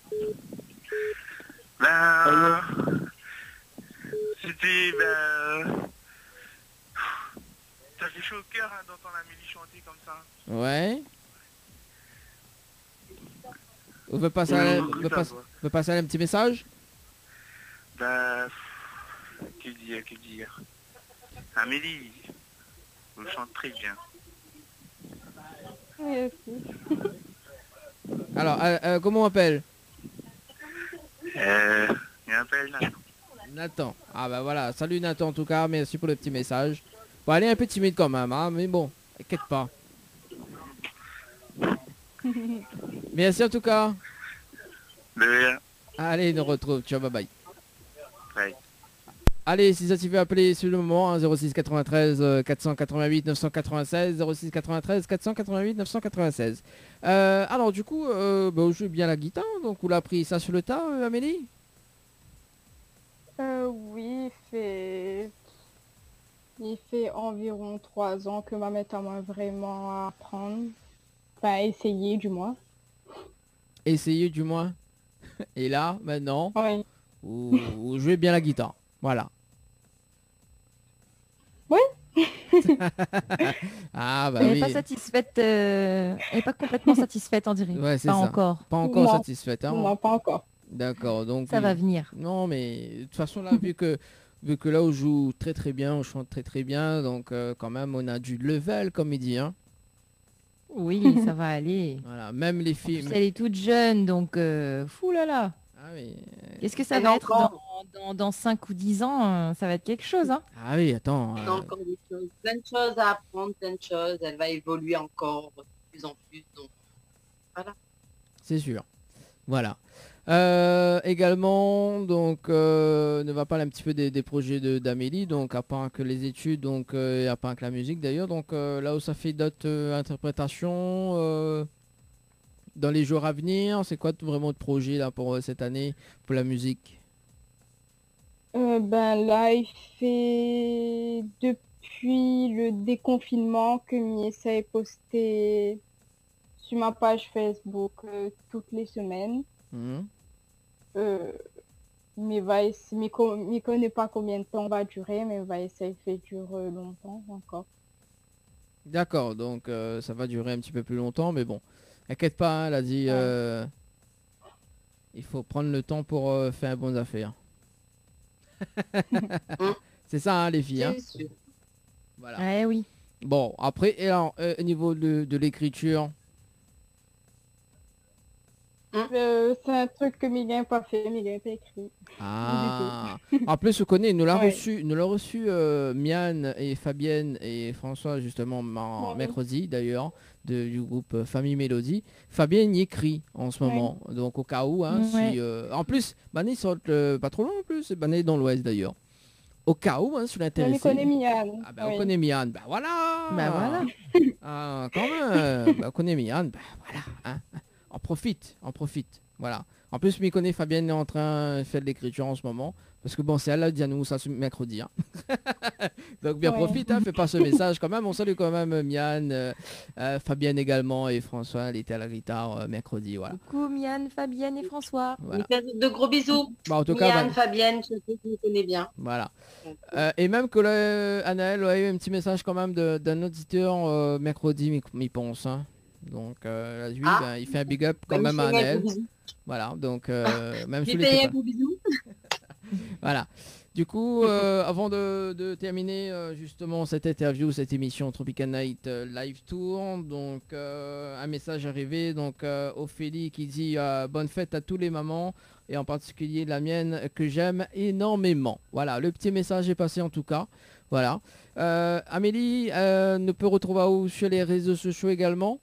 Ben... C'était... Ben... Ça fait chaud au cœur hein, d'entendre Amélie chanter comme ça. Ouais. Vous veut passer, à, Oui, veut ça pas- va. veut passer un petit message? Ben... Que dire, que dire. Amélie, vous chantez très bien. Merci. Alors, euh, euh, comment on appelle? Euh... Il m'appelle Nathan. Nathan. Ah bah voilà, salut Nathan en tout cas, merci pour le petit message. Bon, elle est un peu timide quand même, hein, mais bon, t'inquiète pas. Merci en tout cas. De rien. Allez, nous retrouve, ciao, bye bye. Bye. Allez, si ça t'y fait appeler sur le moment, hein, zéro six quatre-vingt-treize quatre cent quatre-vingt-huit neuf cent quatre-vingt-seize, zéro six quatre-vingt-treize quatre cent quatre-vingt-huit neuf cent quatre-vingt-seize. Euh, alors du coup, euh, bah, je joue bien la guitare, donc vous l'a pris ça sur le tas, euh, Amélie? Euh, oui, il fait... il fait environ trois ans que ma mère m'a vraiment apprendre. Enfin, essayer du moins. Essayez du moins. Et là, maintenant, Oui. vous, vous jouez bien la guitare. Voilà. Oui. Ah bah Elle oui. n'est pas satisfaite, euh, elle n'est pas complètement satisfaite en direct. Ouais, c'est pas ça. encore. Pas encore Non. satisfaite. Hein. Non, pas encore. D'accord, donc Ça oui. va venir. Non, mais de toute façon là, vu que vu que là on joue très très bien, on chante très très bien, donc euh, quand même on a du level comme il dit, hein. Oui, ça va aller. Voilà, même les En plus, filles. elle est toute jeune, donc euh, fou là là. Ah oui. Qu'est-ce que ça Elle va est être encore dans dans, dans cinq ou dix ans, euh, ça va être quelque chose. Hein. Ah oui, attends. Il y euh, a encore des choses, plein de choses à apprendre, plein de choses. Elle va évoluer encore de plus en plus. Donc, voilà. C'est sûr. Voilà. Euh, également, donc, euh, ne va parler un petit peu des, des projets de- d'Amélie, donc à part que les études, donc euh, et à part que la musique d'ailleurs, donc euh, là où ça fait d'autres euh, interprétations euh, dans les jours à venir, c'est quoi t- vraiment le projet là pour euh, cette année pour la musique? Euh, ben là, il fait depuis le déconfinement que Miessa est posté sur ma page Facebook euh, toutes les semaines. Mhm. Euh, mais va essa- mais co- mais connaît pas combien de temps va durer, mais va essayer de faire durer longtemps encore. D'accord, donc euh, ça va durer un petit peu plus longtemps, mais bon, inquiète pas, hein, elle a dit, Ouais. euh, il faut prendre le temps pour euh, faire bonnes affaires. C'est ça, hein, les filles. Hein. C'est sûr. Voilà. Ouais, oui. Bon, après, et alors, euh, au niveau de, de l'écriture, Euh, c'est un truc que Miguel n'a pas fait, Miguel n'a pas écrit. ah, en plus, vous connaissez, nous l'a Ouais. reçu, nous l'a reçu euh, Miane et Fabienne et François justement mar- Ouais. mercredi d'ailleurs de- du groupe euh, Famille Mélodie. Fabienne y écrit en ce Ouais. moment, donc au cas où, hein, Ouais. si, euh, en plus, Bané sort euh, pas trop loin en plus, c'est Bané dans l'Ouest d'ailleurs. Au cas où, hein, si vous On l'intéressez. connaît Mian. Ah bah oui. on connaît Miane, bah voilà. Bah voilà. Ah, quand même, bah, on connaît Miane, bah voilà, hein. On profite, on profite, voilà. En plus, m'y connaît Fabienne est en train de faire de l'écriture en ce moment, parce que bon, c'est elle, dit à nous ça ce mercredi, hein. Donc bien Ouais. profite, hein, fais pas ce message quand même. On salue quand même Miane, euh, euh, Fabienne également et François, elle était à la guitare euh, mercredi, voilà. Coucou Miane, Fabienne et François. Voilà. Une paire de gros bisous. Bah, en tout cas, Mian, bah, Fabienne, je sais que tu me connais bien. voilà. Euh, et même que là, Anaël a eu un petit message quand même de- d'un auditeur euh, mercredi, m'y- m'y pense. Hein. Donc euh, là, lui, Ah. ben, il fait un big up quand Bah, même à lui, je fais un Anaël. gros bisou. Voilà, donc euh, même J'ai sous fait les un gros bisou. Voilà. Du coup, euh, avant de, de terminer euh, justement cette interview, cette émission Tropical Night euh, Live Tour, donc euh, un message arrivé donc euh, Ophélie qui dit euh, bonne fête à tous les mamans et en particulier la mienne que j'aime énormément. Voilà, le petit message est passé en tout cas. Voilà. Euh, Amélie euh, ne peut retrouver où sur les réseaux sociaux également.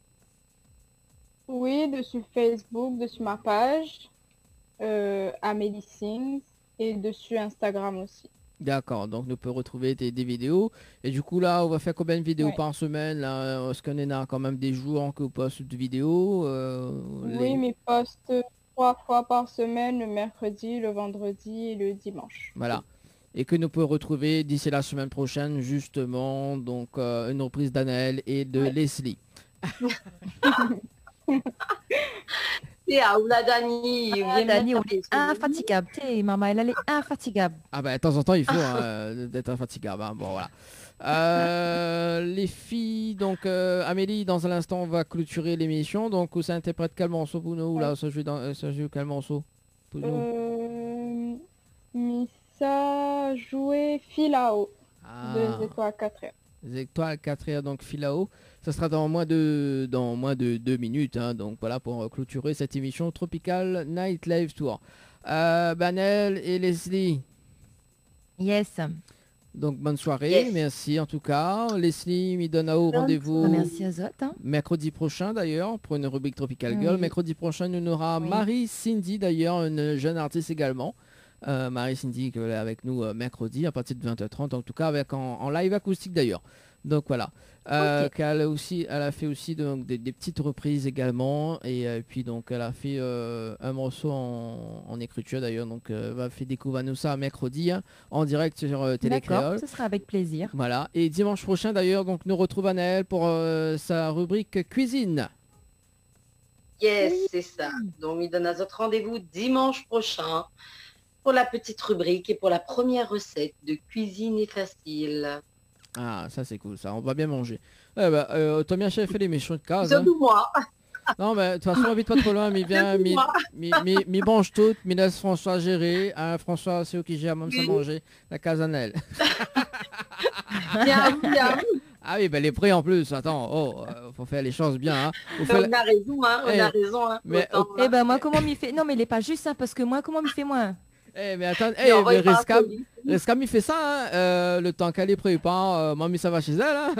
Oui, dessus Facebook, dessus ma page, euh, Amélie Sings, et dessus Instagram aussi. D'accord, donc nous peut retrouver tes, des vidéos. Et du coup là, on va faire combien de vidéos Ouais. par semaine là? Est-ce qu'on en a quand même des jours que vous postez de vidéos euh, les- Oui, mais poste trois fois par semaine, le mercredi, le vendredi et le dimanche. Voilà. Et que nous pouvons retrouver d'ici la semaine prochaine justement donc euh, une reprise d'Anaël et de Ouais. Leslie. Et à la Dani, Ah, Dani, on est infatigable. T'es, maman, elle, elle est infatigable. Ah bah de temps en temps il faut hein, euh, d'être infatigable. Hein. Bon voilà. Euh, les filles, donc euh, Amélie, dans un instant on va clôturer l'émission. Donc où ça interprète quel morceau pour nous là? Ça joue, dans, euh, ça joue quel morceau pour nous? Euh, Missa jouer Filao Ah. de Étoiles quatre heures. Les étoiles quatre heures, donc Filao. Ça sera dans moins de, dans moins de deux minutes. Hein, donc voilà pour euh, clôturer cette émission Tropical Night Live Tour. Euh, Banel et Leslie. Yes. Donc bonne soirée. Yes. Merci en tout cas. Leslie Midonao, Bonne rendez-vous Bah, merci à Zot. Hein. mercredi prochain d'ailleurs pour une rubrique Tropical Girl. Oui. Mercredi prochain, on aura Oui. Marie Cindy d'ailleurs, une jeune artiste également. Euh, Marie Cindy qui est avec nous euh, mercredi à partir de vingt heures trente, en tout cas avec en, en live acoustique d'ailleurs. Donc voilà. Euh, Ok. qu'elle a aussi, elle a fait aussi donc, des, des petites reprises également et euh, puis donc elle a fait euh, un morceau en, en écriture d'ailleurs. Donc euh, va faire découvrir nous ça mercredi hein, en direct sur euh, Télé D'accord, Créole. ce sera avec plaisir. Voilà. Et dimanche prochain d'ailleurs, donc nous retrouve Anaël pour euh, sa rubrique cuisine. Yes, c'est ça. Donc, il donne à notre rendez-vous dimanche prochain pour la petite rubrique et pour la première recette de cuisine et facile. Ah, ça c'est cool, ça, on va bien manger. Eh ben, euh, Tomia Chef fait l'émission de case. Hein. Surtout moi. Non, mais de toute façon, on habite pas trop loin, mais bien, mi, Moi. mi, mi, mi mange tout, mi laisse François gérer. Hein, François, c'est eux qui gèrent même ça Oui. manger. La casanelle. Bien, bien. Ah oui, ben les prix en plus, attends, oh, euh, faut faire les choses bien. Hein. Faut faire On a raison, hein. On Eh, a raison, hein. mais- Autant, Eh hein. ben moi comment m'y fait. Non mais il est pas juste ça parce que moi comment m'y fait moi. Eh, mais attends, Il eh, envoie mais par Rescam, police. Rescam, il fait ça, hein, euh, le temps qu'elle est prépare, euh, mamie, ça va chez elle, hein.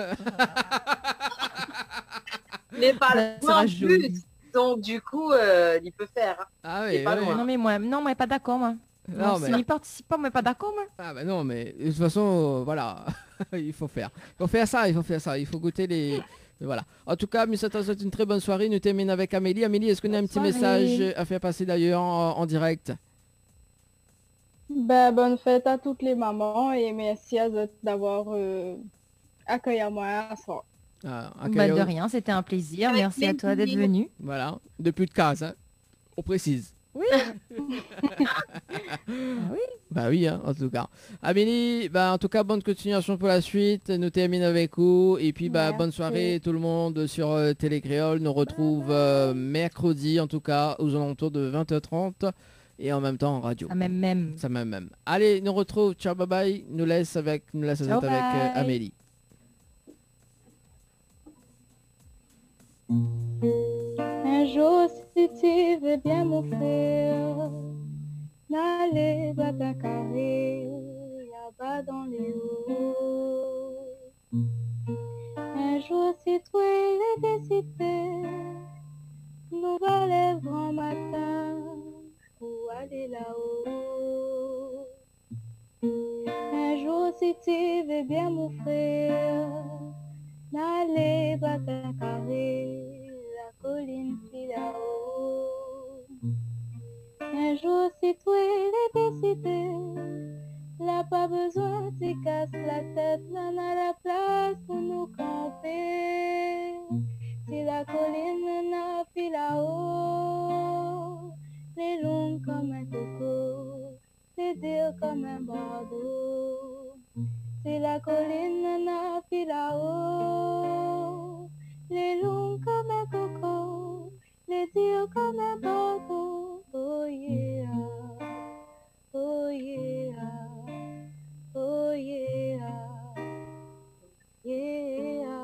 Mais pas Ça loin sera en joli. plus. Donc du coup, euh, il peut faire. hein. Ah Il est oui, pas oui. loin. Non mais moi, non mais pas d'accord moi. Non, Non, mais- si n'y participe pas, mais pas d'accord moi. Ah bah non, mais de toute façon, euh, voilà, il faut faire. Il faut faire ça, il faut faire ça, il faut goûter les... Voilà. En tout cas, Miss Attends, c'est une très bonne soirée. Nous terminons avec Amélie. Amélie, est-ce qu'on a un petit Bonne soirée. message à faire passer d'ailleurs en, en direct? Ben, bonne fête à toutes les mamans et merci à eux d'avoir euh, accueilli à moi à soir. Ah, Bah, accueil de au- rien, c'était un plaisir. Avec Merci à toi d'être plaisir. venu. Voilà, depuis de case, hein. On précise. Oui. Ah oui. Bah oui, hein, en tout cas. Amélie, bah en tout cas, bonne continuation pour la suite. Nous terminons avec vous. Et puis, bah, bonne Merci. soirée tout le monde sur euh, Télé Créole. Nous retrouve euh, mercredi, en tout cas, aux alentours de vingt heures trente. Et en même temps en radio. Ah, même même. Ça même même. Allez, nous retrouve. Ciao, bye bye. Nous laisse avec, nous laisse Ciao, avec euh, bye. Amélie. Un jour, si tu veux bien m'offrir, n'allez pas ta carré, là-bas dans les hauts. Un jour, si toi il est décidé, nous va le grand matin pour aller là-haut. Un jour, si tu veux bien m'offrir, n'allez pas ta carré, la colline qui là-haut. Un jour, si toi il est décidé, là pas besoin de casser la tête, là n'a la place pour nous camper. Si la colline n'a plus là-haut, les longs comme un coco, les durs comme un bordeaux. Si la colline n'a plus là-haut, les longs comme un coco, les durs comme un bordeaux. Oh yeah, oh yeah, oh yeah, yeah.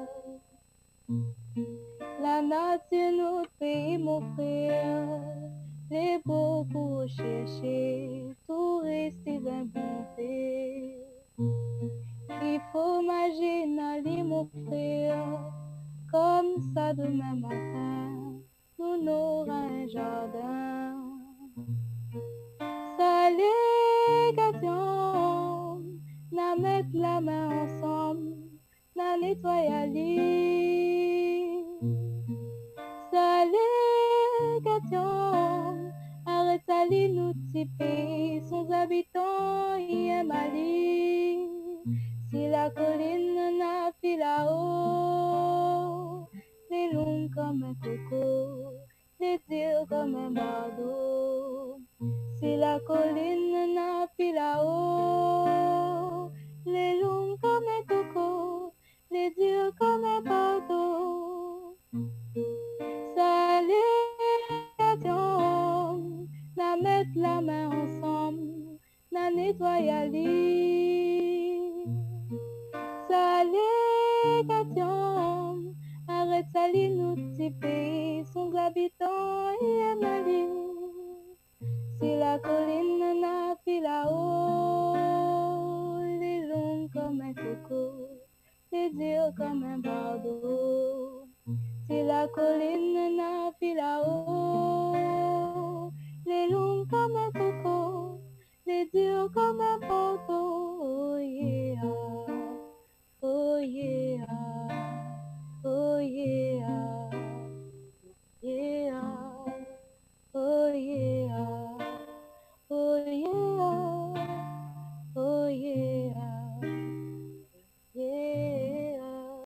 La nature nous fait m'offrir les beaux pour chercher, touristes et bien bonté. Il faut imaginer aller m'offrir comme ça demain matin, nous n'aurons un jardin. Salégation, n'a mettre la main ensemble, n'a nettoyer à lit. Salégation, arrête à lit nous tiper, son habitants y est Mali. Si la colline n'a plus là-haut, les longs comme un coco, les durs comme un bardeau. Si la colline n'a plus là-haut, les longs comme un coco, les durs comme un bardeau. Salégation, n'a mettre la main ensemble, n'a nettoyer à lit. Salégation, arrête salir nous petits pays, son habitants y est Mali. Si la colline n'a plus là-haut, les longs comme un coco, les durs comme un bardeau. Si la colline n'a plus là-haut, les longs comme un coco, les durs comme un bardeau.